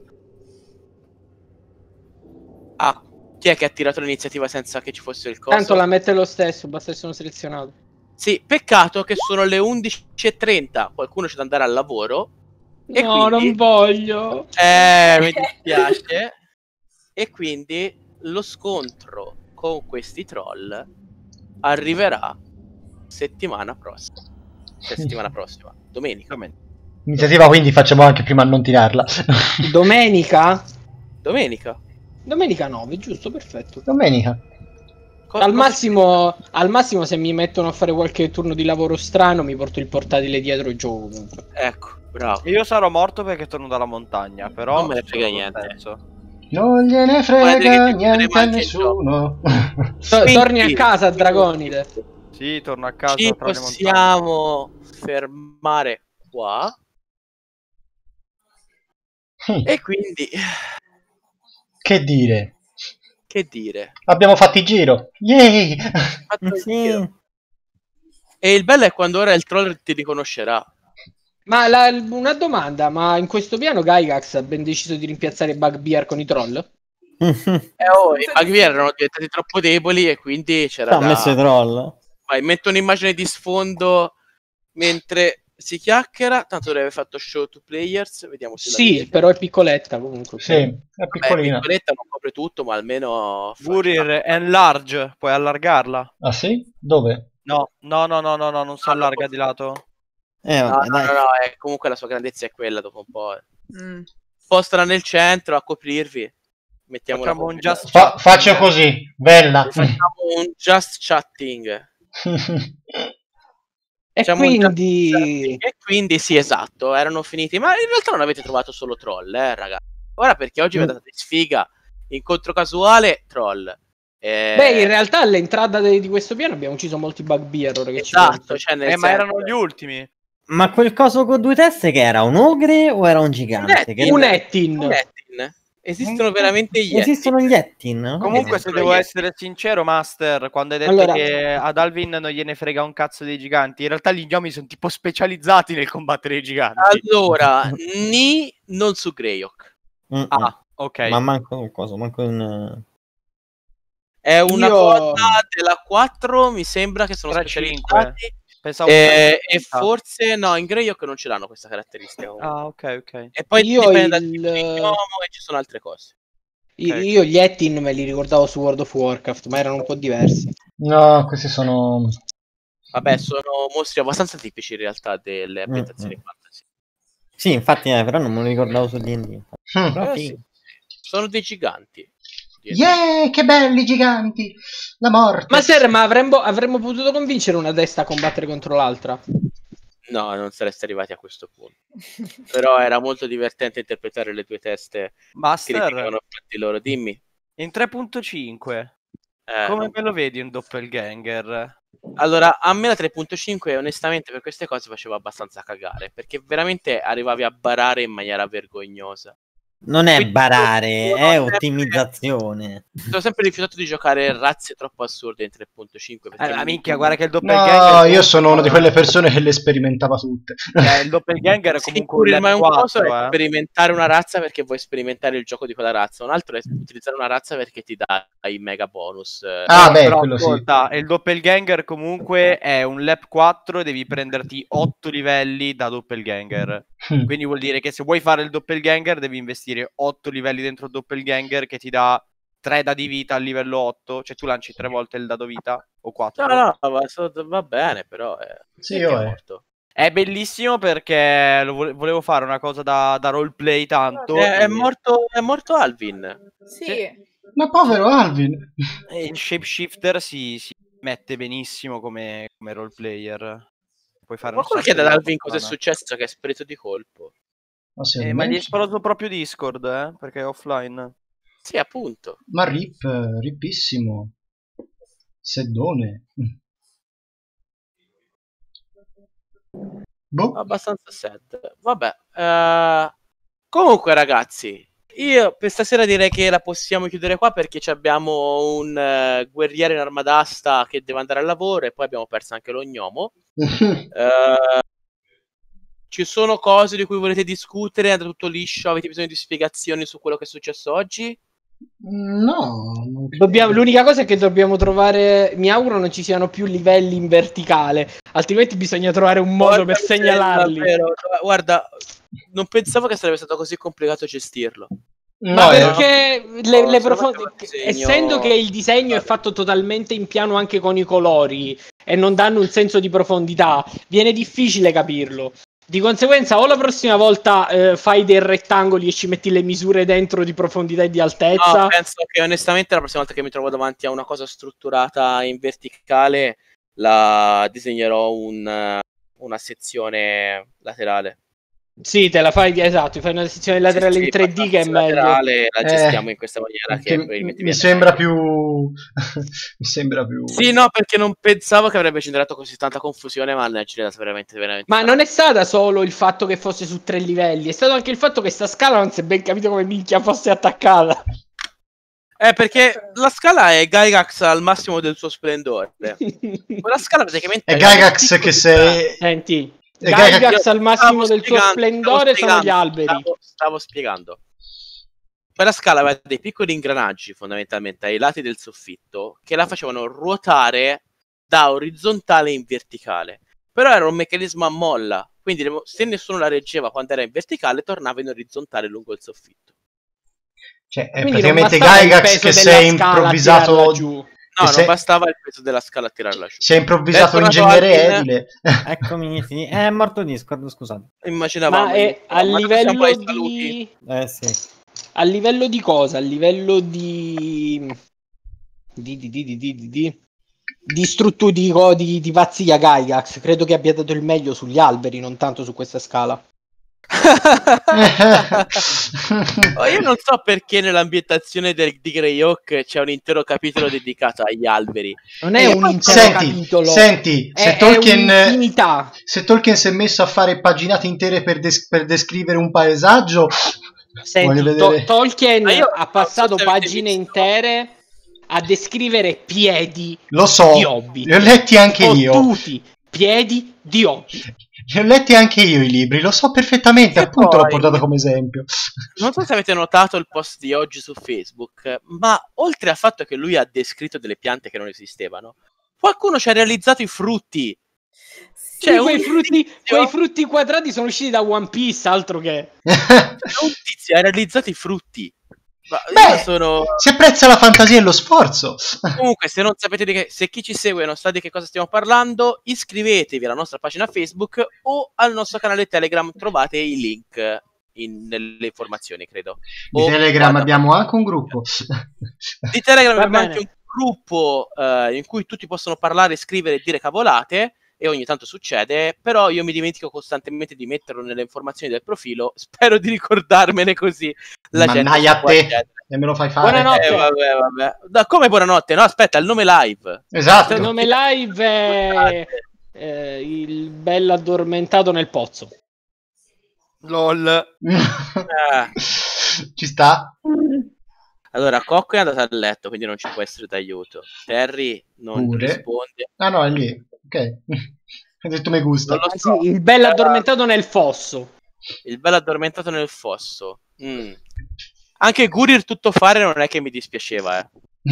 Ah, chi è che ha tirato l'iniziativa senza che ci fosse il coso? Tanto la mette lo stesso, basta che sono selezionato. Sì, peccato che sono le 11:30. Qualcuno c'è da andare al lavoro. E No, quindi... non voglio. Mi dispiace. E quindi lo scontro con questi troll arriverà settimana prossima. Cioè, settimana prossima, domenica. Iniziativa, quindi facciamo anche prima a non tirarla. Domenica? Domenica. Domenica 9, giusto, perfetto. Domenica. Al massimo se mi mettono a fare qualche turno di lavoro strano mi porto il portatile dietro e gioco comunque. Ecco, bravo. Io sarò morto perché torno dalla montagna, però Non me ne frega niente. Non gliene frega niente a nessuno. Torni a casa, Dragonide. Sì, torno a casa. Ci tra le montagne. possiamo fermare qua. E quindi... Che dire? Che dire? Abbiamo fatto il giro. Yay! Fatto il Sì. giro. E il bello è quando ora il troll ti riconoscerà. Ma una domanda, ma in questo piano Gygax ha ben deciso di rimpiazzare Bugbear con i troll? I bugbear erano diventati troppo deboli e quindi c'era Ha messo i troll. Vai, metto un'immagine di sfondo mentre si chiacchiera. Tanto deve aver fatto show to players. Vediamo se Sì, però è piccoletta comunque. Sì, è piccolina. Piccoletta, non copre tutto, ma almeno... Gurir enlarge, puoi allargarla? Ah sì? Dove? No, non si allarga di lato. No, comunque la sua grandezza è quella dopo un po'. Spostala nel centro a coprirvi. Mettiamo Facciamo un just faccio così, bella. Facciamo un just chatting. E quindi sì, esatto, erano finiti. Ma in realtà non avete trovato solo troll, ragazzi. Ora perché oggi vi andate di sfiga. Incontro casuale, troll. Beh, in realtà all'entrata di questo piano abbiamo ucciso molti Bugbear. Ora che esatto, cioè ma erano gli ultimi. Ma quel coso con 2 teste che era un ogre o era un gigante? Un Ettin. Esistono veramente gli Esistono gli Ettin? Comunque, se devo essere sincero, Master, quando hai detto che ad Alvin non gliene frega un cazzo dei giganti, in realtà gli gnomi sono tipo specializzati nel combattere i giganti. Allora, non su Greyhawk. Ah, ok. Ma manco un coso, manco un... È una quota della 4, mi sembra che sono specializzati. E forse no, in Greyhawk non ce l'hanno questa caratteristica. Ah, ok. E poi dipende dal tipo di gnomo e ci sono altre cose. Io gli Ettin me li ricordavo su World of Warcraft, ma erano un po' diversi. No, questi sono... Vabbè, sono mostri abbastanza tipici in realtà delle ambientazioni fantasy. Sì, infatti, però non me lo ricordavo su D&D. Sì. Sono dei giganti. Yeah, che belli giganti! La morte! Ma avremmo potuto convincere una testa a combattere contro l'altra? No, non sareste arrivati a questo punto. Però era molto divertente interpretare le due teste Master, che litigavano fra di loro. Dimmi. In 3.5 come me lo vedi un doppelganger? Allora, a me la 3.5 onestamente per queste cose faceva abbastanza cagare, perché veramente arrivavi a barare in maniera vergognosa. Non è Quindi barare, io è ho sempre- ottimizzazione. Ho sempre rifiutato di giocare razze troppo assurde in 3.5 perché minchia, guarda che il No, doppelganger... io sono una di quelle persone che le sperimentava tutte. Il doppelganger è sì, comunque un ma è level un coso 4, è sperimentare una razza perché vuoi sperimentare il gioco di quella razza, un altro è utilizzare una razza perché ti dà i mega bonus. Ah, beh, però quello sì. ascolta, il doppelganger comunque è un lap 4 e devi prenderti 8 livelli da doppelganger. Quindi vuol dire che se vuoi fare il doppelganger devi investire 8 livelli dentro il doppelganger che ti dà 3 dadi vita al livello 8, cioè tu lanci 3 volte il dado vita o 4. No, va bene, però sì, io è è. morto. È bellissimo perché volevo fare una cosa da roleplay tanto. È morto Alvin. Sì. Ma povero Alvin. E il shapeshifter si mette benissimo come roleplayer. Puoi fare un Qualcuno sacco chiede di ad roba Alvin cosa è strana. successo, che è sparito di colpo. Ma gli è esploso proprio Discord, perché è offline. Sì, appunto. Ma ripissimo. Seddone. Boh. Abbastanza sad. Vabbè. Comunque, ragazzi, io per stasera direi che la possiamo chiudere qua perché abbiamo un guerriero in arma d'asta che deve andare al lavoro e poi abbiamo perso anche lo gnomo. Ci sono cose di cui volete discutere? È andato tutto liscio? Avete bisogno di spiegazioni su quello che è successo oggi? No, l'unica cosa è che dobbiamo trovare, mi auguro non ci siano più livelli in verticale, altrimenti bisogna trovare un modo per segnalarli. Davvero, guarda, non pensavo che sarebbe stato così complicato gestirlo. Ma perché le essendo che il disegno è fatto totalmente in piano anche con i colori e non danno un senso di profondità, viene difficile capirlo. Di conseguenza o la prossima volta fai dei rettangoli e ci metti le misure dentro di profondità e di altezza. No, penso che onestamente la prossima volta che mi trovo davanti a una cosa strutturata in verticale la disegnerò una sezione laterale. Sì, te la fai, esatto, fai una sezione laterale in 3D che è meglio. Laterale, la gestiamo in questa maniera che mi sembra più mi sembra più. Sì, no, perché non pensavo che avrebbe generato così tanta confusione, ma ne ha generato veramente Ma non è stata solo il fatto che fosse su 3 livelli, è stato anche il fatto che sta scala non si è ben capito come minchia fosse attaccata. Perché la scala è Gygax al massimo del suo splendore. Quella scala praticamente è Gygax che sei. Senti, Gygax al massimo del suo splendore sono gli alberi. Stavo spiegando. Quella scala aveva dei piccoli ingranaggi fondamentalmente ai lati del soffitto che la facevano ruotare da orizzontale in verticale. Però era un meccanismo a molla, quindi se nessuno la reggeva quando era in verticale tornava in orizzontale lungo il soffitto. Cioè è praticamente Gygax che si è improvvisato giù. No, non bastava il peso della scala a tirarla giù. Si è improvvisato ingegnere edile. Eccomi, sì. È morto Discord, scusate. Immaginavamo. Ma è a livello di... sì. A livello di cosa? A livello di struttura di pazzia Gygax. Credo che abbia dato il meglio sugli alberi, non tanto su questa scala. Io non so perché nell'ambientazione di Greyhawk c'è un intero capitolo dedicato agli alberi. Non è un intero capitolo. Senti, se Tolkien si è messo a fare paginate intere per descrivere un paesaggio, senti, Tolkien ha passato pagine intere a descrivere piedi di Hobbit. Li ho letti anche io. Tutti piedi di Hobbit. Li ho letti anche io i libri, lo so perfettamente, appunto l'ho portato come esempio. Non so se avete notato il post di oggi su Facebook, ma oltre al fatto che lui ha descritto delle piante che non esistevano, qualcuno ci ha realizzato i frutti. Cioè, quei frutti quadrati sono usciti da One Piece, altro che. Un tizio ha realizzato i frutti. Si apprezza la fantasia e lo sforzo. Comunque, se non sapete se chi ci segue non sa di che cosa stiamo parlando, iscrivetevi alla nostra pagina Facebook o al nostro canale Telegram, trovate i link nelle informazioni, credo. Di Telegram abbiamo anche un gruppo. Di Telegram abbiamo anche un gruppo in cui tutti possono parlare, scrivere e dire cavolate. E ogni tanto succede, però io mi dimentico costantemente di metterlo nelle informazioni del profilo. Spero di ricordarmene così la gente. Mannaia a te, e me lo fai fare. Buonanotte. Vabbè. Come buonanotte? No, aspetta, il nome live. Esatto. Il nome live è il bello addormentato nel pozzo. LOL. Ci sta? Allora, Cocco è andato a letto, quindi non ci può essere d'aiuto. Terry non Pure. risponde. Ah no, è lì. Ok. Hai detto me gusta. Non lo so. Sì, il bello addormentato nel fosso. Il bello addormentato nel fosso. Anche Gurir tutto fare non è che mi dispiaceva,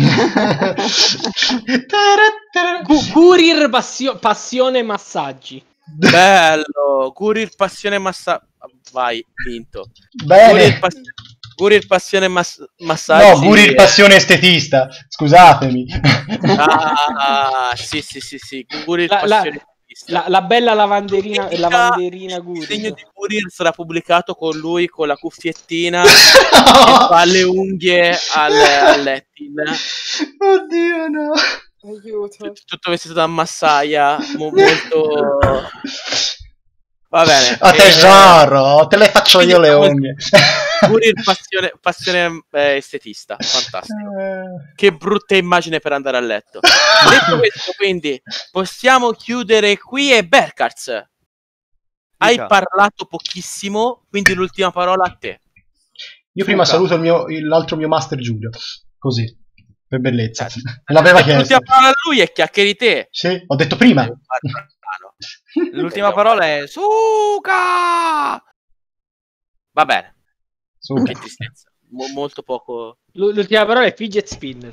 Gurir passione massaggi. Bello, Gurir passione vai, vinto. Bene. Gurir passione massaggi. No, Gurir passione estetista. Scusatemi. Sì. Gurir passione estetista. La bella lavanderina Gurir. Il segno di Gurir sarà pubblicato con lui con la cuffiettina che fa le unghie al lettin. Oddio, no. Aiuto. Tutto vestito da massaia, molto... Va bene. A tesoro, te le faccio io le unghie. Gurir passione estetista, fantastico. Che brutta immagine per andare a letto. Detto questo, quindi possiamo chiudere qui. E Berkars, hai parlato pochissimo, quindi l'ultima parola a te. Io prima saluto l'altro mio master Giulio, così, per bellezza. Me l'aveva chiesto. L'ultima parola a lui è chiacchieri te. Sì, ho detto prima. L'ultima parola è Suka! Va bene. Suka. Che tristezza. Molto poco. L'ultima parola è fidget spinner.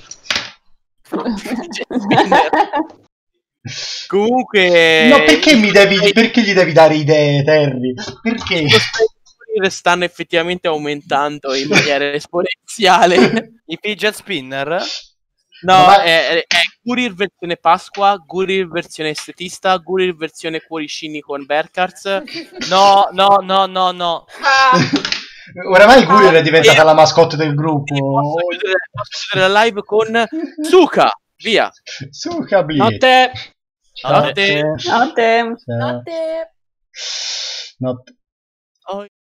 Comunque, no, perché gli devi dare idee, Terry? Perché? Stanno effettivamente aumentando in maniera esponenziale. I fidget spinner? No, è Gurir versione Pasqua, Gurir versione estetista, Gurir versione cuoricini con Berkars. No. Oramai Gurir è diventata la mascotte del gruppo. Posso chiudere la live con Suka. Via. Suka, Notte. Notte. Notte. Notte.